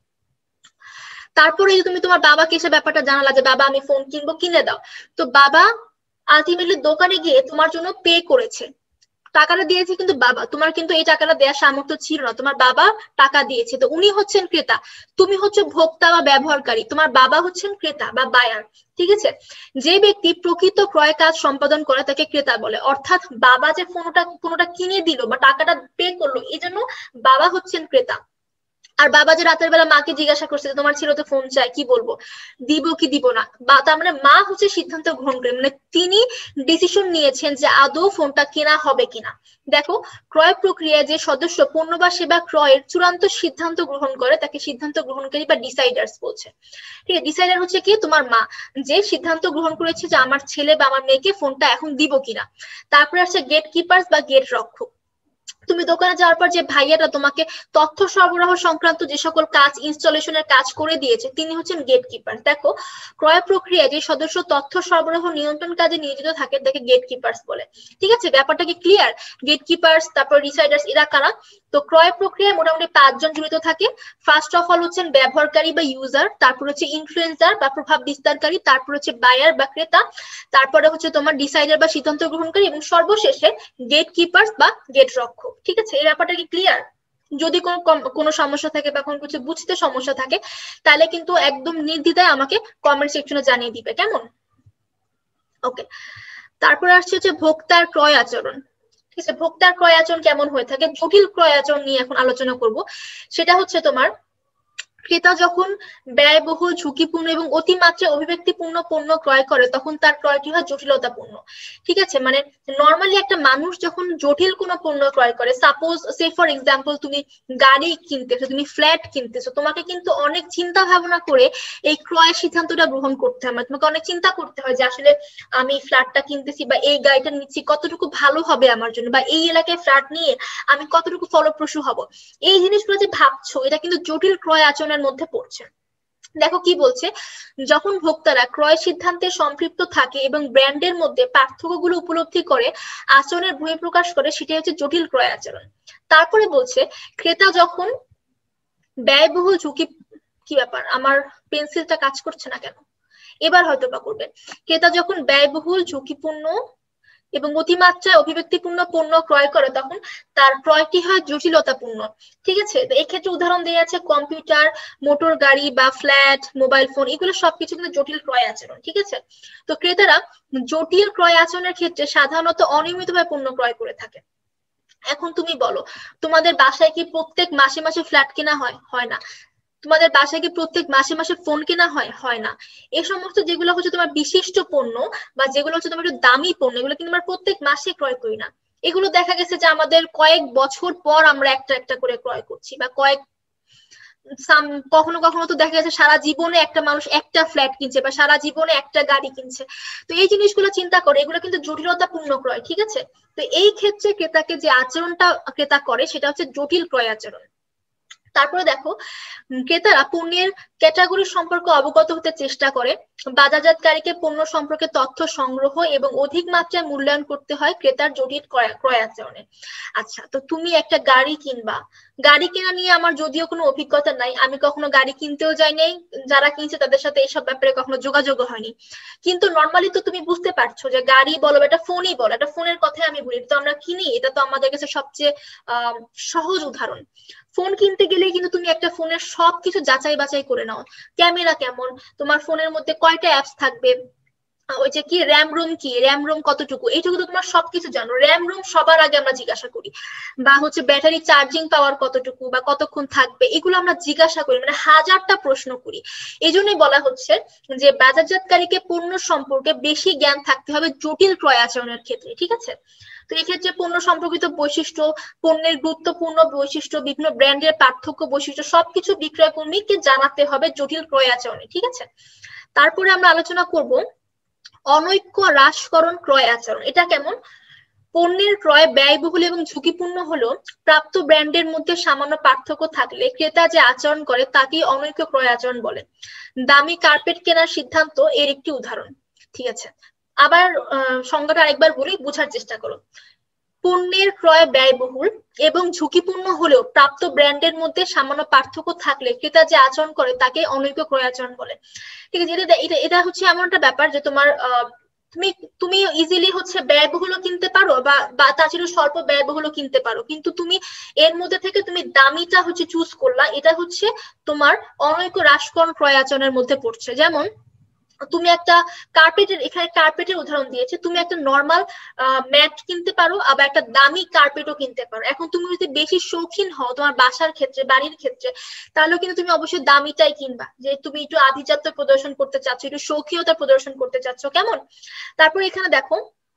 তারপরে তুমি তোমার বাবাকে এসে ব্যাপারটা জানালা যে বাবা আমি ফোন কিনবো, কিনে দাও। তো বাবা আলটিমেটলি দোকানে গিয়ে তোমার জন্য পে করেছে, টাকাটা দিয়েছে কিন্তু বাবা, তোমার কিন্তু এই টাকাটা দেওয়ার সামর্থ্য ছিল না, তোমার বাবা টাকা দিয়েছে। তো উনি হচ্ছেন ক্রেতা, তুমি হচ্ছে ভোক্তা বা ব্যবহারকারী, তোমার বাবা হচ্ছেন ক্রেতা বা বায়ার। ঠিক আছে, যে ব্যক্তি প্রকৃত ক্রয় কাজ সম্পাদন করে তাকে ক্রেতা বলে, অর্থাৎ বাবা যে ফোনটা কোনোটা কিনে দিল বা টাকাটা পে করলো, এই জন্য বাবা হচ্ছেন ক্রেতা। আর বাবা যে রাতের বেলা মাকে জিজ্ঞাসা করছে তোমার ছিল তো ফোন চাই, কি বলবো, দিব কি দিব না, বা তার মানে মা হচ্ছে সিদ্ধান্ত গ্রহণ করেন, মানে তিনি ডিসিশন নিয়েছেন যে আদৌ ফোনটা কেনা হবে কিনা। দেখো, ক্রয় প্রক্রিয়ায় যে সদস্য পণ্য বা সেবা ক্রয়ের চূড়ান্ত সিদ্ধান্ত গ্রহণ করে তাকে সিদ্ধান্ত গ্রহণকারী বা ডিসাইডার্স বলছে। ঠিক আছে, ডিসাইডার হচ্ছে কি তোমার মা, যে সিদ্ধান্ত গ্রহণ করেছে যে আমার ছেলে বা আমার মেয়েকে ফোনটা এখন দিব কিনা। তারপরে আসছে গেট কিপার্স বা গেট রক্ষক, তুমি দোকানে যাওয়ার পর যে ভাইয়াটা তোমাকে তথ্য সরবরাহ সংক্রান্ত যে সকল কাজ ইনস্টলেশনের কাজ করে দিয়েছে তিনি হচ্ছেন গেটকিপার। দেখো ক্রয় প্রক্রিয়ায় যে সদস্য তথ্য সরবরাহ নিয়ন্ত্রণ কাজে নিয়োজিত থাকে তাকে গেটকিপার্স বলে। ঠিক আছে, ব্যাপারটা কি ক্লিয়ার? গেটকিপার্স, তারপর রিসাইডার্স, এরা কারা? তো ক্রয় প্রক্রিয়ায় মোটামুটি পাঁচজন জড়িত থাকে। ফার্স্ট অফ অল হচ্ছেন ব্যবহারকারী বা ইউজার, তারপর হচ্ছে ইনফ্লুয়েন্সার বা প্রভাব বিস্তারকারী, তারপর হচ্ছে বায়ার বা ক্রেতা, তারপরে হচ্ছে তোমার ডিসাইডার বা সিদ্ধান্ত গ্রহণকারী, এবং সর্বশেষে গেট কিপার্স বা গেট রক্ষক। ঠিক আছে, এই ব্যাপারটা কি ক্লিয়ার? যদি কোনো কোনো সমস্যা থাকে বা কোনো কিছু বুঝতে সমস্যা থাকে তাহলে কিন্তু একদম নির্দ্বিধায় আমাকে কমেন্ট সেকশনে জানিয়ে দিবে, কেমন? ওকে, তারপরে আসছে হচ্ছে ভোক্তার ক্রয় আচরণ। ঠিক আছে, ভোক্তার ক্রয় আচরণ কেমন হয়ে থাকে? জটিল ক্রয় আচরণ নিয়ে এখন আলোচনা করব। সেটা হচ্ছে তোমার ক্রেতা যখন ব্যয়বহুল, ঝুঁকিপূর্ণ এবং অতিমাত্রায় অভিব্যক্তিপূর্ণ পণ্য ক্রয় করে তখন তার ক্রয়টি হয় জটিলতাপূর্ণ। ঠিক আছে, মানে নর্মালি একটা মানুষ যখন জটিল কোনো পণ্য ক্রয় করে, সাপোজ সে ফর এক্সাম্পল তুমি গাড়ি কিনতেছো, তুমি ফ্ল্যাট কিনতেছো, তোমাকে কিন্তু অনেক চিন্তা ভাবনা করে এই ক্রয় সিদ্ধান্তটা গ্রহণ করতে হয়। তোমাকে অনেক চিন্তা করতে হয় যে আসলে আমি ফ্ল্যাটটা কিনতেছি বা এই গাড়িটা নিচ্ছি কতটুকু ভালো হবে আমার জন্য, বা এই এলাকায় ফ্ল্যাট নিয়ে আমি কতটুকু ফলপ্রসূ হব। এই জিনিসগুলো যে ভাবছো এটা কিন্তু জটিল ক্রয় আচরণের মধ্যে পড়ছে। দেখো কি বলছে, যখন ভোক্তারা ক্রয় সিদ্ধান্তে সম্পৃক্ত থাকে এবং ব্র্যান্ডের মধ্যে পার্থক্যগুলো উপলব্ধি করে আচরণের বহিঃপ্রকাশ করে, সেটাই হচ্ছে জটিল ক্রয় আচরণ। তারপরে বলছে ক্রেতা যখন ব্যয়বহুল ঝুঁকি, কি ব্যাপার আমার পেন্সিলটা কাজ করছে না কেন? এবার হয়তো বা করবে। ক্রেতা যখন ব্যয়বহুল, ঝুঁকিপূর্ণ এবং অতিমাত্রায় অভিব্যক্তিপূর্ণ পণ্য ক্রয় করে তখন তার ক্রয়টি হয় জটিলতাপূর্ণ। ঠিক আছে, এই ক্ষেত্রে উদাহরণ দেওয়া আছে কম্পিউটার, মোটর গাড়ি বা ফ্ল্যাট, মোবাইল ফোন, এগুলো সবকিছু কিন্তু জটিল ক্রয় আচরণ। ঠিক আছে, তো ক্রেতারা জটিল ক্রয় আচরণের ক্ষেত্রে সাধারণত অনিয়মিতভাবে পণ্য ক্রয় করে থাকে। এখন তুমি বলো, তোমাদের বাসায় কি প্রত্যেক মাসে মাসে ফ্ল্যাট কেনা হয়? হয় না। তোমাদের বাসায় কি প্রত্যেক মাসে মাসে ফোন কেনা হয়? হয় না। এই সমস্ত যেগুলো হচ্ছে তোমার বিশিষ্ট পণ্য বা যেগুলো হচ্ছে তোমার একটু দামি পণ্য, এগুলো কিন্তু আমরা প্রত্যেক মাসে ক্রয় করি না। এগুলো দেখা গেছে যে আমাদের কয়েক বছর পর আমরা একটা একটা করে ক্রয় করছি, বা কয়েক কখনো কখনো তো দেখা গেছে সারা জীবনে একটা মানুষ একটা ফ্ল্যাট কিনছে বা সারা জীবনে একটা গাড়ি কিনছে। তো এই জিনিসগুলো চিন্তা করে এগুলো কিন্তু জটিলতাপূর্ণ ক্রয়। ঠিক আছে, তো এই ক্ষেত্রে ক্রেতাকে যে আচরণটা ক্রেতা করে সেটা হচ্ছে জটিল ক্রয় আচরণ। তারপরে দেখো ক্রেতারা পণ্যের ক্যাটাগরি সম্পর্কে অবগত হতে চেষ্টা করে। বাজারজাতকারীকে পণ্য সম্পর্কে তথ্য সংগ্রহ এবং অধিক মাত্রায় মূল্যায়ন করতে হয় ক্রেতার জটিল ক্রয় আচরণে। আচ্ছা, তো তুমি একটা গাড়ি কিনবা, গাড়ি কেনা নিয়ে আমার যদিও কোনো অভিজ্ঞতা নাই, আমি কখনো গাড়ি কিনতেও যাই নাই, যারা কিনছে তাদের সাথে এইসব ব্যাপারে কখনো যোগাযোগ হয়নি, কিন্তু নর্মালি তো তুমি বুঝতে পারছো যে গাড়ি বলো, একটা ফোনই বলো, একটা ফোনের কথাই আমি বলি, তো আমরা কিনি, এটা তো আমাদের কাছে সবচেয়ে আহ সহজ উদাহরণ। ফোন কিনতে গেলে কিন্তু তুমি একটা ফোনের সবকিছু যাচাই বাছাই করে নাও, ক্যামেরা কেমন, তোমার ফোনের মধ্যে কয়টা অ্যাপস থাকবে, ওই যে কি র্যাম রোম কি, র্যাম রোম কতটুকু, এইটুকু তো তোমার সবকিছু জানো। র্যাম রোম সবার আগে আমরা জিজ্ঞাসা করি, বা হচ্ছে ব্যাটারি চার্জিং পাওয়ার কতটুকু বা কতক্ষণ থাকবে, এগুলো আমরা জিজ্ঞাসা করি, মানে হাজারটা প্রশ্ন করি। এই জন্যই বলা হচ্ছে যে বাজারজাতকারীকে পণ্য সম্পর্কে বেশি জ্ঞান থাকতে হবে জটিল ক্রয় আচরণের ক্ষেত্রে। ঠিক আছে, তো এই ক্ষেত্রে পণ্য সম্পর্কিত বৈশিষ্ট্য, পণ্যের গুরুত্বপূর্ণ বৈশিষ্ট্য, বিভিন্ন ব্র্যান্ডের পার্থক্য বৈশিষ্ট্য সবকিছু বিক্রয় কর্মীকে জানাতে হবে জটিল ক্রয় আচরণে। ঠিক আছে, তারপরে আমরা আলোচনা করব অনৈক্য হ্রাসকরণ ক্রয় আচরণ। এটা কেমন? পণ্যের ক্রয় ব্যয়বহুল এবং ঝুঁকিপূর্ণ হলেও প্রাপ্ত ব্র্যান্ডের মধ্যে সামান্য পার্থক্য থাকলে ক্রেতা যে আচরণ করে তাকেই অনৈক্য ক্রয় আচরণ বলে। দামি কার্পেট কেনার সিদ্ধান্ত এর একটি উদাহরণ। ঠিক আছে, আবার সংজ্ঞাটা আরেকবার বলি, বোঝার চেষ্টা করো। পণ্যের ক্রয় ব্যয়বহুল এবং ঝুঁকিপূর্ণ হলেও প্রাপ্ত ব্র্যান্ডের মধ্যে সামান্য পার্থক্য থাকলে ক্রেতা যে আচরণ করে তাকে অনৈক্য ক্রয় আচরণ বলে। ঠিক আছে, এটা এটা হচ্ছে এমন একটা ব্যাপার যে তোমার আহ তুমি তুমি ইজিলি হচ্ছে ব্যয়বহুলও কিনতে পারো বা তাছাড়া স্বল্প ব্যয়বহুলও কিনতে পারো, কিন্তু তুমি এর মধ্যে থেকে তুমি দামিটা হচ্ছে চুজ করলা, এটা হচ্ছে তোমার অনৈক্য হ্রাসকরণ ক্রয় আচরণের মধ্যে পড়ছে। যেমন তুমি একটা কার্পেটের, এখানে কার্পেটের উদাহরণ দিয়েছে, তুমি একটা নর্মাল ম্যাট কিনতে পারো আবার একটা দামি কার্পেটও কিনতে পারো। এখন তুমি যদি বেশি শৌখিন হও তোমার বাসার ক্ষেত্রে, বাড়ির ক্ষেত্রে, তাহলে কিন্তু তুমি অবশ্যই দামিটাই কিনবা, যে তুমি একটু আভিজাত্য প্রদর্শন করতে চাচ্ছ, একটু শৌখিনতা প্রদর্শন করতে চাচ্ছ, কেমন? তারপর এখানে দেখো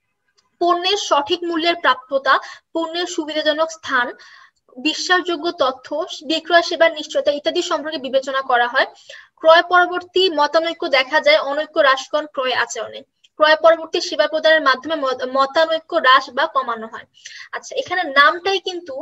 পণ্যের সঠিক মূল্যের প্রাপ্যতা, পণ্যের সুবিধাজনক স্থান, বিশ্বাসযোগ্য তথ্য, বিক্রয় সেবার নিশ্চয়তা ইত্যাদি সম্পর্কে বিবেচনা করা হয়। ক্রয় পরবর্তী মতানৈক্য দেখা যায় অনৈক্য হ্রাসকরণ ক্রয় আচরণে। ক্রয় পরবর্তী সেবা প্রদানের মাধ্যমে মতানৈক্য হ্রাস বা কমানো হয়। আচ্ছা, এখানে নামটাই কিন্তু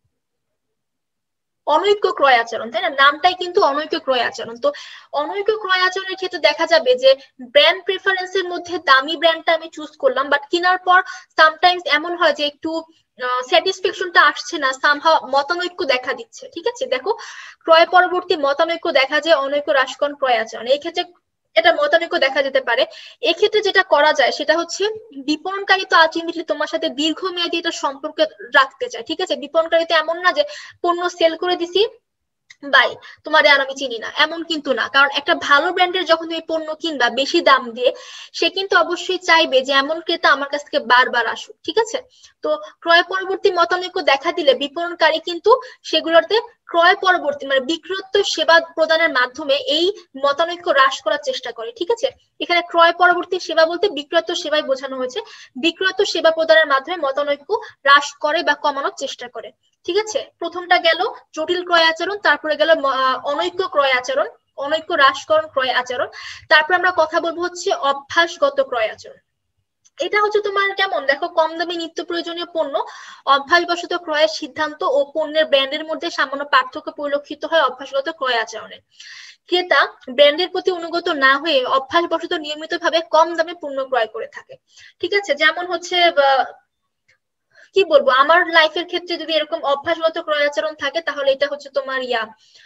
অনৈক্য ক্রয় আচরণ, তাই না? নামটাই কিন্তু অনৈক্য ক্রয় আচরণ। তো অনৈক্য ক্রয় আচরণের ক্ষেত্রে দেখা যাবে যে ব্র্যান্ড প্রেফারেন্সের মধ্যে দামি ব্র্যান্ডটা আমি চুজ করলাম, বাট কেনার পর সামটাইমস এমন হয় যে একটু স্যাটিসফ্যাকশনটা আসছে না, সামহাও মতানৈক্য দেখা দিচ্ছে। ঠিক আছে, দেখো ক্রয় পরবর্তী মতানৈক্য দেখা যায় অনৈক্য হ্রাসকরণ ক্রয় আচরণ, এই ক্ষেত্রে এটা মতানৈক্য দেখা যেতে পারে। এক্ষেত্রে যেটা করা যায় সেটা হচ্ছে বিপণনকারী তো আলটিমেটলি তোমার সাথে দীর্ঘমেয়াদী এটা সম্পর্ক রাখতে চায়। ঠিক আছে, বিপণনকারী তো এমন না যে পণ্য সেল করে দিছি বাই তোমার আর আমি চিনি না, এমন কিন্তু না। কারণ একটা ভালো ব্র্যান্ডের যখন তুমি পণ্য কিনবা বেশি দাম দিয়ে, সে কিন্তু অবশ্যই চাইবে যে এমন ক্রেতা আমার কাছ থেকে বারবার আসুক। ঠিক আছে, তো ক্রয় পরবর্তী মতানৈক্য দেখা দিলে বিপণনকারী কিন্তু সেগুলোতে ক্রয় পরবর্তী মানে বিক্রয়োত্তর সেবা প্রদানের মাধ্যমে এই মতানৈক্য হ্রাস করার চেষ্টা করে। ঠিক আছে, এখানে ক্রয় পরবর্তী সেবা বলতে বিক্রয়োত্তর সেবাই বোঝানো হয়েছে, বিক্রয়োত্তর সেবা প্রদানের মাধ্যমে মতানৈক্য হ্রাস করে বা কমানোর চেষ্টা করে। ঠিক আছে, প্রথমটা গেল জটিল ক্রয় আচরণ, তারপরে গেল অনৈক্য ক্রয় আচরণ, অনৈক্য হ্রাসকরণ ক্রয় আচরণ। তারপর আমরা কথা বলবো হচ্ছে অভ্যাসগত ক্রয় আচরণ। এটা হচ্ছে তোমার কেমন, দেখো কম দামি নিত্য প্রয়োজনীয় পণ্য অভ্যাসবশত ক্রয়ের সিদ্ধান্ত ও পণ্যের ব্র্যান্ডের মধ্যে সামান্য পার্থক্য পরিলক্ষিত হয় অভ্যাসগত ক্রয় আচরণে। ক্রেতা ব্র্যান্ডের প্রতি অনুগত না হয়ে অভ্যাসবশত নিয়মিতভাবে কম দামে পণ্য ক্রয় করে থাকে। ঠিক আছে, যেমন হচ্ছে কি বলবো, আমার লাইফের ক্ষেত্রে যদি এরকম অভ্যাসগত ক্রয় আচরণ থাকে তাহলে এটা হচ্ছে তোমার ইয়া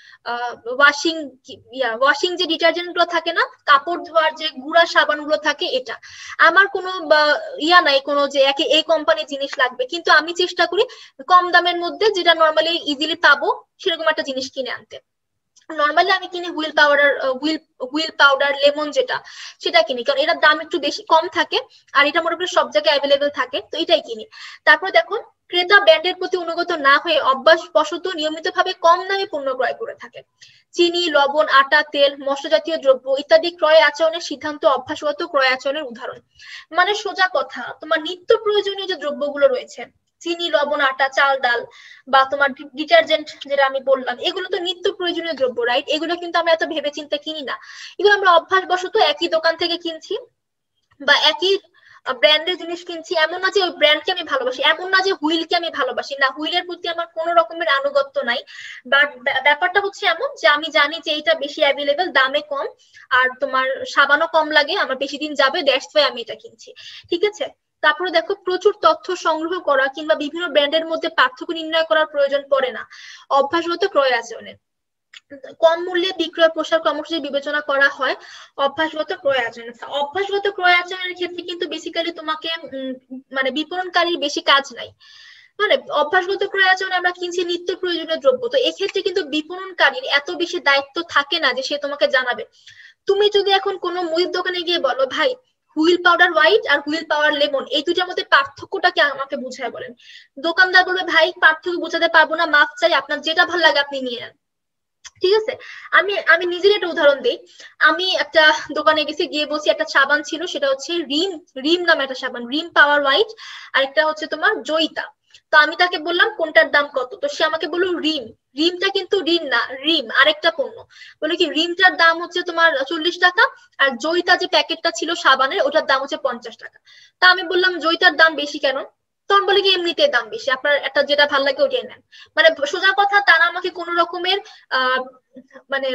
ওয়াশিং ইয়া ওয়াশিং যে ডিটারজেন্ট গুলো থাকে না, কাপড় ধোয়ার যে গুঁড়া সাবান গুলো থাকে, এটা আমার কোনো ইয়া নাই কোনো যে একে এই কোম্পানির জিনিস লাগবে, কিন্তু আমি চেষ্টা করি কম দামের মধ্যে যেটা নর্মালি ইজিলি পাবো সেরকম একটা জিনিস কিনে আনতে। নর্মালি আমি কিনি Wheel powder, Wheel Wheel powder lemon যেটা, সেটা কিনি, কারণ এটার দাম একটু বেশি কম থাকে আর এটা মনে করি সব জায়গায় অ্যাভেলেবেল থাকে, তো এটাই কিনি। তারপর দেখো ক্রেতা ব্র্যান্ডের প্রতি অনুগত না হয়ে অভ্যাসবশত নিয়মিতভাবে কম দামে পণ্য ক্রয় করে থাকে। চিনি, লবণ, আটা, তেল, মশলা জাতীয় দ্রব্য ইত্যাদি ক্রয় আচরণের সিদ্ধান্ত অভ্যাসগত ক্রয় আচরণের উদাহরণ। মানে সোজা কথা, তোমার নিত্য প্রয়োজনীয় যে দ্রব্যগুলো রয়েছে, চিনি, লবণ, আটা, চাল, ডাল বা তোমার ডিটারজেন্ট যেটা আমি বললাম, এগুলো তো নিত্য প্রয়োজনীয় দ্রব্য, রাইট? এগুলো কিন্তু আমরা এত ভেবে চিন্তে কিনি না, এগুলো আমরা অভ্যাসবশত একই দোকান থেকে কিনছি বা একই ব্র্যান্ডের জিনিস কিনছি। এমন না যে ওই ব্র্যান্ডকে আমি ভালোবাসি, এমন না যে হুইলকে আমি ভালোবাসি না, হুইলের প্রতি আমার কোনো রকমের আনুগত্য নাই, বাট ব্যাপারটা হচ্ছে এমন যে আমি জানি যে এটা বেশি অ্যাভেলেবেল, দামে কম, আর তোমার সাবানও কম লাগে, আমার বেশি দিন যাবে, দ্যাটস ওয়াই আমি এটা কিনছি। ঠিক আছে, তারপরে দেখো প্রচুর তথ্য সংগ্রহ করা কিংবা বিভিন্ন ব্র্যান্ডের মধ্যে পার্থক্য নির্ণয় করার প্রয়োজন পড়ে না অভ্যাসগত ক্রয় আচরণে। কম মূল্যে বিক্রয় প্রসার কর্মসূচি বিবেচনা করা হয় অভ্যাসগত ক্রয় আচরণ। অভ্যাসগত ক্রয় আচরণের ক্ষেত্রে কিন্তু বেসিক্যালি তোমাকে মানে বিপণনকারীর বেশি কাজ নাই, মানে অভ্যাসগত ক্রয় আচরণে আমরা কিনছি নিত্য প্রয়োজনীয় দ্রব্য, তো এক্ষেত্রে কিন্তু বিপণনকারীর এত বেশি দায়িত্ব থাকে না যে সে তোমাকে জানাবে। তুমি যদি এখন কোনো মুদির দোকানে গিয়ে বলো ভাই হুইল পাউডার হোয়াইট আর হুইল পাউডার লেমন এই দুইটার মধ্যে পার্থক্যটাকে আমাকে বুঝায় বলেন, দোকানদার বলবে ভাই পার্থক্য বুঝাতে পারবো না, মাপ চাই, আপনার যেটা ভালো লাগে আপনি নিয়ে নেন। ঠিক আছে, আমি আমি নিজের একটা উদাহরণ দিই। আমি একটা দোকানে গেছি, গিয়ে বলছি একটা সাবান ছিল, সেটা হচ্ছে রিম রিম নামে একটা সাবান, রিম পাওয়ার হোয়াইট, আর একটা হচ্ছে তোমার জয়িতা। তো আমি তাকে বললাম কোনটার দাম কত, তো সে আমাকে বললো রিম। রিমটা কিন্তু রিম না, রিম আরেকটা পণ্য। বলে কি রিমটার দাম হচ্ছে তোমার চল্লিশ টাকা, আর জয়িতা যে প্যাকেটটা ছিল সাবানের ওটার দাম হচ্ছে পঞ্চাশ টাকা। তা আমি বললাম জয়িতার দাম বেশি কেন? তখন বলে কি এমনিতে দাম বেশি, আপনার একটা যেটা ভালো লাগে ওটাই নেন। মানে সোজা কথা, তারা আমাকে কোন রকমের আহ মানে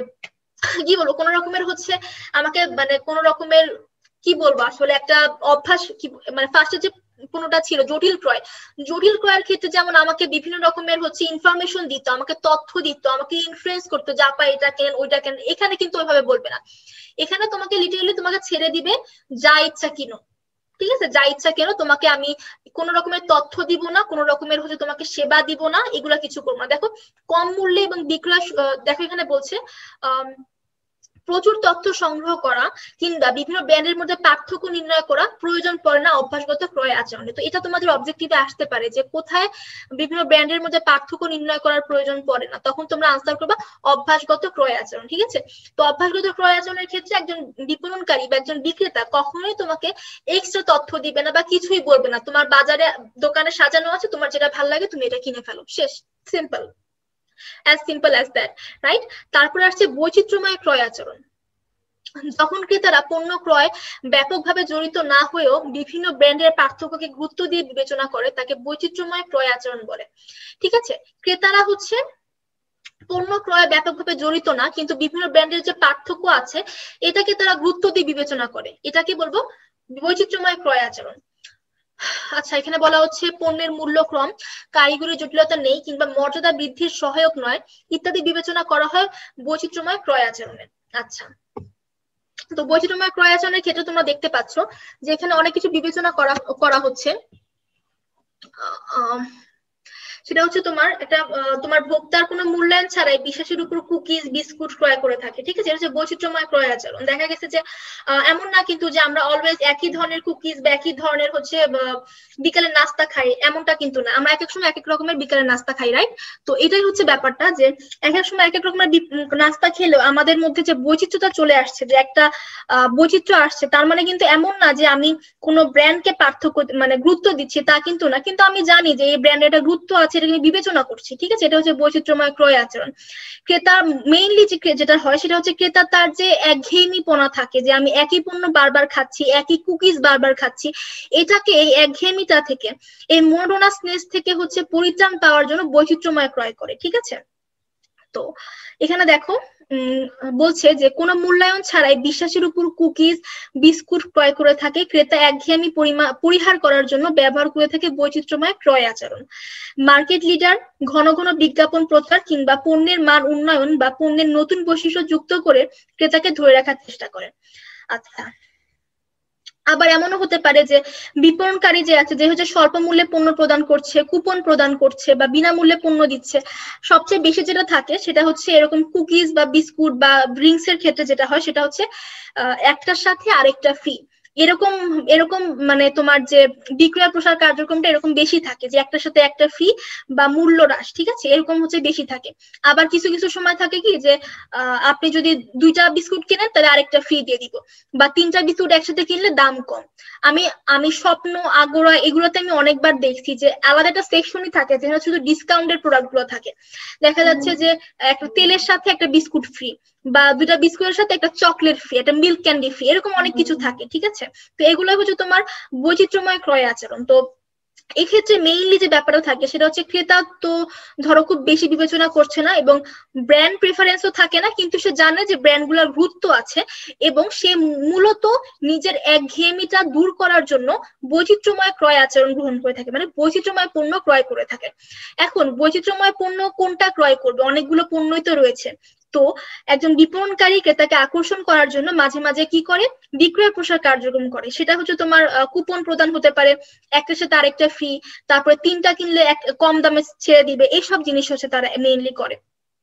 কি বলবো, কোন রকমের হচ্ছে আমাকে মানে কোন রকমের কি বলবো আসলে একটা অভ্যাস কি মানে ফার্স্টে যে কোনটা ছিল জটিল ক্রয়, জটিল ক্রয়ের ক্ষেত্রে যেমন আমাকে বিভিন্ন রকমের হচ্ছে ইনফরমেশন দিত, আমাকে তথ্য দিত, আমাকে ইনফ্লুয়েন্স করতো, যা পাই এটা কেন ওইটা কেন। এখানে কিন্তু ওইভাবে বলবে না, এখানে তোমাকে লিটারালি তোমাকে ছেড়ে দিবে, যা ইচ্ছা কিনো। ঠিক আছে, যা ইচ্ছা কেন, তোমাকে আমি কোন রকমের তথ্য দিব না, কোন রকমের হচ্ছে তোমাকে সেবা দিব না, এগুলা কিছু করবো না। দেখো কম মূল্যে এবং বিক্রয়, দেখো এখানে বলছে আহ প্রচুর তথ্য সংগ্রহ করা কিংবা বিভিন্ন ব্র্যান্ডের মধ্যে পার্থক্য নির্ণয় করা প্রয়োজন পড়ে না অভ্যাসগত ক্রয় আচরণে। তো এটা তোমাদের অবজেক্টিভে আসতে পারে যে কোথায় বিভিন্ন ব্র্যান্ডের মধ্যে পার্থক্য নির্ণয় করার প্রয়োজন পড়ে না, তখন তোমরা আনসার করবা অভ্যাসগত ক্রয় আচরণ। ঠিক আছে, তো অভ্যাসগত ক্রয় আচরণের ক্ষেত্রে একজন বিপণনকারী বা একজন বিক্রেতা কখনোই তোমাকে এক্সট্রা তথ্য দিবে না বা কিছুই বলবে না, তোমার বাজারে দোকানে সাজানো আছে, তোমার যেটা ভালো লাগে তুমি এটা কিনে ফেলো, শেষ, simple, as simple as that, right? তারপরে আসছে বৈচিত্র্যময় ক্রয় আচরণ। যখন ক্রেতারা পণ্য ক্রয় ব্যাপকভাবে জড়িত না হয়েও বিভিন্ন ব্র্যান্ডের পার্থক্যকে গুরুত্ব দিয়ে বিবেচনা করে তাকে বৈচিত্র্যময় ক্রয় আচরণ বলে। ঠিক আছে, ক্রেতারা হচ্ছে পণ্য ক্রয় ব্যাপকভাবে জড়িত না, কিন্তু বিভিন্ন ব্র্যান্ডের যে পার্থক্য আছে এটাকে তারা গুরুত্ব দিয়ে বিবেচনা করে, এটাকে বলবো বৈচিত্র্যময় ক্রয় আচরণ। আচ্ছা, এখানে বলা হচ্ছে পণ্যের মূল্যক্রম, কারিগরি জটিলতা নেই কিংবা মর্যাদা বৃদ্ধির সহায়ক নয় ইত্যাদি বিবেচনা করা হয় বৈচিত্র্যময় ক্রয় আচরণে। আচ্ছা, তো বৈচিত্র্যময় ক্রয় আচরণের ক্ষেত্রে তোমরা দেখতে পাচ্ছ যে এখানে অনেক কিছু বিবেচনা করা করা হচ্ছে। সেটা হচ্ছে তোমার একটা তোমার ভোক্তার কোনো মূল্যায়ন ছাড়াই বিশ্বাসের উপর কুকিজ বিস্কুট ক্রয় করে থাকে। ঠিক আছে, এটা হচ্ছে বৈচিত্র্যময় ক্রয় আচরণ। দেখা গেছে যে এমন না কিন্তু যে আমরা অলওয়েজ একই ধরনের কুকিজ বা একই ধরনের হচ্ছে বিকালের নাস্তা খাই, এমনটা কিন্তু না। আমরা এক এক সময় এক এক রকমের বিকালের নাস্তা খাই, রাইট? তো এটাই হচ্ছে ব্যাপারটা, যে এক এক সময় এক এক রকমের নাস্তা খেলেও আমাদের মধ্যে যে বৈচিত্র্যতা চলে আসছে, যে একটা আহ বৈচিত্র্য আসছে, তার মানে কিন্তু এমন না যে আমি কোনো ব্র্যান্ডকে পার্থক্য মানে গুরুত্ব দিচ্ছি, তা কিন্তু না, কিন্তু আমি জানি যে এই ব্র্যান্ডের একটা গুরুত্ব আছে, এটা আমি বিবেচনা করছি। ঠিক আছে, এটা হচ্ছে বৈচিত্র্যময় ক্রয় আচরণ। ক্রেতা মেইনলি যেটা হয় সেটা হচ্ছে ক্রেতা তার যে একঘেয়েমিপনা থাকে, যে আমি একই পণ্য বারবার খাচ্ছি, একই কুকিজ বারবার খাচ্ছি, এটাকে এই একঘেয়েমিতা থেকে, এই মোনোটোনাসনেস থেকে হচ্ছে পরিত্রাণ পাওয়ার জন্য বৈচিত্র্যময় ক্রয় করে। ঠিক আছে, তো এখানে দেখো বলছে যে কোনো মূল্যায়ন ছাড়াই বিশ্বাসের উপর কুকিজ বিস্কুট ক্রয় করে থাকে ক্রেতা একঘেয়েমি পরিহার করার জন্য ব্যবহার করে থাকে বৈচিত্র্যময় ক্রয় আচরণ। মার্কেট লিডার ঘন ঘন বিজ্ঞাপন প্রচার কিংবা পণ্যের মান উন্নয়ন বা পণ্যের নতুন বৈশিষ্ট্য যুক্ত করে ক্রেতাকে ধরে রাখার চেষ্টা করে। আচ্ছা, আবার এমনও হতে পারে যে বিপণনকারী যে আছে, যে হচ্ছে স্বল্প মূল্যে পণ্য প্রদান করছে, কুপন প্রদান করছে বা বিনামূল্যে পণ্য দিচ্ছে, সবচেয়ে বেশি যেটা থাকে সেটা হচ্ছে এরকম কুকিজ বা বিস্কুট বা ড্রিঙ্কস এর ক্ষেত্রে যেটা হয় সেটা হচ্ছে আহ একটার সাথে আরেকটা ফ্রি, এরকম এরকম মানে তোমার যে বিক্রয় প্রসার কার্যক্রমটা এরকম বেশি থাকে, যে একটার সাথে একটা ফ্রি বা মূল্য হ্রাস। ঠিক আছে, এরকম হচ্ছে বেশি থাকে। আবার কিছু কিছু সময় থাকে কি যে আপনি যদি দুইটা বিস্কুট কিনেন তাহলে আরেকটা ফ্রি দিয়ে দিব, বা তিনটা বিস্কুট একসাথে কিনলে দাম কম। আমি আমি স্বপ্ন, আগোরা, এগুলোতে আমি অনেকবার দেখছি যে আলাদা একটা সেকশনই থাকে যেখানে শুধু ডিসকাউন্টের প্রোডাক্ট গুলো থাকে। দেখা যাচ্ছে যে একটা তেলের সাথে একটা বিস্কুট ফ্রি, বা দুটা বিস্কুটের সাথে একটা চকলেট ফ্রি, একটা মিল্ক ক্যান্ডি ফ্রি, এরকম অনেক কিছু থাকে। ঠিক আছে, তো এগুলো হচ্ছে তোমার বৈচিত্র্যময় ক্রয় আচরণ। তো এক্ষেত্রে মেইনলি যে ব্যাপারটা থাকে সেটা হচ্ছে ক্রেতা তো ধরো খুব বেশি বিবেচনা করছে না এবং ব্র্যান্ড প্রেফারেন্সও থাকে না, কিন্তু সে জানে যে ব্র্যান্ডগুলোর গুরুত্ব আছে এবং সে মূলত নিজের একঘেয়েমিটা দূর করার জন্য বৈচিত্র্যময় ক্রয় আচরণ গ্রহণ করে থাকে, মানে বৈচিত্র্যময় পণ্য ক্রয় করে থাকে। এখন বৈচিত্র্যময় পণ্য কোনটা ক্রয় করবে? অনেকগুলো পণ্যই তো রয়েছে। তো একজন বিপণনকারী ক্রেতাকে আকর্ষণ করার জন্য মাঝে মাঝে কি করে? বিক্রয় প্রসার কার্যক্রম করে। সেটা হচ্ছে তোমার কুপন প্রদান হতে পারে, একটার সাথে আরেকটা ফ্রি, তারপরে তিনটা কিনলে এক কম দামে ছেড়ে দিবে, এইসব জিনিস হচ্ছে তারা মেইনলি করে।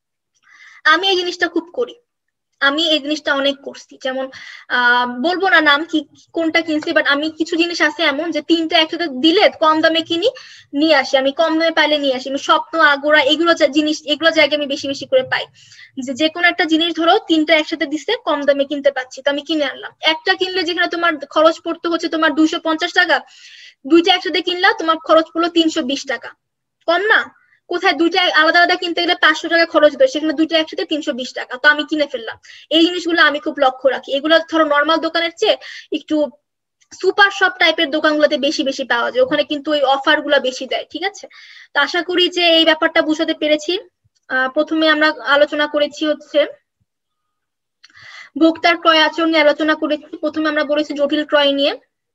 আমি এই জিনিসটা খুব করি, আমি এই জিনিসটা অনেক করছি। যেমন আহ বলবো না নাম কি কোনটা কিনছি, বাট আমি কিছু জিনিস আছে এমন যে তিনটা একসাথে দিলে কম দামে কিনি, নিয়ে আসি, আমি কম দামে পাইলে নিয়ে আসি। আমি স্বপ্ন, আগোড়া, এগুলো জিনিস এগুলো জায়গায় আমি বেশি বেশি করে পাই, যে যে কোনো একটা জিনিস ধরো তিনটা একসাথে দিচ্ছে, কম দামে কিনতে পাচ্ছি, তো আমি কিনে আনলাম। একটা কিনলে যেখানে তোমার খরচ পড়তে হচ্ছে তোমার দুইশো পঞ্চাশ টাকা, দুইটা একসাথে কিনলা তোমার খরচ পড়লো তিনশো বিশ টাকা, কম না? কোথায় দুইটা আলাদা আলাদা কিনতে গেলে পাঁচশো টাকা খরচ হতো, সেখানে দুইটা একসাথে তিনশো বিশ টাকা, তো আমি কিনে ফেললাম। এই জিনিসগুলো আমি খুব লক্ষ্য রাখি। এগুলো ধরো নর্মাল দোকানের চেয়ে একটু সুপার শপ টাইপের দোকানগুলোতে বেশি বেশি পাওয়া যায়, ওখানে কিন্তু ওই অফার গুলা বেশি দেয়। ঠিক আছে, তো আশা করি যে এই ব্যাপারটা বুঝাতে পেরেছি। আহ প্রথমে আমরা আলোচনা করেছি হচ্ছে ভোক্তার ক্রয় আচরণ নিয়ে আলোচনা করেছি। প্রথমে আমরা বলেছি জটিল ক্রয় নিয়ে,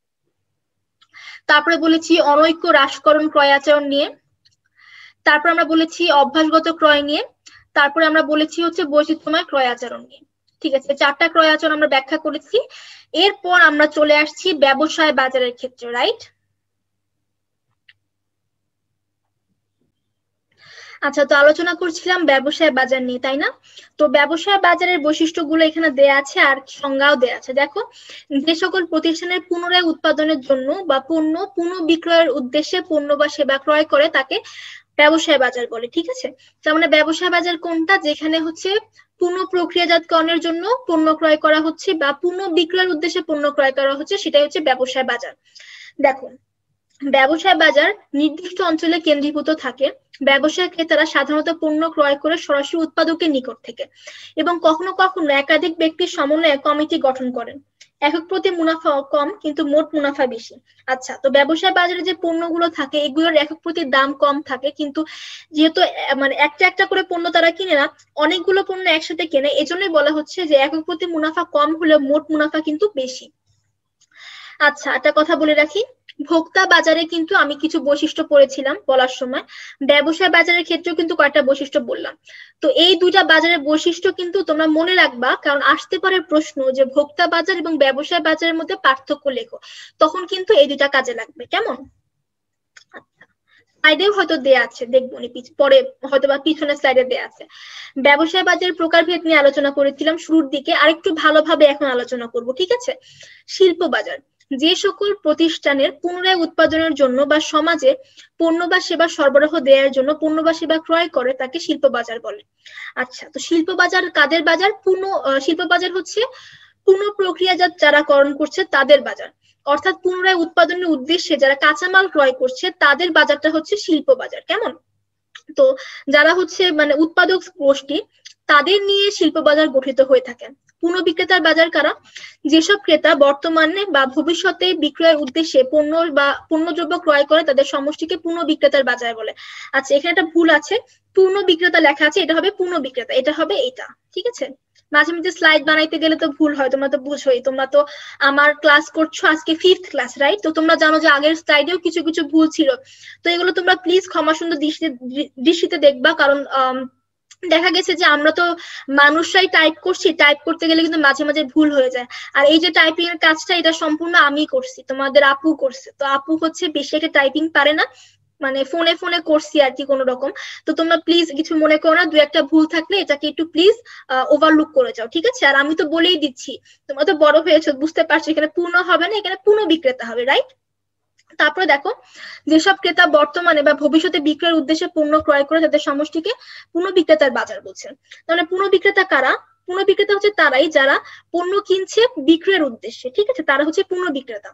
তারপরে বলেছি অনৈক্য হ্রাসকরণ ক্রয় আচরণ নিয়ে, তারপর আমরা বলেছি অভ্যাসগত ক্রয় নিয়ে, তারপরে আমরা বলেছি হচ্ছে বৈচিত্র্যময় ক্রয় আচরণ নিয়ে। ঠিক আছে, চারটা ক্রয় আচরণ আমরা ব্যাখ্যা করেছি। এরপর আমরা চলে আসছি ব্যবসায় বাজারের ক্ষেত্রে, রাইট? আচ্ছা, তো আলোচনা করছিলাম ব্যবসায় বাজার নিয়ে, তাই না? তো ব্যবসায় বাজারের বৈশিষ্ট্যগুলো এখানে দেয়া আছে আর সংজ্ঞাও দেয়া আছে। দেখো, যে সকল প্রতিষ্ঠানের পুনরায় উৎপাদনের জন্য বা পণ্য পুনঃ বিক্রয়ের উদ্দেশ্যে পণ্য বা সেবা ক্রয় করে তাকে ব্যবসায় বাজার বলে। ঠিক আছে, তার মানে ব্যবসায় বাজার কোনটা? যেখানে হচ্ছে পুনঃ প্রক্রিয়াজাতকরণের জন্য পণ্য ক্রয় করা হচ্ছে বা পুনঃ বিক্রয়ের উদ্দেশ্যে পণ্য ক্রয় করা হচ্ছে, সেটাই হচ্ছে ব্যবসায় বাজার। দেখো, ব্যবসায় বাজার নির্দিষ্ট অঞ্চলে কেন্দ্রীভূত থাকে। ব্যবসায় ক্রেতারা সাধারণত পণ্য ক্রয় করে সরাসরি উৎপাদকের নিকট থেকে এবং কখনো কখনো একাধিক ব্যক্তির সমন্বয়ে কমিটি গঠন করেন। একক প্রতি মুনাফা কম কিন্তু মোট মুনাফা বেশি। আচ্ছা, তো ব্যবসায় বাজারে যে পণ্যগুলো থাকে এগুলোর একক প্রতি দাম কম থাকে, কিন্তু যেহেতু মানে একটা একটা করে পণ্য তারা কিনে না, অনেকগুলো পণ্য একসাথে কেনে, এজন্যই বলা হচ্ছে যে একক প্রতি মুনাফা কম হলেও মোট মুনাফা কিন্তু বেশি। আচ্ছা, একটা কথা বলে রাখি, ভোক্তা বাজারে কিন্তু আমি কিছু বৈশিষ্ট্য পড়েছিলাম বলার সময়, ব্যবসায় বাজারের ক্ষেত্রেও কিন্তু কয়েকটা বৈশিষ্ট্য বললাম। তো এই দুইটা বাজারের বৈশিষ্ট্য কিন্তু তোমরা মনে রাখবা, কারণ আসতে পারে প্রশ্ন যে ভোক্তা বাজার এবং ব্যবসায় বাজারের মধ্যে পার্থক্য লেখো, তখন কিন্তু এই দুইটা কাজে লাগবে। কেমন? স্লাইডেও হয়তো দেয়া আছে, দেখবো পরে হয়তো বা পিছনের স্লাইডে দেয়া আছে। ব্যবসায় বাজারের প্রকারভেদ নিয়ে আলোচনা করেছিলাম শুরুর দিকে, আরেকটু ভালোভাবে এখন আলোচনা করব, ঠিক আছে? শিল্প বাজার যে সকল প্রতিষ্ঠানের পুনরায় উৎপাদনের জন্য বা সমাজে পণ্য বা সেবা সরবরাহ দেওয়ার জন্য পণ্য বা সেবা ক্রয় করে তাকে শিল্প বাজার বলে। আচ্ছা, তো শিল্প বাজার কাদের বাজার? পুনঃ শিল্প বাজার হচ্ছে পুনঃ প্রক্রিয়াজাত যারা করণ করছে তাদের বাজার, অর্থাৎ পুনরায় উৎপাদনের উদ্দেশ্যে যারা কাঁচামাল ক্রয় করছে তাদের বাজারটা হচ্ছে শিল্প বাজার। কেমন? তো যারা হচ্ছে মানে উৎপাদক গোষ্ঠী তাদের নিয়ে শিল্প বাজার গঠিত হয়ে থাকে। পুনঃ বিক্রেতার বাজার কারা? যেসব ক্রেতা বর্তমানে বা ভবিষ্যতে বিক্রয়ের উদ্দেশ্যে পণ্য বা পণ্যদ্রব্য ক্রয় করে তাদের সমষ্টিকে পুনঃ বিক্রেতার বাজার বলে। আচ্ছা, এখানে একটা ভুল আছে, পূর্ণ বিক্রেতা লেখা আছে, এটা হবে পুনঃ বিক্রেতা, এটা হবে এইটা, ঠিক আছে? মাঝে মাঝে স্লাইড বানাইতে গেলে তো ভুল হয়, তোমরা তো বুঝোই, তোমরা তো আমার ক্লাস করছো আজকে ফিফথ ক্লাস, রাইট? তো তোমরা জানো যে আগের স্লাইডেও কিছু কিছু ভুল ছিল, তো এগুলো তোমরা প্লিজ ক্ষমা সুন্দর দৃষ্টিতে দেখবা, কারণ দেখা গেছে যে আমরা তো মানুষরাই টাইপ করছি, টাইপ করতে গেলে কিন্তু মাঝে মাঝে ভুল হয়ে যায়। আর এই যে টাইপিং এর কাজটা এটা সম্পূর্ণ আমি করছি, তোমাদের আপু করছে, তো আপু হচ্ছে বেশি একটা টাইপিং পারে না, মানে ফোনে ফোনে করছি আর কি কোনো রকম। তো তোমরা প্লিজ কিছু মনে করো না, দু একটা ভুল থাকলে এটাকে একটু প্লিজ ওভারলুক করে যাও, ঠিক আছে? আর আমি তো বলেই দিচ্ছি, তোমরা তো বড় হয়েছো, বুঝতে পারছো এখানে পূর্ণ হবে না, এখানে পুনঃ বিক্রেতা হবে, রাইট? তারপরে দেখো, যেসব ক্রেতা বর্তমানে বা ভবিষ্যতে বিক্রয়ের উদ্দেশ্যে পণ্য ক্রয় করে তাদের সমষ্টিকে পুনঃ বিক্রেতার বাজার বলছে। তাহলে পুনঃ বিক্রেতা কারা? পুনঃ বিক্রেতা হচ্ছে তারাই যারা পণ্য কিনছে বিক্রয়ের উদ্দেশ্যে, ঠিক আছে? তারা হচ্ছে পুনঃ বিক্রেতা।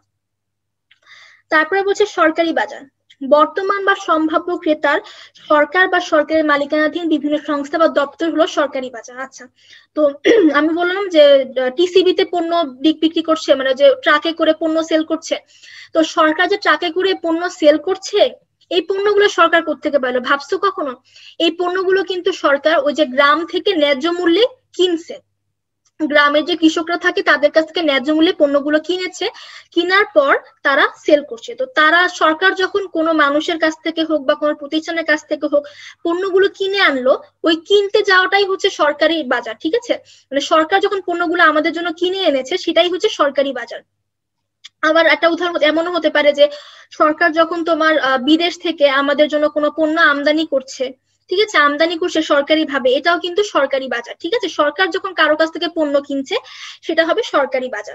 তারপরে বলছে সরকারি বাজার, বর্তমান বা সম্ভাব্য ক্রেতার সরকার বা সরকারের মালিকানাধীন বিভিন্ন সংস্থা বা দপ্তর হলো সরকারি বাজার। আচ্ছা, তো আমি বললাম যে টিসিবিতে পণ্য বিক্রি করছে, মানে যে ট্রাকে করে পণ্য সেল করছে, তো সরকার যে ট্রাকে করে পণ্য সেল করছে, এই পণ্যগুলো সরকার কোত্থেকে পেলো ভাবছো কখনো? এই পণ্যগুলো কিন্তু সরকার ওই যে গ্রাম থেকে ন্যায্য মূল্যে কিনছে, গ্রামের যে কৃষকরা থাকে তাদের কাছ থেকে ন্যায্য মূল্যে পণ্যগুলো কিনেছে, কিনার পর তারা সেল করছে। তো তারা সরকার যখন কোনো মানুষের কাছ থেকে হোক বা কোনো প্রতিষ্ঠানের কাছ থেকে হোক পণ্যগুলো কিনে আনলো, ওই কিনতে যাওয়াটাই হচ্ছে সরকারি বাজার, ঠিক আছে? মানে সরকার যখন পণ্যগুলো আমাদের জন্য কিনে এনেছে সেটাই হচ্ছে সরকারি বাজার। আবার একটা উদাহরণ এমনও হতে পারে যে সরকার যখন তোমার বিদেশ থেকে আমাদের জন্য কোনো পণ্য আমদানি করছে, ঠিক আছে, আমদানি করছে সরকারি ভাবে, এটাও কিন্তু সরকারি বাজার, ঠিক আছে? সরকার যখন কারো কাছ থেকে পণ্য কিনছে সেটা হবে সরকারি বাজার।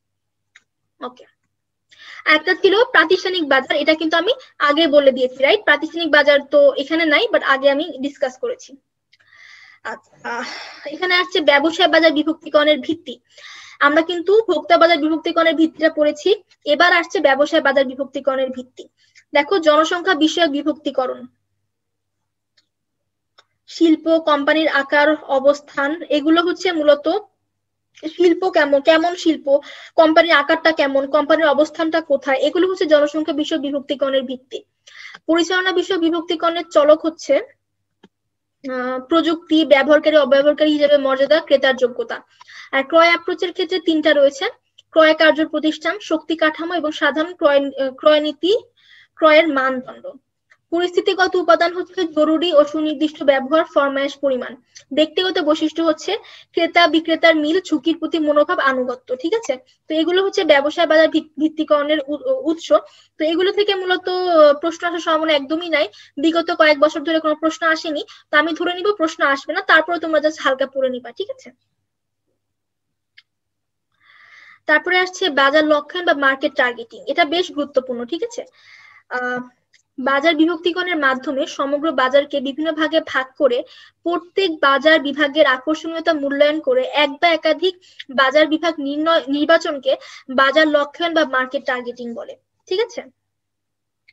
ওকে, একটা ছিল প্রাতিষ্ঠানিক বাজার, এটা কিন্তু আমি আগে বলে দিয়েছি, রাইট? প্রাতিষ্ঠানিক বাজার তো এখানে নাই, বাট আগে আমি ডিসকাস করেছি। আচ্ছা, এখানে আসছে ব্যবসায় বাজার বিভক্তিকরণের ভিত্তি। আমরা কিন্তু ভোক্তা বাজার বিভক্তিকরণের ভিত্তিটা পড়েছি, এবার আসছে ব্যবসায় বাজার বিভক্তিকরণের ভিত্তি। দেখো, জনসংখ্যা বিষয়ক বিভক্তিকরণ, শিল্প, কোম্পানির আকার, অবস্থান, এগুলো হচ্ছে মূলত শিল্প কেমন কেমন শিল্প, কোম্পানির আকারটা কেমন, কোম্পানির অবস্থানটা কোথায়, এগুলো হচ্ছে জনসংখ্যা বিষয়ক বিভক্তিকরণের ভিত্তি। পরিচালনা বিষয়ক বিভক্তিকরণের চলক হচ্ছে প্রযুক্তি, ব্যবহারকারী, অব্যবহারকারী হিসেবে মর্যাদা, ক্রেতার যোগ্যতা। আর ক্রয় অ্যাপ্রোচের ক্ষেত্রে তিনটা রয়েছে, ক্রয় কার্য প্রতিষ্ঠান, শক্তি কাঠামো এবং সাধারণ ক্রয় ক্রয় নীতি, ক্রয়ের মানদণ্ড। পরিস্থিতিগত উপাদান হচ্ছে জরুরি ও সুনির্দিষ্ট ব্যবহার, ফরমায়েশ, পরিমাণ। ব্যক্তিগত বৈশিষ্ট্য হচ্ছে ক্রেতা বিক্রেতার মিল, ঝুঁকির প্রতি মনোভাব, আনুগত্য, ঠিক আছে? তো এগুলো হচ্ছে ব্যবসায় বাজার ভিত্তিকরণের উৎস। তো এগুলো থেকে মূলত প্রশ্ন আসার সম্ভাবনা একদমই নাই, বিগত কয়েক বছর ধরে কোনো প্রশ্ন আসেনি, তো আমি ধরে নিব প্রশ্ন আসবে না, তারপরে তোমরা জাস্ট হালকা পড়ে নিবা, ঠিক আছে? তারপরে আসছে বাজার লক্ষণ বা মার্কেট টার্গেটিং, এটা বেশ গুরুত্বপূর্ণ, ঠিক আছে? আহ বাজার বিভক্তিকরণের মাধ্যমে সমগ্র বাজারকে বিভিন্ন ভাগে ভাগ করে প্রত্যেক বাজার বিভাগের আকর্ষণীয়তা মূল্যায়ন করে এক বা একাধিক বাজার বিভাগ নির্ণয় নির্বাচনকে বাজার লক্ষণ বা মার্কেট টার্গেটিং বলে, ঠিক আছে?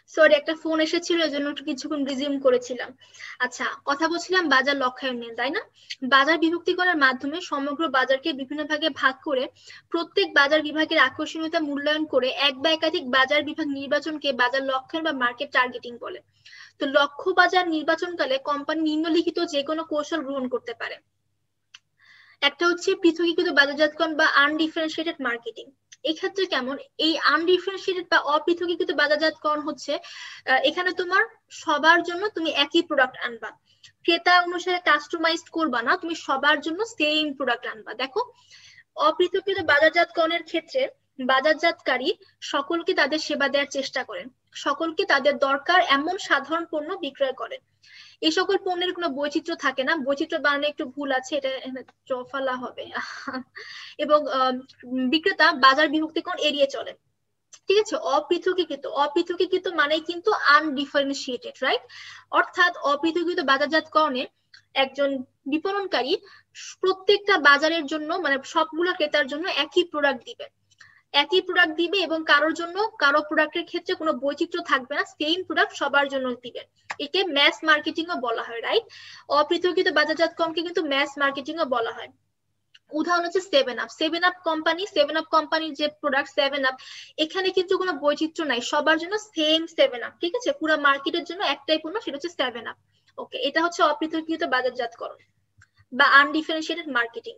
সরি, একটা ফোন এসেছিল, এজন্য একটু কিছুক্ষণ রিজিউম করেছিলাম। আচ্ছা, কথা বলছিলাম বাজার লক্ষ্যায়ন নিয়ে, তাই না? বাজার বিভক্তিকরণের মাধ্যমে সমগ্র বাজারকে বিভিন্ন ভাগে ভাগ করে প্রত্যেক বাজার বিভাগের আকর্ষণীয়তা মূল্যায়ন করে এক বা একাধিক বাজার বিভাগ নির্বাচনকে বাজার লক্ষ্যায়ন বা মার্কেট টার্গেটিং বলে। তো লক্ষ্য বাজার নির্বাচনকালে কোম্পানি নিম্নলিখিত যে কোনো কৌশল গ্রহণ করতে পারে। একটা হচ্ছে পৃথকীকৃত বাজারজাতকরণ বা আনডিফারেন্সিয়েটেড মার্কেটিং। এক্ষেত্রে কেমন, এই আনডিফারেন্সিয়েটেড বা অপৃথকীকৃত বাজারজাতকরণ হচ্ছে এখানে তোমার সবার জন্য তুমি একই প্রোডাক্ট আনবা, ক্রেতা অনুসারে কাস্টমাইজড করবা না, তুমি সবার জন্য সেম প্রোডাক্ট আনবা। দেখো, অপৃথকীকৃত বাজারজাতকরণের ক্ষেত্রে বাজারজাতকারী সকলকে তাদের সেবা দেওয়ার চেষ্টা করেন, সকলকে তাদের দরকার এমন সাধারণ পণ্য বিক্রয় করেন। এই সকল পণ্যের কোনো বৈচিত্র্য থাকে না, বৈচিত্র্য বানানে একটু ভুল আছে, এটা চফালা হবে। এবং বিক্রেতা বাজার বিভক্তিকরণ এড়িয়ে চলে। ঠিক আছে, অপৃথকীকৃত অপৃথকীকৃত মানে কিন্তু আনডিফারেন্সিয়েটেড, রাইট? অর্থাৎ অপৃথকীকৃত বাজারজাতকরণে একজন বিপণনকারী প্রত্যেকটা বাজারের জন্য মানে সবগুলো ক্রেতার জন্য একই প্রোডাক্ট দিবে, একই প্রোডাক্ট দিবে এবং কারোর জন্য কারো প্রোডাক্টের ক্ষেত্রে কোনো বৈচিত্র্য থাকবে না, সেম প্রোডাক্ট সবার জন্য দিবে। একে ম্যাস মার্কেটিং ও বলা হয়, রাইট? অপৃথকীকৃত বাজারজাতকরণকে কিন্তু ম্যাস মার্কেটিং ও বলা হয়। উদাহরণ হচ্ছে Seven Up Seven Up company Seven Up কোম্পানির যে প্রোডাক্ট সেভেন আপ, এখানে কিন্তু কোনো বৈচিত্র্য নাই, সবার জন্য সেম সেভেন আপ। ঠিক আছে, পুরো মার্কেটের জন্য একটাই পণ্য, সেটা হচ্ছে সেভেন আপ। ওকে, এটা হচ্ছে অপৃথকীকৃত বাজারজাতকরণ বা আনডিফারেন্সিয়েটেড মার্কেটিং।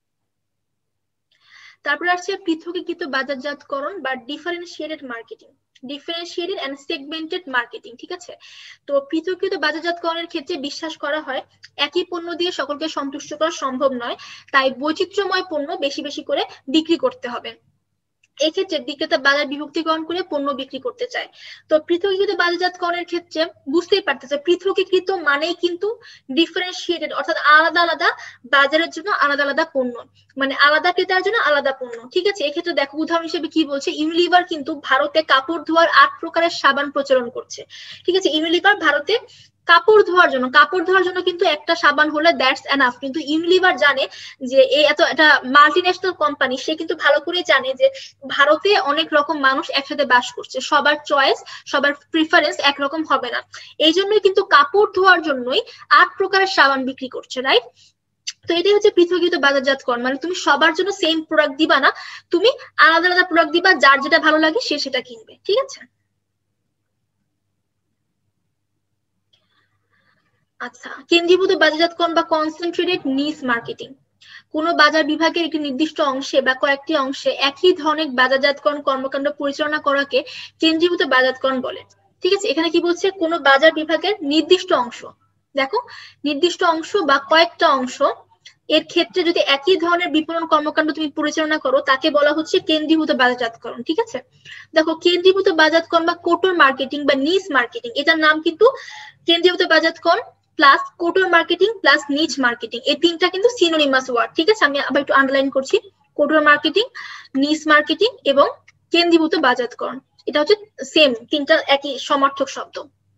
তারপর আসছে পৃথকীকৃত বাজারজাতকরণ বা differentiated marketing, differentiated and segmented marketing. ঠিক আছে, তো পৃথকীকৃত বাজারজাতকরণের ক্ষেত্রে বিশ্বাস করা হয় একই পণ্য দিয়ে সকলকে সন্তুষ্ট করা সম্ভব নয়, তাই বৈচিত্র্যময় পণ্য বেশি বেশি করে বিক্রি করতে হবে। এক্ষেত্রে বিক্রেতা বাজার বিভক্তিকরণ করে পণ্য বিক্রি করতে চায়। তো পৃথকীকৃত বাজারজাতকরণের ক্ষেত্রে বুঝতেই পারতেছে, পৃথকীকৃত মানেই কিন্তু ডিফারেন্সিয়েটেড, অর্থাৎ আলাদা আলাদা বাজারের জন্য আলাদা আলাদা পণ্য, মানে আলাদা ক্রেতার জন্য আলাদা পণ্য। ঠিক আছে, এক্ষেত্রে দেখো উদাহরণ হিসেবে কি বলছে, ইউনিলিভার কিন্তু ভারতে কাপড় ধোয়ার আট প্রকারের সাবান প্রচলন করছে। ঠিক আছে, ইউনিলিভার ভারতে কাপড় ধোয়ার জন্য কাপড় ধোয়ার জন্য কিন্তু একটা সাবান হলে দ্যাটস এনাফ, কিন্তু ইউনিলিভার জানে যে এই এত একটা মাল্টিন্যাশনাল কোম্পানি, সে কিন্তু ভালো করে জানে যে ভারতে অনেক রকম মানুষ একসাথে বাস করছে, সবার চয়েস সবার প্রিফারেন্স একরকম হবে না, এই জন্যই কিন্তু কাপড় ধোয়ার জন্যই আট প্রকারের সাবান বিক্রি করছে, রাইট? তো এটাই হচ্ছে পৃথকীকৃত বাজারজাতকরণ, মানে তুমি সবার জন্য সেম প্রোডাক্ট দিবা না, তুমি আলাদা আলাদা প্রোডাক্ট দিবা, যার যেটা ভালো লাগে সে সেটা কিনবে। ঠিক আছে, আচ্ছা, কেন্দ্রীভূত বাজারজাতকরণ বা কনসেন্ট্রেটেড নিশ মার্কেটিং। কোন বাজার বিভাগের একটি নির্দিষ্ট অংশে বা কয়েকটি অংশে একই ধরনের বাজারজাতকরণ কর্মকাণ্ড পরিচালনা করাকে কেন্দ্রীভূত বাজারজাতকরণ বলে। ঠিক আছে, এখানে কি বলছে, কোন বাজার বিভাগের নির্দিষ্ট অংশ, দেখো নির্দিষ্ট অংশ বা কয়েকটা অংশ, এর ক্ষেত্রে যদি একই ধরনের বিপণন কর্মকাণ্ড তুমি পরিচালনা করো তাকে বলা হচ্ছে কেন্দ্রীভূত বাজারজাতকরণ। ঠিক আছে, দেখো কেন্দ্রীভূত বাজারজাতকরণ বা কোটর মার্কেটিং বা নিশ মার্কেটিং, এটার নাম কিন্তু কেন্দ্রীভূত বাজারজাতকরণ প্লাস কোটর মার্কেটিং প্লাস নিচ মার্কেটিং, এই তিনটা কিন্তু সিনোনিমাস ওয়ার্ড। ঠিক আছে, আমি আবার একটু আন্ডারলাইন করছি, কোটর মার্কেটিং, নিচ মার্কেটিং এবং কেন্দ্রীভূত বাজারজাতকরণ, এটা হচ্ছে সেম, তিনটা একই সমার্থক শব্দ।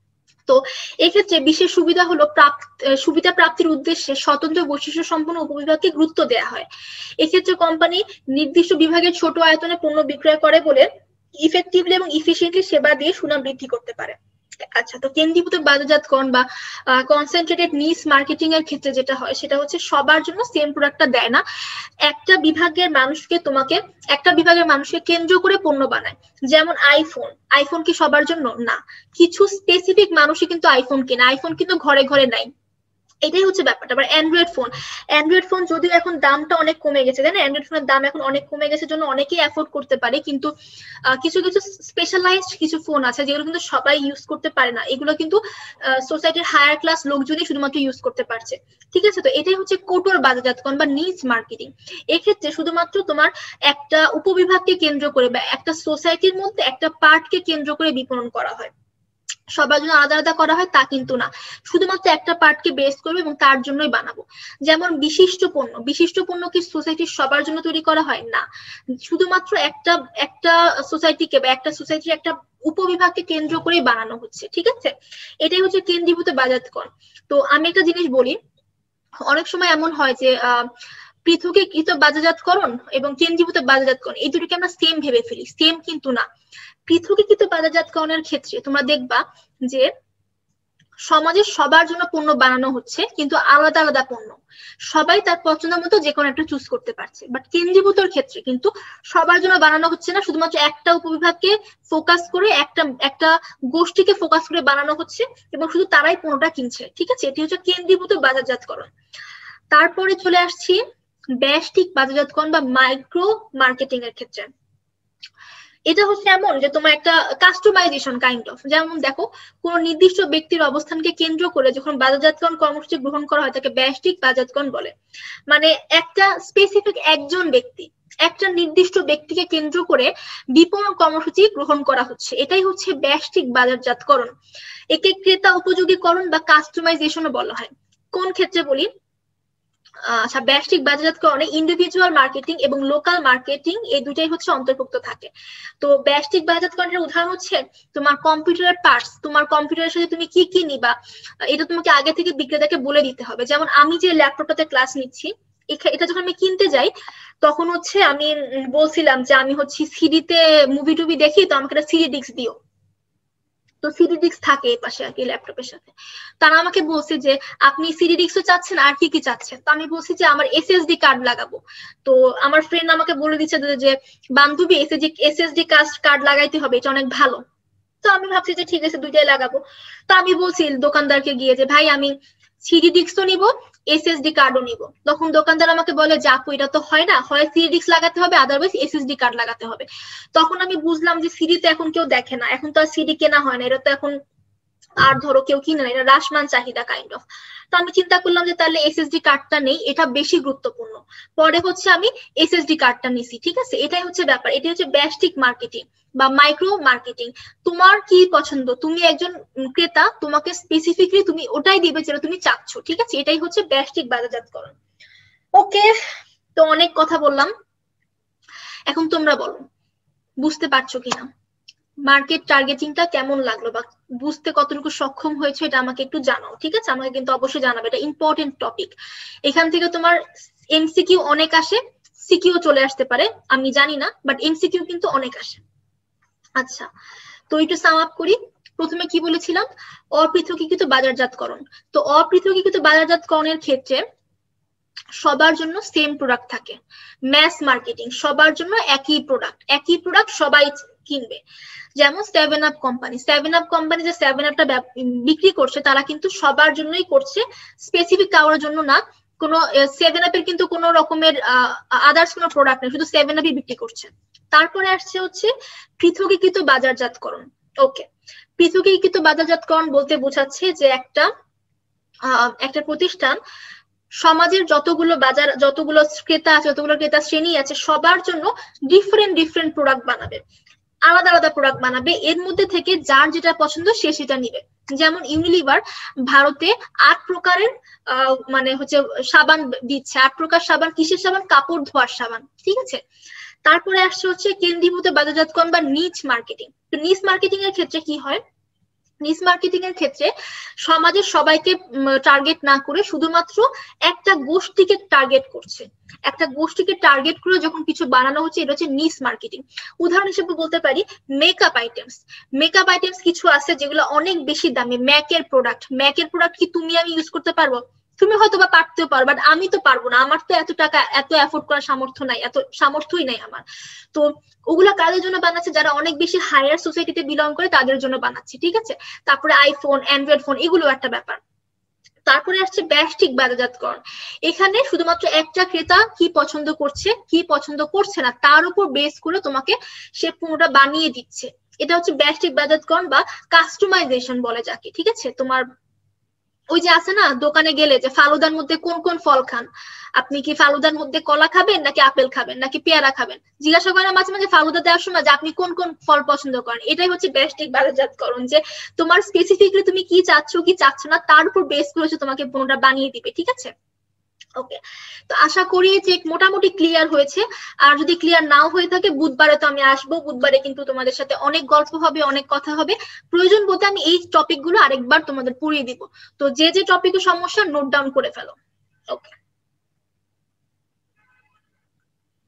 তো এক্ষেত্রে বিশেষ সুবিধা হলো সুবিধা প্রাপ্তির উদ্দেশ্যে স্বতন্ত্র বৈশিষ্ট্য সম্পন্ন উপবিভাগকে গুরুত্ব দেওয়া হয়। এক্ষেত্রে কোম্পানি নির্দিষ্ট বিভাগের ছোট আয়তনে পণ্য বিক্রয় করে বলে ইফেক্টিভলি এবং ইফিসিয়েন্টলি সেবা দিয়ে সুনাম বৃদ্ধি করতে পারে। আচ্ছা, তো কেন্দ্রীভূত বাজারজাতকরণ বা কনসেন্ট্রেটেড নিশ মার্কেটিং এর ক্ষেত্রে যেটা হয় সেটা হচ্ছে সবার জন্য সেম প্রোডাক্টটা দেয় না, একটা বিভাগের মানুষকে তোমাকে একটা বিভাগের মানুষকে কেন্দ্র করে পণ্য বানায়। যেমন আইফোন, আইফোন কি সবার জন্য না, কিছু স্পেসিফিক মানুষই কিন্তু আইফোন কেনে, আইফোন কিন্তু ঘরে ঘরে নাই, এটাই হচ্ছে ব্যাপারটা। আবার অ্যান্ড্রয়েড ফোন, অ্যান্ড্রয়েড ফোন যদিও এখন দামটা অনেক কমে গেছে, তাই না, অ্যান্ড্রয়েড ফোনের দাম এখন অনেক কমে গেছে জন্য অনেকেই অ্যাফোর্ড করতে পারে, কিন্তু কিছু কিছু স্পেশালাইজড কিছু ফোন আছে যেগুলো কিন্তু সবাই ইউজ করতে পারে না, এগুলো কিন্তু সোসাইটির হায়ার ক্লাস লোকজনই শুধুমাত্র ইউজ করতে পারছে। ঠিক আছে, তো এটাই হচ্ছে কোটর বাজারজাতকরণ বা নিচ মার্কেটিং। এক্ষেত্রে শুধুমাত্র তোমার একটা উপবিভাগকে কেন্দ্র করে বা একটা সোসাইটির মধ্যে একটা পার্টকে কেন্দ্র করে বিপণন করা হয়, সবার জন্য আলাদা আলাদা করা হয় তা কিন্তু না, শুধুমাত্র একটা পার্টকে বেস করবে এবং তার জন্যই বানাবো। যেমন বিশিষ্ট পণ্য, বিশিষ্ট পণ্য কি সোসাইটির সবার জন্য তৈরি করা হয় না, শুধুমাত্র একটা একটা সোসাইটিকে বা একটা সোসাইটির একটা উপবিভাগকে কেন্দ্র করেই বানানো হচ্ছে। ঠিক আছে, এটাই হচ্ছে কেন্দ্রীভূত বাজারজাতকরণ। তো আমি একটা জিনিস বলি, অনেক সময় এমন হয় যে আহ পৃথকীকৃত বাজারজাতকরণ এবং কেন্দ্রীভূত বাজারজাতকরণ এই দুটোকে আমরা সেম ভেবে ফেলি, সেম কিন্তু না। পৃথকীকৃত বাজারজাতকরণের ক্ষেত্রে তোমরা দেখবা যে সমাজের সবার জন্য পণ্য বানানো হচ্ছে, কিন্তু আলাদা আলাদা পণ্য, সবাই তার পছন্দ মতো যে কোনো একটা চুজ করতে পারছে। বাট কেন্দ্রীভূতর ক্ষেত্রে কিন্তু সবার জন্য বানানো হচ্ছে না, শুধুমাত্র একটা উপবিভাগকে ফোকাস করে, একটা একটা গোষ্ঠীকে ফোকাস করে বানানো হচ্ছে এবং শুধু তারাই পণ্যটা কিনছে। ঠিক আছে, এটি হচ্ছে কেন্দ্রীভূত বাজারজাতকরণ। তারপরে চলে আসছি ব্যষ্টিক বাজারজাতকরণ বা মাইক্রো মার্কেটিং এর ক্ষেত্রে। এটা হচ্ছে এমন যে তোমার একটা কাস্টমাইজেশন কাইন্ড অফ, যেমন দেখো কোন নির্দিষ্ট ব্যক্তির অবস্থানকে কেন্দ্র করে যখন বাজারজাতকরণ কর্মসূচি গ্রহণ করা হয় তাকে ব্যষ্টিক বাজারজাতকরণ বলে। মানে একটা স্পেসিফিক একজন ব্যক্তি, একটা নির্দিষ্ট ব্যক্তিকে কেন্দ্র করে বিপণন কর্মসূচি গ্রহণ করা হচ্ছে, এটাই হচ্ছে ব্যষ্টিক বাজারজাতকরণ। একে ক্রেতা উপযোগীকরণ বা কাস্টমাইজেশনও বলা হয়। কোন ক্ষেত্রে বলি, আচ্ছা, ব্যষ্টিক বাজারজাতকরণে ইন্ডিভিজুয়াল মার্কেটিং এবং লোকাল মার্কেটিং এই দুটাই হচ্ছে অন্তর্ভুক্ত থাকে। তো ব্যষ্টিক বাজারজাতকরণের উদাহরণ হচ্ছে তোমার কম্পিউটারের পার্টস, তোমার কম্পিউটারের সাথে তুমি কি কি নিবা এটা তোমাকে আগে থেকে বিক্রেতাকে বলে দিতে হবে। যেমন আমি যে ল্যাপটপটাতে ক্লাস নিচ্ছি, এটা যখন আমি কিনতে যাই তখন হচ্ছে আমি বলছিলাম যে আমি হচ্ছে সিডিতে মুভি টুভি দেখি, তো আমাকে একটা সিডি ডিস্ক দিও। তো সিডি ডিস্ক থাকে এই পাশে আর কি ল্যাপটপের সাথে। তারা আমাকে বলছে যে আপনি সিডি ডিস্কও চাচ্ছেন, আর কি কি চাচ্ছেন? তো আমি বলছি যে আমার এসএসডি কার্ড লাগাবো। তো আমার ফ্রেন্ড আমাকে বলে দিচ্ছে যে বান্ধবী এসএসডি এসএসডি কার্ড লাগাইতে হবে, এটা অনেক ভালো। তো আমি ভাবছি যে ঠিক আছে দুইটাই লাগাবো। তো আমি বলছি দোকানদারকে গিয়ে যে ভাই আমি সিডি ডিস্কও নিব, এসএসডি কার্ডও নিব। তখন দোকানদার আমাকে বলে যে আপু এটা তো হয় না, হয় সিডি ডিস্ক লাগাতে হবে, আদারওয়াইজ এসএসডি কার্ড লাগাতে হবে। তখন আমি বুঝলাম যে সিডি তো এখন কেউ দেখে না, এখন তো আর সিডি কেনা হয় না, এটা তো এখন আর ধরো কেউ কিনে না, এটা রাশমান চাহিদা কাইন্ড অফ। তো আমি চিন্তা করলাম যে তাহলে এসএসডি কার্ডটা নেই, এটা বেশি গুরুত্বপূর্ণ। পরে হচ্ছে আমি এসএসডি কার্ডটা নিছি। ঠিক আছে, এটাই হচ্ছে ব্যাপার, এটাই হচ্ছে ব্যষ্টিক মার্কেটিং বা মাইক্রো মার্কেটিং। তোমার কি পছন্দ, তুমি একজন ক্রেতা, তোমাকে স্পেসিফিকলি তুমি ওটাই দিবে যেটা তুমি চাচ্ছ। ঠিক আছে, এটাই হচ্ছে ব্যষ্টিক বাজারজাতকরণ। ওকে, তো অনেক কথা বললাম, এখন তোমরা বলো বুঝতে পারছো কিনা, মার্কেট টার্গেটিংটা কেমন লাগলো বা বুঝতে কতটুকু সক্ষম হয়েছে এটা আমাকে একটু জানাও। ঠিক আছে, আমাকে কিন্তু অবশ্যই জানাবে, এটা ইম্পর্টেন্ট টপিক। এখান থেকে তোমার এমসিকিউ অনেক আসে, সিকিউ চলে আসতে পারে আমি জানি না, বাট এমসিকিউ কিন্তু অনেক আসে। আচ্ছা, তো একটু সাম আপ করি। প্রথমে কি বলেছিলাম, অপৃথকীকৃত বাজারজাতকরণ। তো অপৃথকীকৃত বাজারজাতকরণের ক্ষেত্রে সবার জন্য সেম প্রোডাক্ট থাকে। ম্যাস মার্কেটিং, সবার জন্য একই প্রোডাক্ট, একই প্রোডাক্ট সবাই কিনবে। যেমন Seven Up company, Seven Up company যে সেভেন আপটা বিক্রি করছে তারা কিন্তু সবার জন্যই করছে, স্পেসিফিক কারোর জন্য না। কোনো সেভেন আপের কিন্তু কোনো রকমের আদার্স কোনো প্রোডাক্ট নেই, শুধু সেভেন আপই বিক্রি করছে। তারপরে আসছে হচ্ছে পৃথকীকৃত বাজারজাতকরণ। ওকে, পৃথকীকৃত বাজারজাতকরণ বলতে বোঝাচ্ছে যে একটা একটা প্রতিষ্ঠান সমাজের যতগুলো বাজার, যতগুলো ক্রেতা আছে, যতগুলো ক্রেতা শ্রেণী আছে, সবার জন্য ডিফারেন্ট ডিফারেন্ট প্রোডাক্ট বানাবে, আলাদা আলাদা প্রোডাক্ট বানাবে। এর মধ্যে থেকে যার যেটা পছন্দ সে সেটা নিবে। যেমন ইউনিলিভার ভারতে আট প্রকারের আহ মানে হচ্ছে সাবান দিচ্ছে। আট প্রকার সাবান, কিসের সাবান? কাপড় ধোয়ার সাবান। ঠিক আছে, তারপরে আসছে হচ্ছে কেন্দ্রীভূত বাজারজাতকরণ বা নিচ মার্কেটিং। তো নিচ মার্কেটিং এর ক্ষেত্রে কি হয়, নিচ মার্কেটিং এর ক্ষেত্রে সমাজের সবাইকে টার্গেট না করে শুধুমাত্র একটা গোষ্ঠীকে টার্গেট করছে, একটা গোষ্ঠীকে টার্গেট করে যখন কিছু বানানো হচ্ছে, এটা হচ্ছে নিচ মার্কেটিং। উদাহরণ হিসেবে বলতে পারি মেকআপ আইটেমস। মেকআপ আইটেমস কিছু আছে যেগুলো অনেক বেশি দামি, ম্যাকের প্রোডাক্ট। ম্যাকের প্রোডাক্ট কি তুমি আমি ইউজ করতে পারবো? তুমি হয়তো বা পারতেও পারো, বাট আমি তো পারবো না, আমার তো এত টাকা এত অ্যাফোর্ড করার সামর্থ্য নাই, এত সামর্থ্যই নাই আমার। তো ওগুলা কাদের জন্য বানাচ্ছে? যারা অনেক বেশি হায়ার সোসাইটিতে বিলং করে তাদের জন্য বানাচ্ছে। ঠিক আছে, তারপরে আইফোন, অ্যান্ড্রয়েড ফোন, এগুলো একটা ব্যাপার। তারপরে আসছে ব্যষ্টিক বাজারজাতকরণ। এখানে শুধুমাত্র একটা ক্রেতা কি পছন্দ করছে, কি পছন্দ করছে না, তার উপর বেস করে তোমাকে সে পণ্যটা বানিয়ে দিচ্ছে। এটা হচ্ছে ব্যষ্টিক বাজারজাতকরণ বা কাস্টমাইজেশন বলে যাকে। ঠিক আছে, তোমার ওই যে আছে না দোকানে গেলে যে ফালুদার মধ্যে কোন কোন ফল খান, আপনি কি ফালুদার মধ্যে কলা খাবেন নাকি আপেল খাবেন নাকি পেয়ারা খাবেন, জিজ্ঞাসা করেন মাঝে মাঝে ফালুদা দেওয়ার সময় যে আপনি কোন কোন ফল পছন্দ করেন। এটাই হচ্ছে ব্যষ্টিক বাজারজাতকরণ, যে তোমার স্পেসিফিকলি তুমি কি চাচ্ছ কি চাচ্ছ না তার উপর বেস করে তোমাকে পণ্যটা বানিয়ে দিবে। ঠিক আছে, ওকে, তো আশা করি যে মোটামুটি ক্লিয়ার হয়েছে। আর যদি ক্লিয়ার নাও হয়ে থাকে, বুধবারে তো আমি আসবো, বুধবারে কিন্তু তোমাদের সাথে অনেক গল্প হবে, অনেক কথা হবে। প্রয়োজন বলতে আমি এই টপিক গুলো আরেকবার তোমাদের পড়িয়ে দিব। তো যে যে টপিকের সমস্যা নোট ডাউন করে ফেলো। ওকে।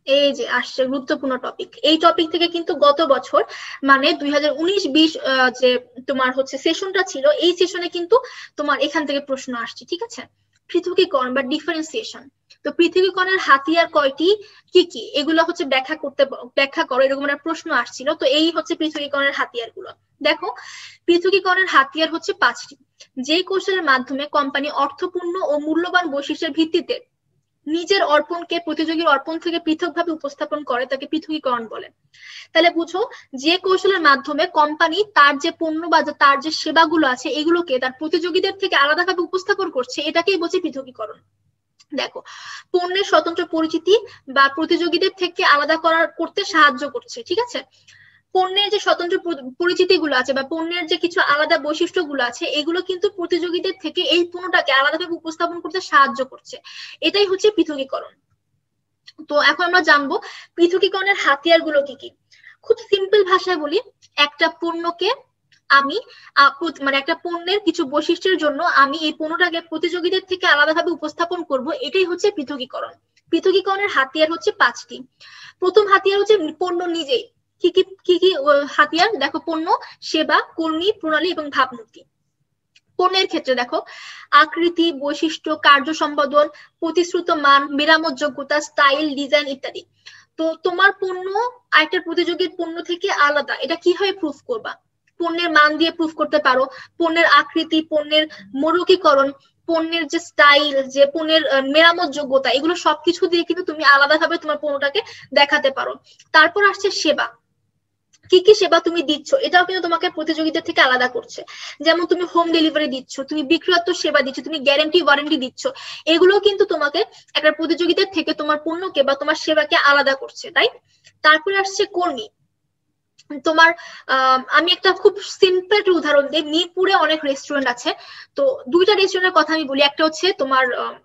এই যে আসছে গুরুত্বপূর্ণ টপিক। এই টপিক থেকে কিন্তু গত বছর মানে দুই হাজার উনিশ বিশ যে তোমার হচ্ছে সেশনটা ছিল, এই সেশনে কিন্তু তোমার এখান থেকে প্রশ্ন আসছে, ঠিক আছে। পৃথকীকরণ বা ডিফারেন্সিয়েশন। তো পৃথকীকরণের হাতিয়ার কয়টি, কি কি, এগুলো হচ্ছে ব্যাখ্যা করতে ব্যাখ্যা করো, এরকম একটা প্রশ্ন আসছিল। তো এই হচ্ছে পৃথকীকরণের হাতিয়ার গুলো। দেখো, পৃথকীকরণের হাতিয়ার হচ্ছে পাঁচটি। যে কৌশলের মাধ্যমে কোম্পানি অর্থপূর্ণ ও মূল্যবান বৈশিষ্ট্যের ভিত্তিতে নিজের অর্পণকে প্রতিযোগীর অর্পণ থেকে পৃথকভাবে উপস্থাপন করে তাকে পৃথকীকরণ বলে। তাহলে বুঝো, যে কৌশলের মাধ্যমে কোম্পানি তার যে পণ্য বা তার যে সেবাগুলো আছে এগুলোকে তার প্রতিযোগীদের থেকে আলাদাভাবে উপস্থাপন করছে, এটাকেই বলছে পৃথকীকরণ। দেখো, পণ্যের স্বতন্ত্র পরিচিতি বা প্রতিযোগীদের থেকে আলাদা করার করতে সাহায্য করছে, ঠিক আছে। পণ্যের যে স্বতন্ত্র পরিচিতি গুলো আছে বা পণ্যের যে কিছু আলাদা বৈশিষ্ট্য গুলো আছে এগুলো কিন্তু প্রতিযোগীদের থেকে এই পণ্যটাকে আলাদাভাবে উপস্থাপন করতে সাহায্য করছে, এটাই হচ্ছে পৃথকীকরণ। তো এখন আমরা জানবো পৃথকীকরণের হাতিয়ার গুলো কি কি। খুব সিম্পল ভাষায় বলি, একটা পণ্যকে আমি মানে একটা পণ্যের কিছু বৈশিষ্ট্যের জন্য আমি এই পণ্যটাকে প্রতিযোগীদের থেকে আলাদাভাবে উপস্থাপন করব, এটাই হচ্ছে পৃথকীকরণ। পৃথকীকরণের হাতিয়ার হচ্ছে পাঁচটি। প্রথম হাতিয়ার হচ্ছে পণ্য নিজেই। কি কি কি কি হাতিয়ার দেখো, পণ্য, সেবা, কর্মী, প্রণালী এবং ভাবমূর্তি। পণ্যের ক্ষেত্রে দেখো, আকৃতি, বৈশিষ্ট্য, কার্য সম্পাদন, প্রতিশ্রুত মান, মেরামত যোগ্যতা, স্টাইল, ডিজাইন ইত্যাদি। তো তোমার পণ্য আরেকটা প্রতিযোগীর পণ্য থেকে আলাদা, এটা কিভাবে প্রুফ করবা? পণ্যের মান দিয়ে প্রুফ করতে পারো, পণ্যের আকৃতি, পণ্যের মোড়কীকরণ, পণ্যের যে স্টাইল, যে পণ্যের মেরামত যোগ্যতা, এগুলো সবকিছু দিয়ে কিন্তু তুমি আলাদাভাবে তোমার পণ্যটাকে দেখাতে পারো। তারপর আসছে সেবা। কি কি সেবা তুমি দিচ্ছ, এটাও কিন্তু তোমাকে প্রতিযোগিতা থেকে আলাদা করছে। যেমন তুমি হোম ডেলিভারি দিচ্ছ, তুমি বিক্রয়ত্ব সেবা দিচ্ছ, তুমি গ্যারান্টি ওয়ারেন্টি দিচ্ছ, এগুলো কিন্তু তোমাকে একটা প্রতিযোগিতার থেকে তোমার পণ্যকে বা তোমার সেবাকে আলাদা করছে, তাই। তারপরে আসছে কর্মী। তোমার আহ আমি একটা খুব সিম্পল একটা উদাহরণ দিই, মিরপুরে অনেক রেস্টুরেন্ট আছে। তো দুইটা রেস্টুরেন্টের কথা আমি বলি, একটা হচ্ছে তোমার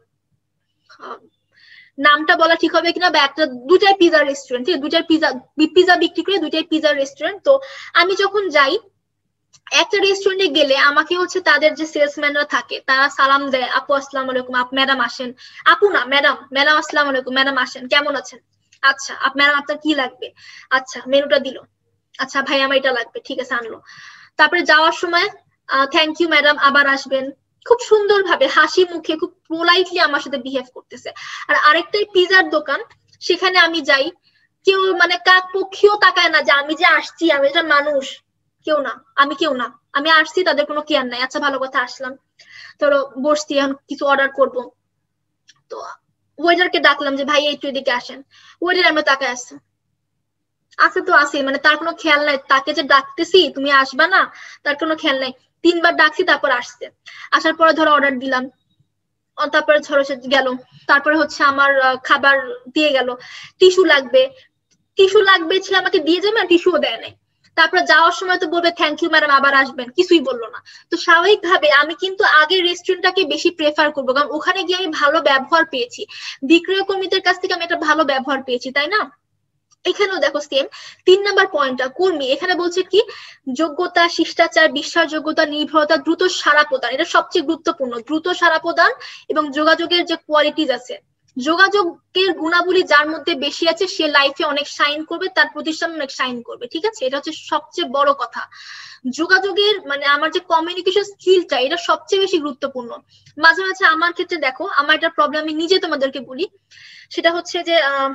নামটা বলা ঠিক হবে কিনা, বা একটা দুটাই পিজা রেস্টুরেন্ট, ঠিক আছে, দুটাই পিজা পিজা বিক্রি করে দুটাই পিজা রেস্টুরেন্ট। তো আমি যখন যাই একটা রেস্টুরেন্টে গেলে আমাকে হচ্ছে তাদের যে সেলসম্যানরা থাকে তারা সালাম দেয়, আপু আসসালামু আলাইকুম, আপ ম্যাডাম আসেন, আপু না ম্যাডাম, ম্যাডাম আসসালামু আলাইকুম, ম্যাডাম আসেন, কেমন আছেন, আচ্ছা আপ ম্যাডাম আপনার কি লাগবে, আচ্ছা মেনুটা দিল, আচ্ছা ভাই আমার এটা লাগবে, ঠিক আছে আনলো। তারপরে যাওয়ার সময় থ্যাংক ইউ ম্যাডাম, আবার আসবেন, খুব সুন্দর ভাবে হাসি মুখে খুব পোলাইটলি আমার সাথে বিহেভ করতেছে। আর আরেকটাই পিজার দোকান, সেখানে আমি যাই, কেউ মানে কাক পক্ষীও তাকায় না যে আমি যে আসছি, আমি এটা মানুষ, কেউ না, আমি কেউ না, আমি আসছি, তাদের কোনো কেয়ার নাই, আচ্ছা ভালো কথা আসলাম, ধরো বসছি এখন কিছু অর্ডার করব, তো ওয়েটারকে ডাকলাম যে ভাই একটু এদিকে আসেন, ওয়েটার আমরা তাকায় আসছে, আছে তো আছে, মানে তার কোনো খেয়াল নাই, তাকে যে ডাকতেছি তুমি আসবা না তার কোনো খেয়াল নাই। তিনবার ডাকছি তারপর আসছে, আসার পরে ধরো অর্ডার দিলাম, তারপরে ধরো সে গেল, তারপরে হচ্ছে আমার খাবার দিয়ে গেল, টিস্যু লাগবে, টিস্যু লাগবে ছিল আমাকে দিয়ে যাবে, আর টিস্যুও দেয় নাই। তারপরে যাওয়ার সময় তো বলবে থ্যাংক ইউ ম্যাডাম, আবার আসবেন, কিছুই বললো না। তো স্বাভাবিকভাবে আমি কিন্তু আগের রেস্টুরেন্টটাকে বেশি প্রেফার করবো, কারণ ওখানে গিয়ে আমি ভালো ব্যবহার পেয়েছি, বিক্রয় কর্মীদের কাছ থেকে আমি একটা ভালো ব্যবহার পেয়েছি, তাই না। এখানেও দেখো সেম তিন নাম্বার পয়েন্টটা কর্মী, এখানে বলছে কি যোগ্যতা, শিষ্টাচার, বিশ্বাসযোগ্যতা, নির্ভরতা, দ্রুত সাড়া প্রদান, এটা সবচেয়ে গুরুত্বপূর্ণ, দ্রুত সাড়া প্রদান এবং যোগাযোগের যে কোয়ালিটিজ আছে, যোগাযোগের গুণাবলী যার মধ্যে বেশি আছে সে লাইফে অনেক শাইন করবে, তার প্রতিষ্ঠান অনেক শাইন করবে, ঠিক আছে, এটা হচ্ছে সবচেয়ে বড় কথা। যোগাযোগের মানে আমার যে কমিউনিকেশন স্কিলটা, এটা সবচেয়ে বেশি গুরুত্বপূর্ণ। মাঝে মাঝে আমার ক্ষেত্রে দেখো, আমার একটা প্রবলেম আমি নিজে তোমাদেরকে বলি, সেটা হচ্ছে যে আহ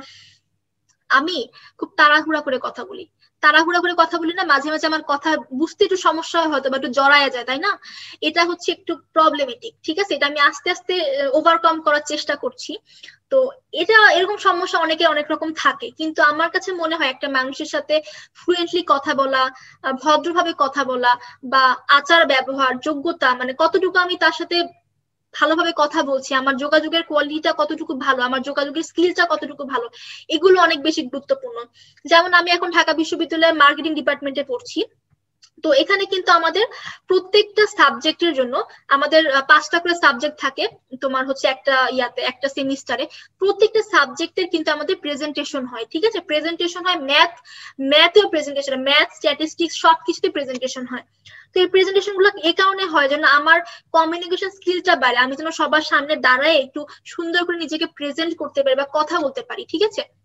আমি খুব তাড়াহুড়া করে কথা বলি, তাড়াহুড়া করে কথা বলি না, মাঝে মাঝে আমার কথা বুঝতে একটু সমস্যা হয়, হয়তো বা একটু জড়ায়া যায়, তাই না। এটা হচ্ছে একটু প্রবলেমেটিক, ঠিক আছে, এটা আমি আস্তে আস্তে ওভারকাম করার চেষ্টা করছি। তো এটা এরকম সমস্যা অনেকের অনেক রকম থাকে, কিন্তু আমার কাছে মনে হয় একটা মানুষের সাথে ফ্লুয়েন্টলি কথা বলা, ভদ্রভাবে কথা বলা, বা আচার ব্যবহার, যোগ্যতা, মানে কতটুকু আমি তার সাথে ভালোভাবে কথা বলছি, আমার যোগাযোগের কোয়ালিটিটা কতটুকু ভালো, আমার যোগাযোগের স্কিলটা কতটুকু ভালো, এগুলো অনেক বেশি গুরুত্বপূর্ণ। যেমন আমি এখন ঢাকা বিশ্ববিদ্যালয়ের মার্কেটিং ডিপার্টমেন্টে পড়ছি। তো এখানে কিন্তু আমাদের প্রত্যেকটা সাবজেক্টের জন্য আমাদের পাঁচটা করে সাবজেক্ট থাকে, তোমার হচ্ছে একটা ইয়াতে একটা সেমিস্টারে, প্রত্যেকটা সাবজেক্টের কিন্তু আমাদের প্রেজেন্টেশন হয়, ঠিক আছে, প্রেজেন্টেশন হয়, ম্যাথ ম্যাথেও প্রেজেন্টেশন, ম্যাথ স্ট্যাটিস্টিক্স সবকিছুতে প্রেজেন্টেশন হয়। তো এই প্রেজেন্টেশন গুলো এই কারণে হয় যেন আমার কমিউনিকেশন স্কিলটা বাড়ে, আমি যেন সবার সামনে দাঁড়ায় একটু সুন্দর করে নিজেকে প্রেজেন্ট করতে পারি বা কথা বলতে পারি, ঠিক আছে।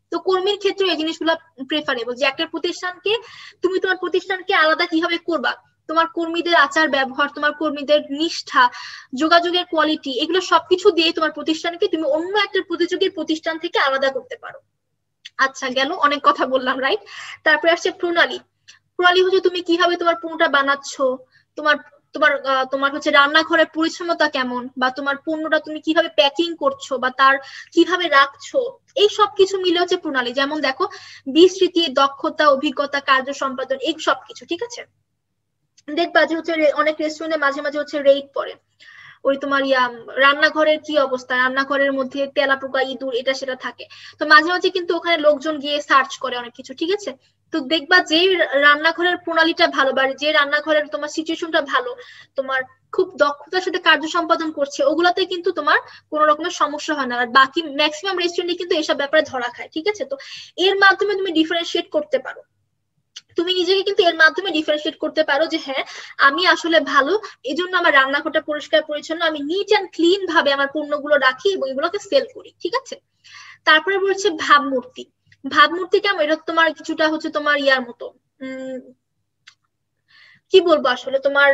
তো কর্মীর ক্ষেত্রে এই জিনিসগুলো প্রেফারেবল, যে একটা প্রতিষ্ঠানকে তুমি তোমার প্রতিষ্ঠানকে আলাদা কিভাবে করবা, তোমার কর্মীদের আচার ব্যবহার, তোমার কর্মীদের নিষ্ঠা, যোগাযোগের কোয়ালিটি, এগুলো সবকিছু দিয়ে তোমার প্রতিষ্ঠানকে তুমি অন্য একটা প্রতিযোগীর প্রতিষ্ঠান থেকে আলাদা করতে পারো। আচ্ছা গেল, অনেক কথা বললাম, রাইট? তারপরে আসছে প্রণালী। প্রণালী হচ্ছে তুমি কিভাবে তোমার পণ্যটা বানাচ্ছ, তোমার তোমার তোমার হচ্ছে রান্নাঘরের পরিচ্ছন্নতা কেমন, বা তোমার পণ্যটা তুমি কিভাবে প্যাকিং করছো বা তার কিভাবে রাখছো, এই সব কিছু মিলে হচ্ছে প্রণালী। যেমন দেখো বিস্তৃতি, দক্ষতা, অভিজ্ঞতা, কার্য সম্পাদন, এই সবকিছু, ঠিক আছে? দেখবা যে হচ্ছে অনেক রেস্টুরেন্টে মাঝে মাঝে হচ্ছে রেট পড়ে, ওই তোমার ইয়া রান্নাঘরের কি অবস্থা, রান্নাঘরের মধ্যে তেলাপোকা, ইঁদুর, এটা সেটা থাকে। তো মাঝে মাঝে কিন্তু ওখানে লোকজন গিয়ে সার্চ করে অনেক কিছু, ঠিক আছে? তো দেখবা যে রান্নাঘরের প্রণালীটা ভালো বা যে রান্নাঘরের তোমার সিচুয়েশনটা ভালো, তোমার খুব দক্ষতার সাথে কার্য সম্পাদন করছে, ওগুলাতে কিন্তু তোমার কোনো রকমের সমস্যা হয় না। আর বাকি ম্যাক্সিমাম রেস্টুরেন্টে কিন্তু এসব ব্যাপারে ধরা খায়, ঠিক আছে? তো এর মাধ্যমে তুমি ডিফারেন্সিয়েট করতে পারো, তুমি নিজেকে কিন্তু এর মাধ্যমে ডিফারেন্সিয়েট করতে পারো যে হ্যাঁ আমি আসলে ভালো, এই জন্য আমার রান্নাঘরটা পরিষ্কার পরিচ্ছন্ন, আমি নিট অ্যান্ড ক্লিন ভাবে আমার পণ্যগুলো রাখি এবং এগুলোকে সেল করি, ঠিক আছে? তারপরে বলছে ভাবমূর্তি। ভাবমূর্তি কেমন? এটা তোমার কিছুটা হচ্ছে তোমার ইয়ার মতো, উম কি বলবো আসলে, তোমার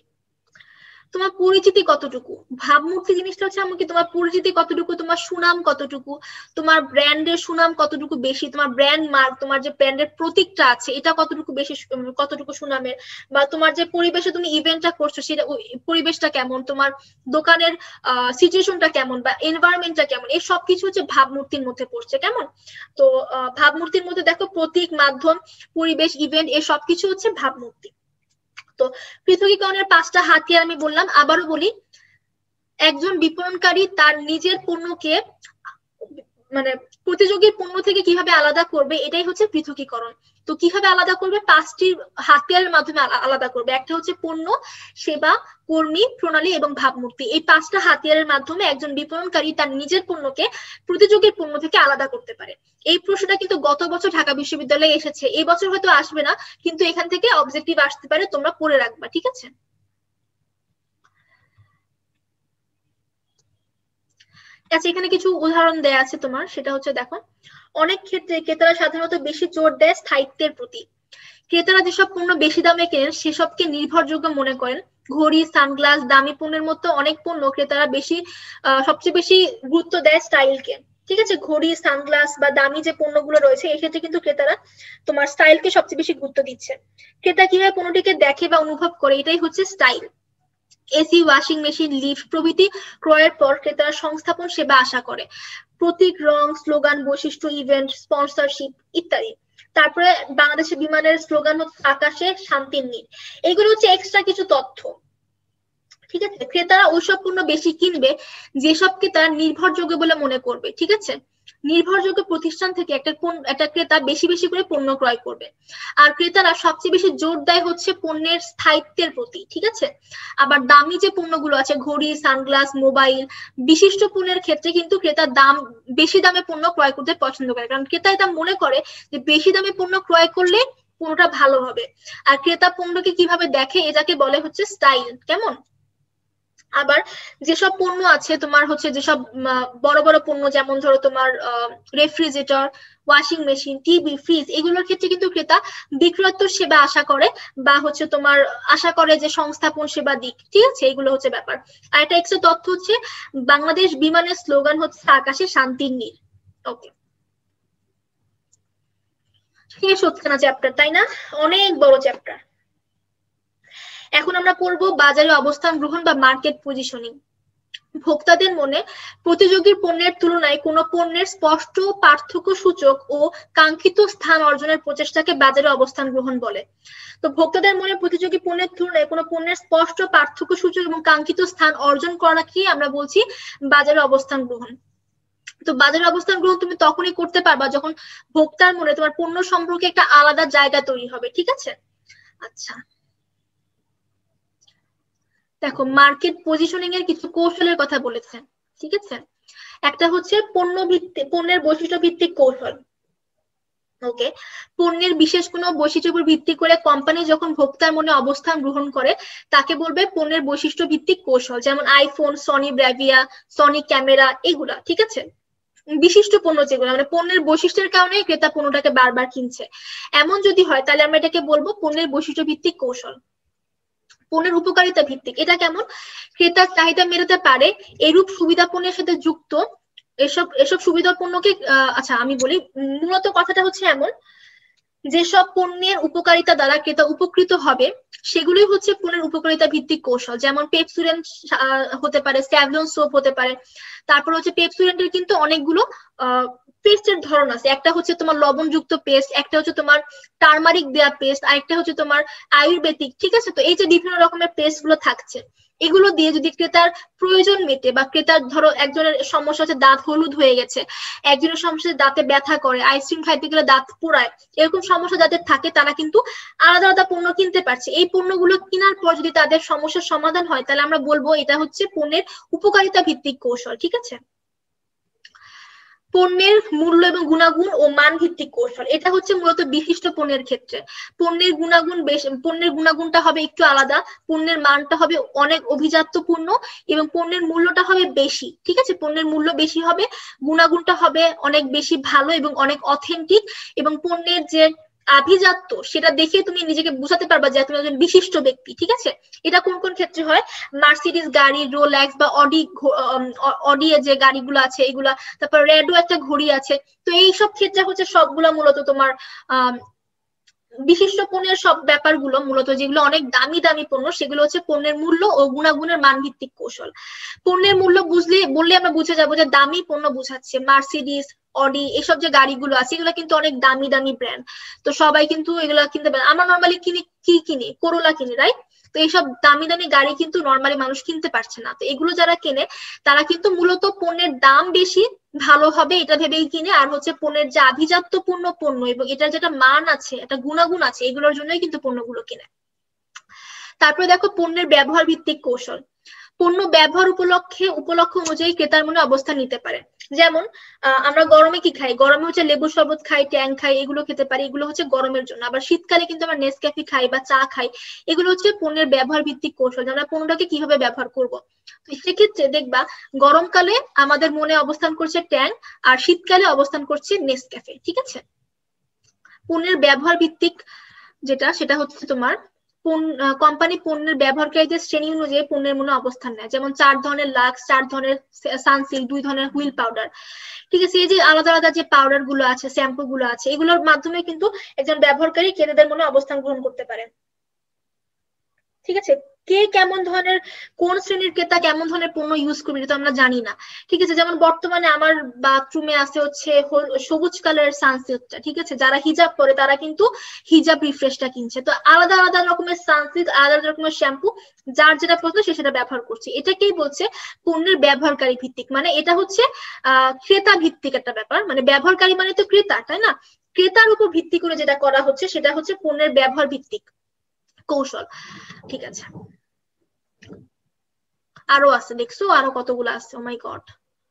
তোমার পরিচিতি কতটুকু, ভাবমূর্তি জিনিসটা হচ্ছে আমাকে তোমার পরিচিতি কতটুকু, তোমার সুনাম কতটুকু, তোমার ব্র্যান্ডের সুনাম কতটুকু বেশি, তোমার ব্র্যান্ড মার্ক, তোমার যে ব্র্যান্ডের প্রতীকটা আছে এটা কতটুকু বেশি, কতটুকু সুনামের, বা তোমার যে পরিবেশে তুমি ইভেন্টটা করছো সেটা পরিবেশটা কেমন, তোমার দোকানের আহ সিচুয়েশনটা কেমন বা এনভায়রনমেন্টটা কেমন, এই সবকিছু হচ্ছে ভাবমূর্তির মধ্যে পড়ছে। কেমন? তো আহ ভাবমূর্তির মধ্যে দেখো প্রতীক, মাধ্যম, পরিবেশ, ইভেন্ট, এই সবকিছু হচ্ছে ভাবমূর্তি। তো পৃথকীকরণের পাঁচটা হাতিয়ার আমি বললাম, আবারও বলি। একজন বিপণনকারী তার নিজের পণ্যকে মানে প্রতিযোগীর পণ্য থেকে কিভাবে আলাদা করবে, এটাই হচ্ছে পৃথকীকরণ। তো কিভাবে আলাদা করবে? পাঁচটি হাতিয়ারের মাধ্যমে আলাদা করবে। একটা হচ্ছে পণ্য, সেবা, কর্মী, প্রণালী এবং ভাবমূর্তি। এই পাঁচটা হাতিয়ারের মাধ্যমে একজন বিপণনকারী তার নিজের পণ্যকে প্রতিযোগীর পণ্য থেকে আলাদা করতে পারে। এই প্রশ্নটা কিন্তু গত বছর ঢাকা বিশ্ববিদ্যালয়ে এসেছে, এই বছর হয়তো আসবে না, কিন্তু এখান থেকে অবজেক্টিভ আসতে পারে, তোমরা পড়ে রাখবা, ঠিক আছে? আচ্ছা, এখানে কিছু উদাহরণ দেয়া আছে তোমার, সেটা হচ্ছে দেখো, অনেক ক্ষেত্রে ক্রেতারা সাধারণত বেশি জোর দেয় স্থায়িত্বের প্রতি। ক্রেতারা যেসব পণ্য বেশি দামে কেনেন সেসবকে নির্ভরযোগ্য মনে করেন। ঘড়ি, সানগ্লাস, দামি পণ্যের মতো অনেক পণ্য ক্রেতারা বেশি সবচেয়ে বেশি গুরুত্ব দেয় স্টাইলকে, ঠিক আছে? ঘড়ি, সানগ্লাস বা দামি যে পণ্যগুলো রয়েছে এক্ষেত্রে কিন্তু ক্রেতারা তোমার স্টাইলকে সবচেয়ে বেশি গুরুত্ব দিচ্ছে। ক্রেতা কিভাবে পণ্যটিকে দেখে বা অনুভব করে, এটাই হচ্ছে style. AC, washing machine, lift প্রভৃতি ক্রয়ের পর ক্রেতারা সংস্থাপন সেবা আশা করে। প্রতীক, রং, স্লোগান, বৈশিষ্ট্য, ইভেন্ট, স্পন্সরশিপ ইত্যাদি। তারপরে বাংলাদেশের বিমানের স্লোগান হচ্ছে আকাশে শান্তির নীড়। এগুলো হচ্ছে এক্সট্রা কিছু তথ্য, ঠিক আছে? ক্রেতারা ওইসব পণ্য বেশি কিনবে যেসবকে তারা নির্ভরযোগ্য বলে মনে করবে, ঠিক আছে? নির্ভরযোগ্য প্রতিষ্ঠান থেকে একটা একটা ক্রেতা বেশি বেশি করে পণ্য ক্রয় করবে। আর ক্রেতারা সবচেয়ে বেশি জোর দেয় হচ্ছে পণ্যের স্থায়িত্বের প্রতি, ঠিক আছে? আবার দামি যে পণ্যগুলো আছে, ঘড়ি, সানগ্লাস, মোবাইল, বিশিষ্ট পণ্যের ক্ষেত্রে কিন্তু ক্রেতা দাম বেশি দামে পণ্য ক্রয় করতে পছন্দ করে, কারণ ক্রেতা এটা মনে করে যে বেশি দামে পণ্য ক্রয় করলে পণ্যটা ভালো হবে। আর ক্রেতা পণ্যকে কিভাবে দেখে, এটাকে বলে হচ্ছে স্টাইল। কেমন? আবার যেসব পণ্য আছে তোমার হচ্ছে, যেসব বড় বড় পণ্য, যেমন ধরো তোমার refrigerator, washing machine, TV, fridge, এগুলোর ক্ষেত্রে কিন্তু ক্রেতা বিক্রয়োত্তর সেবা আশা করে, বা হচ্ছে তোমার আশা করে যে সংস্থাপন সেবা দিক, ঠিক আছে? এগুলো হচ্ছে ব্যাপার। আর একটা এক্সট্রা তথ্য হচ্ছে বাংলাদেশ বিমানের স্লোগান হচ্ছে আকাশে শান্তির নীড়। ওকে, শেষ হচ্ছে না চ্যাপ্টার, তাই না? অনেক বড় চ্যাপ্টার। এখন আমরা পড়বো বাজারে অবস্থান গ্রহণ বা মার্কেট পজিশনিং। ভোক্তাদের মনে প্রতিযোগীর পণ্যের তুলনায় কোনো পণ্যের স্পষ্ট পার্থক্য সূচক ও কাঙ্ক্ষিত স্থান অর্জনের প্রচেষ্টাকে বাজারে অবস্থান গ্রহণ বলে। তো ভোক্তাদের মনে প্রতিযোগী পণ্যের তুলনায় কোনো পণ্যের স্পষ্ট পার্থক্য সূচক এবং কাঙ্ক্ষিত স্থান অর্জন করাকে আমরা বলছি বাজারে অবস্থান গ্রহণ। তো বাজারে অবস্থান গ্রহণ তুমি তখনই করতে পারবা যখন ভোক্তার মনে তোমার পণ্য সম্পর্কে একটা আলাদা জায়গা তৈরি হবে, ঠিক আছে? আচ্ছা দেখো, মার্কেট পজিশনিং এর কিছু কৌশলের কথা বলেছে, ঠিক আছে? একটা হচ্ছে পণ্য ভিত্তিক, পণ্যের বৈশিষ্ট্য ভিত্তিক কৌশল। ওকে, পণ্যের বিশেষ কোনো বৈশিষ্ট্যের উপর ভিত্তি করে কোম্পানি যখন ভোক্তার মনে অবস্থান গ্রহণ করে তাকে বলবে পণ্যের বৈশিষ্ট্য ভিত্তিক কৌশল। যেমন iPhone, Sony Bravia, Sony camera, এগুলা, ঠিক আছে? বিশিষ্ট পণ্য যেগুলো মানে পণ্যের বৈশিষ্ট্যের কারণে ক্রেতা পণ্যটাকে বারবার কিনছে, এমন যদি হয় তাহলে আমরা এটাকে বলবো পণ্যের বৈশিষ্ট্য ভিত্তিক কৌশল। পণ্যের উপকারিতা ভিত্তিক, এটা কেমন? ক্রেতার চাহিদা মেটাতে পারে এরূপ সুবিধা পণ্যের সাথে যুক্ত এসব এসব সুবিধা পণ্যকে আচ্ছা আমি বলি, মূলত কথাটা হচ্ছে এমন, যেসব পণ্যের উপকারিতা দ্বারা ক্রেতা উপকৃত হবে সেগুলোই হচ্ছে পণ্যের উপকারিতা ভিত্তিক কৌশল। যেমন পেপসুডেন্ট হতে পারে, স্যাভলন সোপ হতে পারে। তারপর হচ্ছে পেপসুডেন্টের কিন্তু অনেকগুলো আহ পেস্টের ধরন আছে, একটা হচ্ছে তোমার লবণযুক্ত পেস্ট, একটা হচ্ছে তোমার টার্মারিক দেয়া পেস্ট, আরেকটা হচ্ছে তোমার আয়ুর্বেদিক, ঠিক আছে? তো এই যে বিভিন্ন রকমের পেস্ট গুলো থাকছে, এগুলো দিয়ে যদি ক্রেতার প্রয়োজন মেটে বা ক্রেতার ধরো একজনের সমস্যা হচ্ছে দাঁত হলুদ হয়ে গেছে, একজনের সমস্যা দাঁতে ব্যথা করে, আইসক্রিম খাইতে গেলে দাঁত পোড়ায়, এরকম সমস্যা যাদের থাকে তারা কিন্তু আলাদা আলাদা পণ্য কিনতে পারছে। এই পণ্যগুলো কেনার পর যদি তাদের সমস্যার সমাধান হয় তাহলে আমরা বলবো এটা হচ্ছে পণ্যের উপকারিতা ভিত্তিক কৌশল, ঠিক আছে? পণ্যের মূল্য এবং গুণাগুণ ও মান ভিত্তিক কৌশল, এটা হচ্ছে মূলত বিশিষ্ট পণ্যের ক্ষেত্রে। পণ্যের গুণাগুণ বেশ, পণ্যের গুণাগুণটা হবে একটু আলাদা, পণ্যের মানটা হবে অনেক অভিজাত্য পূর্ণ এবং পণ্যের মূল্যটা হবে বেশি, ঠিক আছে? পণ্যের মূল্য বেশি হবে, গুণাগুণটা হবে অনেক বেশি ভালো এবং অনেক অথেন্টিক, এবং পণ্যের যে আভিজাত্য সেটা দেখে তুমি নিজেকে বুঝাতে পারবা যে তুমি একজন বিশিষ্ট ব্যক্তি, ঠিক আছে? এটা কোন কোন ক্ষেত্রে হয়? মার্সিডিজ গাড়ি, রোলেক্স বা অডি, অডি যে গাড়িগুলো আছে এগুলা, তারপর রেডো একটা ঘড়ি আছে। তো এইসব ক্ষেত্রে হচ্ছে সবগুলা মূলত তোমার আহ বিশিষ্ট পণ্যের সব ব্যাপারগুলো মূলত যেগুলো অনেক দামি দামি পণ্য সেগুলো হচ্ছে পণ্যের মূল্য ও গুণাগুণের মান ভিত্তিক কৌশল। পণ্যের মূল্য বুঝলে বললে আমরা বুঝে যাবো যে দামি পণ্য বুঝাচ্ছে, মার্সিডিজ, অডি এসব যে গাড়িগুলো আছে এগুলো কিন্তু অনেক দামি দামি ব্র্যান্ড, তো সবাই কিন্তু এগুলো কিনতে পারে। আমরা নর্মালি কিনি কি কিনি, করোলা কিনি, রাইট? তো এইসব দামি দামি গাড়ি কিন্তু নর্মালি মানুষ কিনতে পারছে না, তো এগুলো যারা কেনে তারা কিন্তু মূলত পণ্যের দাম বেশি, ভালো হবে এটা ভেবেই কিনে, আর হচ্ছে পণ্যের যে আভিজাত্যপূর্ণ পণ্য এবং এটার যেটা মান আছে, একটা গুণাগুণ আছে, এগুলোর জন্যই কিন্তু পণ্যগুলো কিনে। তারপরে দেখো পণ্যের ব্যবহার ভিত্তিক কৌশল। পণ্য ব্যবহার উপলক্ষে উপলক্ষ অনুযায়ী ক্রেতার মনে অবস্থান নিতে পারে। যেমন আমরা গরমে কি খাই, গরমে হচ্ছে লেবু শরবত খাই, ট্যাং খাই, এগুলো খেতে পারি, এগুলো হচ্ছে গরমের জন্য। আবার শীতকালে কিন্তু আমরা নেসক্যাফে খাই বা চা খাই, এগুলো হচ্ছে পণ্যের ব্যবহার ভিত্তিক কৌশল, যে আমরা পণ্যটাকে কিভাবে ব্যবহার করব। তো সেক্ষেত্রে দেখবা গরমকালে আমাদের মনে অবস্থান করছে ট্যাং, আর শীতকালে অবস্থান করছে নেসক্যাফে, ঠিক আছে? পণ্যের ব্যবহার ভিত্তিক যেটা সেটা হচ্ছে তোমার কোম্পানি পণ্যের ব্যবহারকারীদের শ্রেণী অনুযায়ী পণ্যের মূল্য অবস্থান নেয়। যেমন চার ধরনের লাক্স, চার ধরনের সানসিল্ক, দুই ধরনের হুইল পাউডার, ঠিক আছে? এই যে আলাদা আলাদা যে পাউডার গুলো আছে, শ্যাম্পু গুলো আছে, এগুলোর মাধ্যমে কিন্তু একজন ব্যবহারকারী ক্রেতাদের মনে অবস্থান গ্রহণ করতে পারে, ঠিক আছে? কে কেমন ধরনের, কোন শ্রেণীর ক্রেতা কেমন ধরনের পণ্য ইউজ করবে এটা আমরা জানি না, ঠিক আছে? যেমন বর্তমানে আমার বাথরুমে আছে হচ্ছে সবুজ কালারের সানসিল্কটা, ঠিক আছে? যারা হিজাব করে তারা কিন্তু হিজাব রিফ্রেশটা কিনছে। তো আলাদা আলাদা রকমের সানসিল্ক, আলাদা রকমের শ্যাম্পু, যার যেটা পছন্দ সে সেটা ব্যবহার করছে। এটাকেই বলছে পণ্যের ব্যবহারকারী ভিত্তিক, মানে এটা হচ্ছে আহ ক্রেতা ভিত্তিক একটা ব্যাপার, মানে ব্যবহারকারী মানে তো ক্রেতা, তাই না? ক্রেতার উপর ভিত্তি করে যেটা করা হচ্ছে সেটা হচ্ছে পণ্যের ব্যবহার ভিত্তিক কৌশল, ঠিক আছে? আরো আছে, দেখছো আরো কতগুলো আছে, ও মাই গড।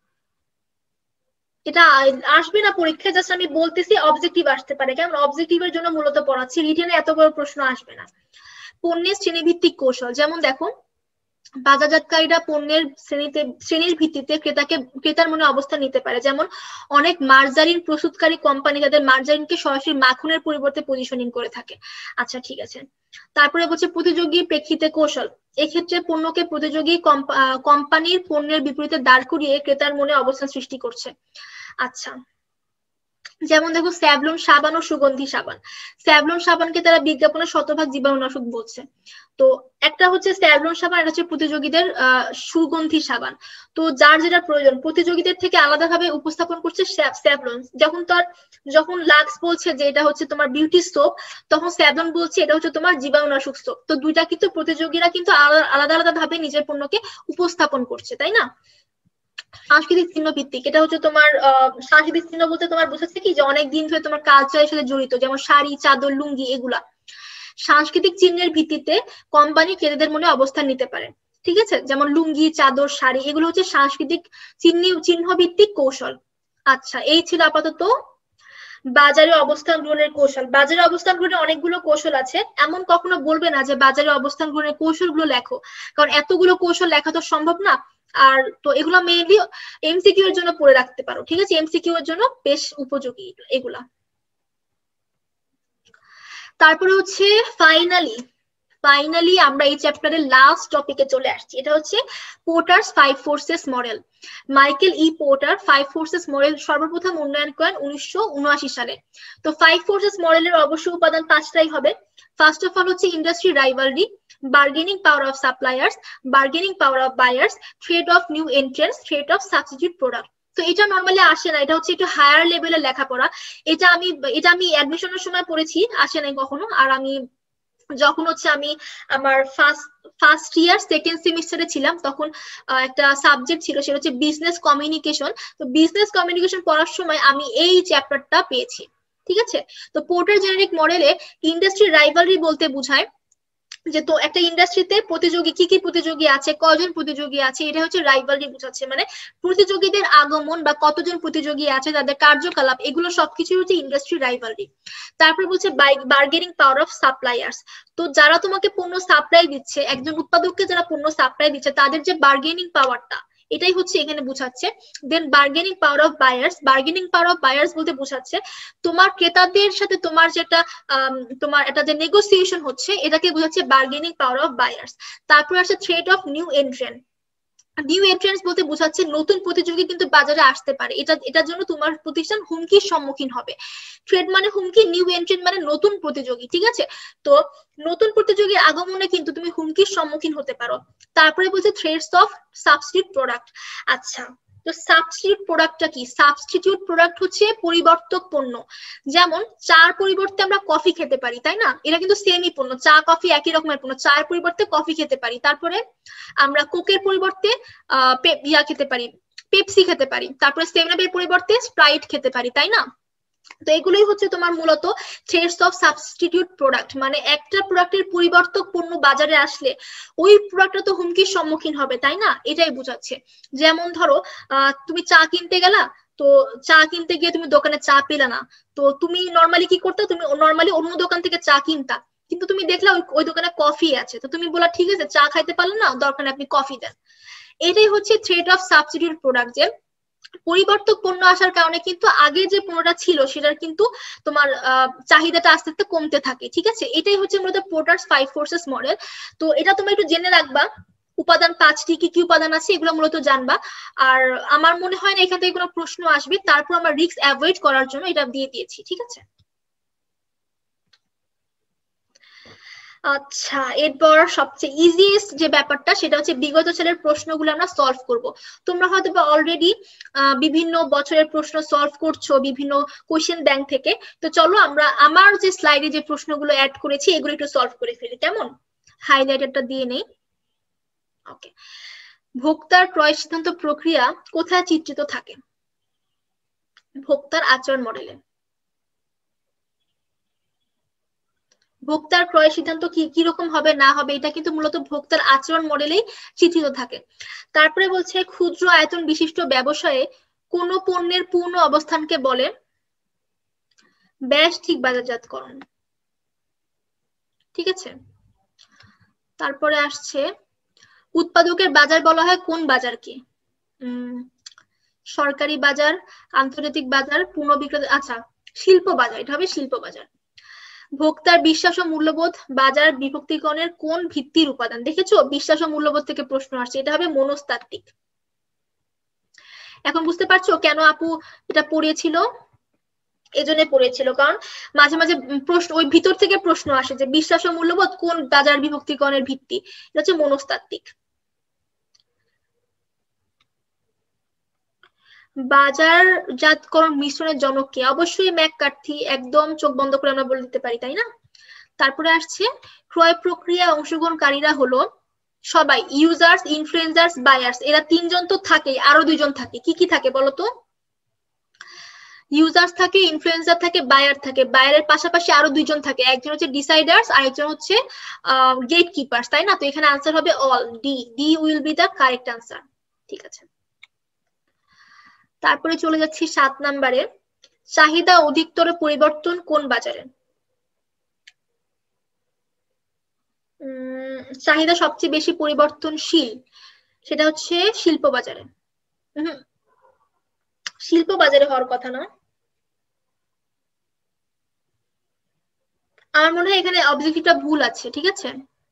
এটা আসবে না পরীক্ষায়, জাস্ট আমি বলতেছি অবজেক্টিভ আসতে পারে, কেমন? অবজেক্টিভের জন্য মূলত পড়াচ্ছি, রিটেনে এত বড় প্রশ্ন আসবে না। পণ্যের শ্রেণীভিত্তিক কৌশল, যেমন দেখো বাজারজাতকারীরা পণ্যের শ্রেণীতে শ্রেণীর ভিত্তিতে ক্রেতাকে ক্রেতার মনে অবস্থান নিতে পারে। যেমন অনেক মার্জারিন প্রস্তুতকারী কোম্পানি তাদের মার্জারিনকে সরাসরি মাখনের পরিবর্তে পজিশনিং করে থাকে। আচ্ছা ঠিক আছে। তারপরে বলছে প্রতিযোগী প্রেক্ষিতে কৌশল, এক্ষেত্রে পণ্যকে প্রতিযোগী কোম্পানির পণ্যের বিপরীতে দাঁড় করিয়ে ক্রেতার মনে অবস্থান সৃষ্টি করছে। আচ্ছা, যেমন দেখো স্যাভলন সাবান ও সুগন্ধি সাবান, স্যাভলন সাবানকে তারা বিজ্ঞাপনে শতভাগ জীবাণুনাশক বলছে। তো একটা হচ্ছে স্যাভলন সাবান, এটা হচ্ছে প্রতিযোগীদের আহ সুগন্ধি সাবান। তো যার যেটা প্রয়োজন প্রতিযোগীদের থেকে আলাদাভাবে উপস্থাপন করছে স্যাভলন। যখন তার যখন লাক্স বলছে যে এটা হচ্ছে তোমার বিউটি সোপ, তখন স্যাভলন বলছে এটা হচ্ছে তোমার জীবাণুনাশক সোপ। তো দুইটা কিন্তু প্রতিযোগীরা কিন্তু আলাদা আলাদা ভাবে নিজের পণ্যকে উপস্থাপন করছে, তাই না? সাংস্কৃতিক চিহ্ন ভিত্তিক, এটা হচ্ছে তোমার আহ সাংস্কৃতিক চিহ্ন বলতে তোমার বোঝাচ্ছে কি যে অনেকদিন ধরে তোমার কালচারের সাথে জড়িত, যেমন শাড়ি, চাদর, লুঙ্গি, এগুলা সাংস্কৃতিক চিহ্নের ভিত্তিতে কোম্পানি ক্রেতাদের মনে অবস্থান নিতে পারে, ঠিক আছে? যেমন লুঙ্গি, চাদর, শাড়ি, এগুলো হচ্ছে সাংস্কৃতিক চিহ্ন চিহ্ন ভিত্তিক কৌশল। আচ্ছা, এই ছিল আপাতত বাজারে অবস্থান গ্রহণের কৌশল। বাজারে অবস্থান গ্রহণের অনেকগুলো কৌশল আছে, এমন কখনো বলবে না যে বাজারে অবস্থান গ্রহণের কৌশলগুলো লেখো, কারণ এতগুলো কৌশল লেখা তো সম্ভব না। আর তো এগুলো মেইনলি এমসিকিউ এর জন্য পড়ে রাখতে পারো, ঠিক আছে? এমসিকিউ এর জন্য বেশ উপযোগী এগুলা। তারপরে হচ্ছে ফাইনালি ফাইনালি আমরা এই চ্যাপ্টারের লাস্ট টপিকে চলে আসছি। এটা হচ্ছে Porter's five forces model. Michael E Porter five forces model সর্বপ্রথম উন্নয়ন করেন উনিশশো উনআশি সালে। তো ফাইভ ফোর্সেস মডেলের অবশ্য উপাদান পাঁচটাই হবে। ফার্স্ট অফ অল হচ্ছে industry rivalry, bargaining power of suppliers, bargaining power of buyers, threat of new entrants, threat of substitute product. তো এটা নর্মালি আসে না, এটা হচ্ছে একটু হায়ার লেভেলের লেখাপড়া। এটা আমি এটা আমি অ্যাডমিশনের সময় পড়েছি, আসে নাই কখনো। আর আমি যখন হচ্ছে আমি আমার ফার্স্ট ফার্স্ট ইয়ার সেকেন্ড সেমিস্টারে ছিলাম, তখন একটা সাবজেক্ট ছিল, সেটা হচ্ছে বিজনেস কমিউনিকেশন। তো বিজনেস কমিউনিকেশন পড়ার সময় আমি এই চ্যাপ্টারটা পেয়েছি, ঠিক আছে? তো পোর্টার জেনেরিক মডেলে ইন্ডাস্ট্রি রাইভালরি বলতে বোঝায় যে তো একটা ইন্ডাস্ট্রিতে প্রতিযোগী কি কি প্রতিযোগী আছে, কজন প্রতিযোগী আছে, এটা হচ্ছে রাইভালরি বোঝাচ্ছে। মানে প্রতিযোগীদের আগমন বা কতজন প্রতিযোগী আছে, তাদের কার্যকলাপ, এগুলো সবকিছু হচ্ছে ইন্ডাস্ট্রি রাইভালরি। তারপর বলছে বার্গেনিং পাওয়ার অফ সাপ্লায়ার্স। তো যারা তোমাকে পণ্য সাপ্লাই দিচ্ছে, একজন উৎপাদককে যারা পণ্য সাপ্লাই দিচ্ছে, তাদের যে বার্গেনিং পাওয়ারটা, এটাই হচ্ছে এখানে বোঝাচ্ছে। Then bargaining power of buyers. Bargaining power of buyers বলতে বোঝাচ্ছে তোমার ক্রেতাদের সাথে তোমার যেটা তোমার এটা যে নেগোসিয়েশন হচ্ছে, এটাকে বোঝাচ্ছে বার্গেনিং পাওয়ার অফ বায়ার্স। তারপর আসছে threat of new entrant. New entrants বলতে বোঝাচ্ছে নতুন প্রতিযোগী কিন্তু বাজারে আসতে পারে, এটা এটার জন্য তোমার প্রতিষ্ঠান হুমকির সম্মুখীন হবে। থ্রেড মানে হুমকি, নিউ এন্ট্রেন্ট মানে নতুন প্রতিযোগী, ঠিক আছে? তো নতুন প্রতিযোগীর আগমনে কিন্তু তুমি হুমকির সম্মুখীন হতে পারো। তারপরে বলছে থ্রেটস অফ সাবস্টিটিউট প্রোডাক্ট। আচ্ছা, তো সাবস্টিটিউট প্রোডাক্টটা কি? সাবস্টিটিউট প্রোডাক্ট হচ্ছে পরিবর্তক পণ্য। যেমন চার পরিবর্তে আমরা কফি খেতে পারি, তাই না? এটা কিন্তু সেমই পণ্য, চা কফি একই রকমের পণ্য, চায়ের পরিবর্তে কফি খেতে পারি। তারপরে আমরা কোকের পরিবর্তে আহ ইয়া খেতে পারি, পেপসি খেতে পারি। তারপরে সেভেন আপের পরিবর্তে স্প্রাইট খেতে পারি, তাই না? তো এগুলোই হচ্ছে তোমার মূলত থ্রেটস অফ সাবস্টিটিউট প্রোডাক্ট। মানে একটা প্রোডাক্টের পরিবর্তক পণ্য বাজারে আসলে ওই প্রোডাক্টটা তো হুমকির সম্মুখীন হবে, তাই না? এটাই বোঝাচ্ছে। যেমন ধরো আহ তুমি চা কিনতে গেলা, তো চা কিনতে গিয়ে তুমি দোকানে চা পেলে না, তো তুমি নর্মালি কি করতে? তুমি নর্মালি অন্য দোকান থেকে চা কিনতা, কিন্তু তুমি দেখলা ওই দোকানে কফি আছে, তো তুমি বলা ঠিক আছে চা খাইতে পারলে না, দরকার আপনি কফি দেন। এটাই হচ্ছে থ্রেট অফ সাবস্টিটিউট প্রোডাক্ট, যে পরিবর্তক পণ্য আসার কারণে কিন্তু আগে যে পণ্যটা ছিল সেটার কিন্তু তোমার চাহিদাটা আস্তে আস্তে কমতে থাকে, ঠিক আছে? এটাই হচ্ছে মূলত পোর্টারস ফাইভ ফোর্সেস মডেল। তো এটা তুমি একটু জেনে রাখবা, উপাদান পাঁচটি, কি কি উপাদান আছে এগুলো মূলত জানবা। আর আমার মনে হয় না এখান থেকে কোনো প্রশ্ন আসবে, তারপর আমরা রিস্ক অ্যাভয়েড করার জন্য এটা দিয়ে দিয়েছি, ঠিক আছে? আচ্ছা, এরপর সবচেয়ে ইজিয়েস্ট যে ব্যাপারটা, সেটা হচ্ছে বিগত সালের প্রশ্নগুলো আমরা সলভ করব। তোমরা হয়তো বা অলরেডি বিভিন্ন বছরের প্রশ্ন সলভ করছো বিভিন্ন কোশ্চেন ব্যাংক থেকে। তো চলো আমরা আমার যে স্লাইডে যে প্রশ্নগুলো অ্যাড করেছি এগুলো একটু সলভ করে ফেলি, কেমন? হাইলাইটারটা দিয়ে নেই। ওকে, ভোক্তার ক্রয় সিদ্ধান্ত প্রক্রিয়া কোথায় চিত্রিত থাকে? ভোক্তার আচরণ মডেলে। ভোক্তার ক্রয় সিদ্ধান্ত কি কিরকম হবে না হবে, এটা কিন্তু মূলত ভোক্তার আচরণ মডেলেই চিত্রিত থাকে। তারপরে বলছে ক্ষুদ্র আয়তন বিশিষ্ট ব্যবসায়ে কোন পণ্যের পূর্ণ অবস্থানকে বলে? ব্যাস ঠিক বাজারজাতকরণ, ঠিক আছে? তারপরে আসছে উৎপাদকের বাজার বলা হয় কোন বাজারকে? উম সরকারি বাজার, আন্তর্জাতিক বাজার, পূর্ণ বিক্রেতা, আচ্ছা শিল্প বাজার, এটা হবে শিল্প বাজার। ভোক্তার বিশ্বাস ও মূল্যবোধ বাজার বিভক্তিকরণের কোন ভিত্তির উপাদান? দেখেছো, বিশ্বাস ও মূল্যবোধ থেকে প্রশ্ন আসছে, এটা হবে মনস্তাত্ত্বিক। এখন বুঝতে পারছো কেন আপু এটা পড়িয়েছিল? এজন্য পড়েছিল, কারণ মাঝে মাঝে প্রশ্ন ওই ভিতর থেকে প্রশ্ন আসে যে বিশ্বাস ও মূল্যবোধ কোন বাজার বিভক্তিকরণের ভিত্তি, এটা হচ্ছে মনস্তাত্ত্বিক। বাজারজাতকরণ মিশ্রণের জনক কে? অবশ্যই ম্যাককার্থি, একদম চোখ বন্ধ করে আমরা বলে দিতে পারি, তাই না? তারপরে আসছে ক্রয় প্রক্রিয়া অংশগ্রহণকারীরা হলো সবাই ইউজার্স, ইনফ্লুয়েন্সার্স, বায়ার্স। এরা তিনজন তো থাকেই, আরো দুইজন থাকে, কি কি থাকে বলতো? ইউজার্স থাকে, ইনফ্লুয়েন্সার থাকে, বায়ার থাকে। বায়ারের পাশাপাশি আরো দুইজন থাকে, একজন হচ্ছে ডিসাইডার্স আর একজন হচ্ছে গেট কিপার্স, তাই না? তো এখানে আনসার হবে all, D D will be the correct answer, ঠিক আছে? তারপরে চলে যাচ্ছি সাত নাম্বারে, চাহিদা অধিকতর পরিবর্তন কোন বাজারে? উম চাহিদা সবচেয়ে বেশি পরিবর্তনশীল সেটা হচ্ছে শিল্প বাজারে। হুম, শিল্প বাজারে হওয়ার কথা না। আমার মনে হয় এখানে অবজেক্টিভটা ভুল আছে, ঠিক আছে।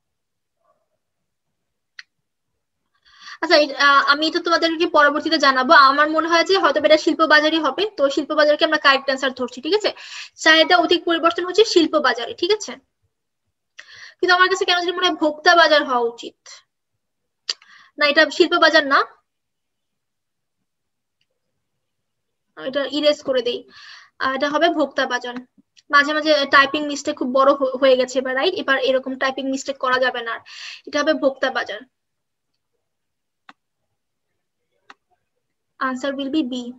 আচ্ছা, আমি তো তোমাদেরকে পরবর্তীতে জানাবো। আমার মনে হয় যে হয়তো এটা শিল্প বাজারই হবে, তো শিল্প বাজারকে আমরা কারেক্ট অ্যান্সার ধরছি, ঠিক আছে। চাহিদা অধিক পরিবর্তন হচ্ছে শিল্প বাজারে, ঠিক আছে। কিন্তু আমার কাছে কেন জানি মনে হয় ভোক্তা বাজার হওয়া উচিত। না, এটা শিল্প বাজার না, এটা ইরেজ করে দেই। এটা হবে ভোক্তা বাজার। মাঝে মাঝে টাইপিং মিস্টেক খুব বড় হয়ে গেছে এবার, রাইট। এবার এরকম টাইপিং মিস্টেক করা যাবে না। এটা হবে ভোক্তা বাজার। আনসার উইল বি বি,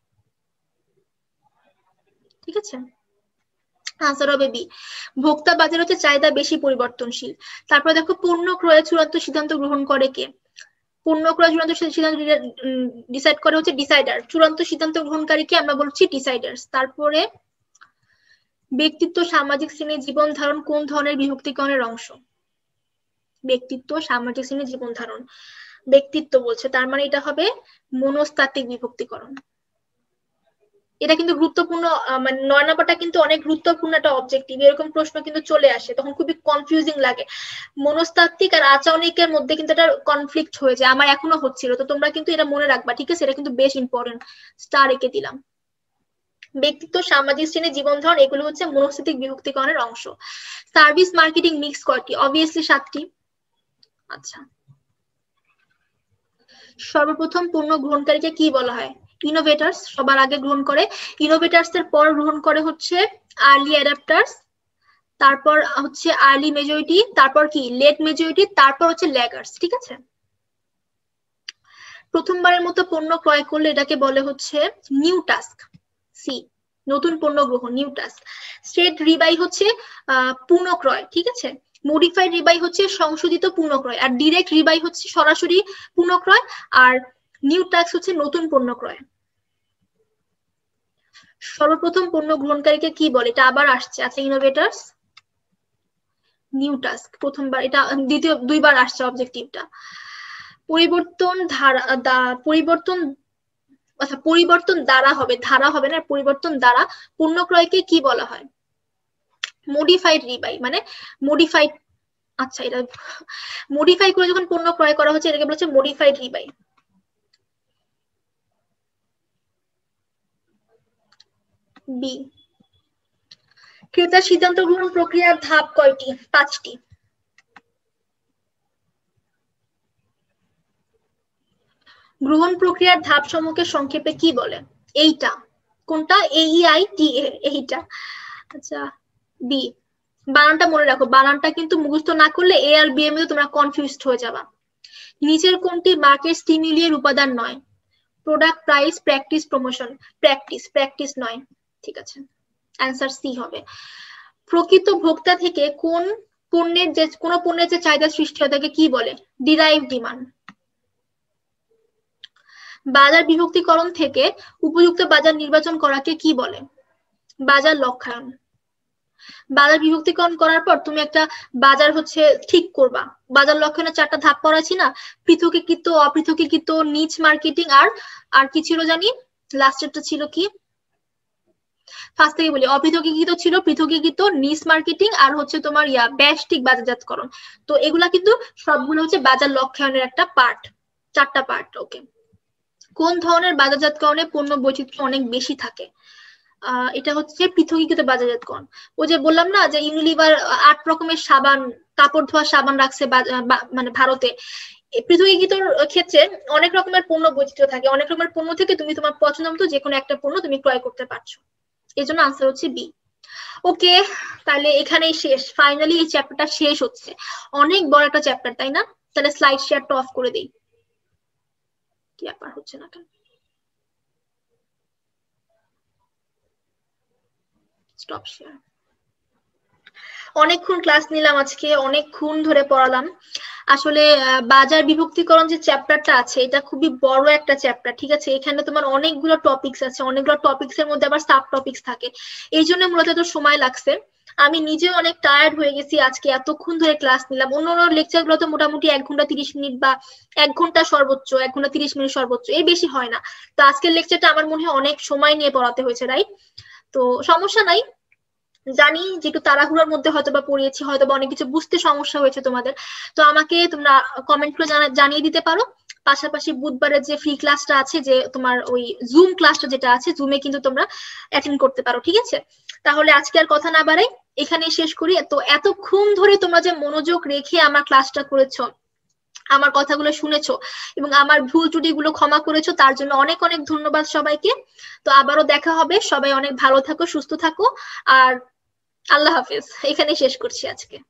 ঠিক আছে। আনসার হবে বি। ভোক্তা বাজার হচ্ছে চাহিদা বেশি পরিবর্তনশীল। তারপর দেখো, পণ্য ক্রয়ের চূড়ান্ত সিদ্ধান্ত গ্রহণ করে কে? পণ্য ক্রয় চূড়ান্ত সিদ্ধান্ত ডিসাইড করে হচ্ছে ডিসাইডার। চূড়ান্ত সিদ্ধান্ত গ্রহণকারীকে আমরা বলছি ডিসাইডার্স। তারপরে ব্যক্তিত্ব সামাজিক শ্রেণীর জীবন ধারণ কোন ধরনের বিভক্তিকরণের অংশ? ব্যক্তিত্ব সামাজিক শ্রেণীর জীবন ধারণ, ব্যক্তিত্ব বলছে, তার মানে এটা হবে মনস্তাত্ত্বিক বিভক্তিকরণ। এটা কিন্তু গুরুত্বপূর্ণ, মানে নয় নম্বরটা কিন্তু অনেক গুরুত্বপূর্ণ একটা অবজেক্টিভ। এরকম প্রশ্ন কিন্তু চলে আসে, তখন খুবই কনফিউজিং লাগে। মনস্তাত্ত্বিক আর আচরণিকের মধ্যে কিন্তু একটা কনফ্লিক্ট হয়ে যায়, আমার এখনো হচ্ছিল। তো তোমরা কিন্তু এটা মনে রাখবা, ঠিক আছে। এটা কিন্তু বেশ ইম্পর্টেন্ট, স্টার এঁকে দিলাম। ব্যক্তিত্ব সামাজিক শ্রেণী জীবন ধারণ এগুলো হচ্ছে মনস্তাত্ত্বিক বিভক্তিকরণের অংশ। সার্ভিস মার্কেটিং মিক্স কয়টি? অবভিয়াসলি সাতটি। আচ্ছা, সর্বপ্রথম পণ্য গ্রহণকারীকে কি বলা হয়? ইনোভেটার্স সবার আগে গ্রহণ করে। ইনোভেটার্স এর পর গ্রহণ করে হচ্ছে আর্লি অ্যাডাপ্টার্স, তারপর হচ্ছে আর্লি মেজরিটি, তারপর কি লেট মেজরিটি, তারপর হচ্ছে ল্যাগার্স, ঠিক আছে। প্রথমবারের মতো পণ্য ক্রয় করলে এটাকে বলে হচ্ছে নিউ টাস্ক, সি। নতুন পণ্য গ্রহণ, নিউ টাস্ক। স্ট্রেট রিবাই হচ্ছে পুনঃক্রয়, ঠিক আছে। মডিফাইড রিবাই হচ্ছে সংশোধিত পুনঃক্রয়, আর ডিরেক্ট রিবাই হচ্ছে সরাসরি পুনঃক্রয়, আর নিউ টাস্ক হচ্ছে নতুন পণ্য ক্রয়। সর্বপ্রথম পণ্য গ্রহণকারীকে কি বলে? এটা আবার আসছে। আচ্ছা, ইনোভেটার্স, নিউ টাস্ক প্রথমবার, এটা দ্বিতীয় দুইবার আসছে অবজেক্টিভটা। পরিবর্তন ধারা, পরিবর্তন আচ্ছা পরিবর্তন দ্বারা হবে, ধারা হবে না, পরিবর্তন দ্বারা পণ্য ক্রয়কে কি বলা হয়? মডিফাইড রিবাই, মানে মডিফাইড, আচ্ছা এটা মডিফাই করে যখন পণ্য ক্রয় করা হচ্ছে এটাকে বলা হচ্ছে মডিফাইড রিবাই। বি। ক্রেতার সিদ্ধান্ত গ্রহণ প্রক্রিয়ার ধাপ কয়টি? পাঁচটি। গ্রহণ প্রক্রিয়ার ধাপ সমূহকে সংক্ষেপে কি বলে? এইটা কোনটা? এইআই টি, এইটা। আচ্ছা, বি। বানানটা মনে রাখো, বানানটা কিন্তু মুখস্থ না করলে এ আর বি এর মধ্যে তোমরা কনফিউজড হয়ে যাবা। নিচের কোনটি মার্কেট স্টিমিউলিয়ের উপাদান নয়? Product, price, practice, promotion. Practice, practice নয়, ঠিক আছে। অ্যান্সার সি হবে। প্রকৃত ভোক্তা থেকে কোন পণ্যের যে কোন পণ্যের যে চাহিদা সৃষ্টি হয় তাকে কি বলে? Derived demand. বাজার বিভক্তিকরণ থেকে উপযুক্ত বাজার নির্বাচন করাকে কি বলে? বাজার লক্ষ্যায়ন। বাজার বিভক্তিকরণ করার পর তুমি একটা বাজার হচ্ছে ঠিক করবা। বাজার লক্ষ্যায়নের চারটা ধাপ পড়াছি না? পৃথকীকৃত, অপৃথকীকৃত, নিচ মার্কেটিং, আর আর কি ছিল জানি, লাস্টেরটা ছিল কি? ফার্স্ট থেকে বলি, অপৃথকীকৃত ছিল, পৃথকীকৃত, নিচ মার্কেটিং, আর হচ্ছে তোমার ইয়া ব্যষ্টিক বাজারজাতকরণ। তো এগুলা কিন্তু সবগুলো হচ্ছে বাজার লক্ষ্যায়নের একটা পার্ট, চারটা পার্ট। ওকে। কোন ধরনের বাজারজাতকরণে পণ্য বৈচিত্র্য অনেক বেশি থাকে? আহ এটা হচ্ছে পৃথকীকৃত বাজারজাতকরণ। ওই যে বললাম না যে ইউনিলিভার আট রকমের সাবান, কাপড় ধোয়া সাবান রাখছে মানে ভারতে। পৃথকীকৃত ক্ষেত্রে অনেক রকমের পণ্য বৈচিত্র্য থাকে, অনেক রকমের পণ্য থেকে তুমি তোমার পছন্দ মতো যে কোনো একটা পণ্য তুমি ক্রয় করতে পারছো। এই জন্য আনসার হচ্ছে বি। ওকে, তাহলে এখানেই শেষ, ফাইনালি এই চ্যাপ্টারটা শেষ হচ্ছে। অনেক বড় একটা চ্যাপ্টার, তাই না? তাহলে স্লাইড শেয়ারটা অফ করে দিই। কি ব্যাপার, হচ্ছে না কেন? Stop share. অনেকক্ষণ ক্লাস নিলাম আজকে, অনেকক্ষণ ধরে পড়ালাম। আসলে বাজার বিভক্তিকরণ যে চ্যাপ্টারটা আছে এটা খুবই বড় একটা চ্যাপ্টার, ঠিক আছে। এখানে তোমার অনেকগুলো টপিকস আছে, অনেকগুলো টপিকস এর মধ্যে আবার সাব টপিকস থাকে, এই জন্য মূলত এত সময় লাগছে। আমি নিজেও অনেক টায়ার্ড হয়ে গেছি, আজকে এতক্ষণ ধরে ক্লাস নিলাম। অন্য অন্য লেকচার গুলো তো মোটামুটি এক ঘন্টা তিরিশ মিনিট বা এক ঘন্টা সর্বোচ্চ, এক ঘন্টা তিরিশ মিনিট সর্বোচ্চ, এর বেশি হয় না। তো আজকের লেকচারটা আমার মনে হয় অনেক সময় নিয়ে পড়াতে হয়েছে, রাইট? তো সমস্যা নাই, জানি যে একটু তাড়াহুড়োর মধ্যে হয়তো বা পড়িয়েছি, হয়তো বা অনেক কিছু বুঝতে সমস্যা হয়েছে তোমাদের। তো আমাকে তোমরা কমেন্ট করে জানিয়ে দিতে পারো। পাশাপাশি বুধবারের যে ফ্রি ক্লাসটা আছে, যে তোমার ওই জুম ক্লাসটা যেটা আছে, জুমে কিন্তু তোমরা অ্যাটেন্ড করতে পারো, ঠিক আছে? তাহলে আজকে আর কথা না বাড়াই, এখানেই শেষ করি। তো এতক্ষণ ধরে তোমরা যে মনোযোগ রেখে আমার ক্লাসটা করেছো, আমার কথাগুলো শুনেছো এবং আমার ভুল ত্রুটিগুলো ক্ষমা করেছো, তার জন্য অনেক অনেক ধন্যবাদ সবাইকে। তো আবারও দেখা হবে, সবাই অনেক ভালো থাকো, সুস্থ থাকো, আর আল্লাহ হাফিজ। এখানেই শেষ করছি আজকে।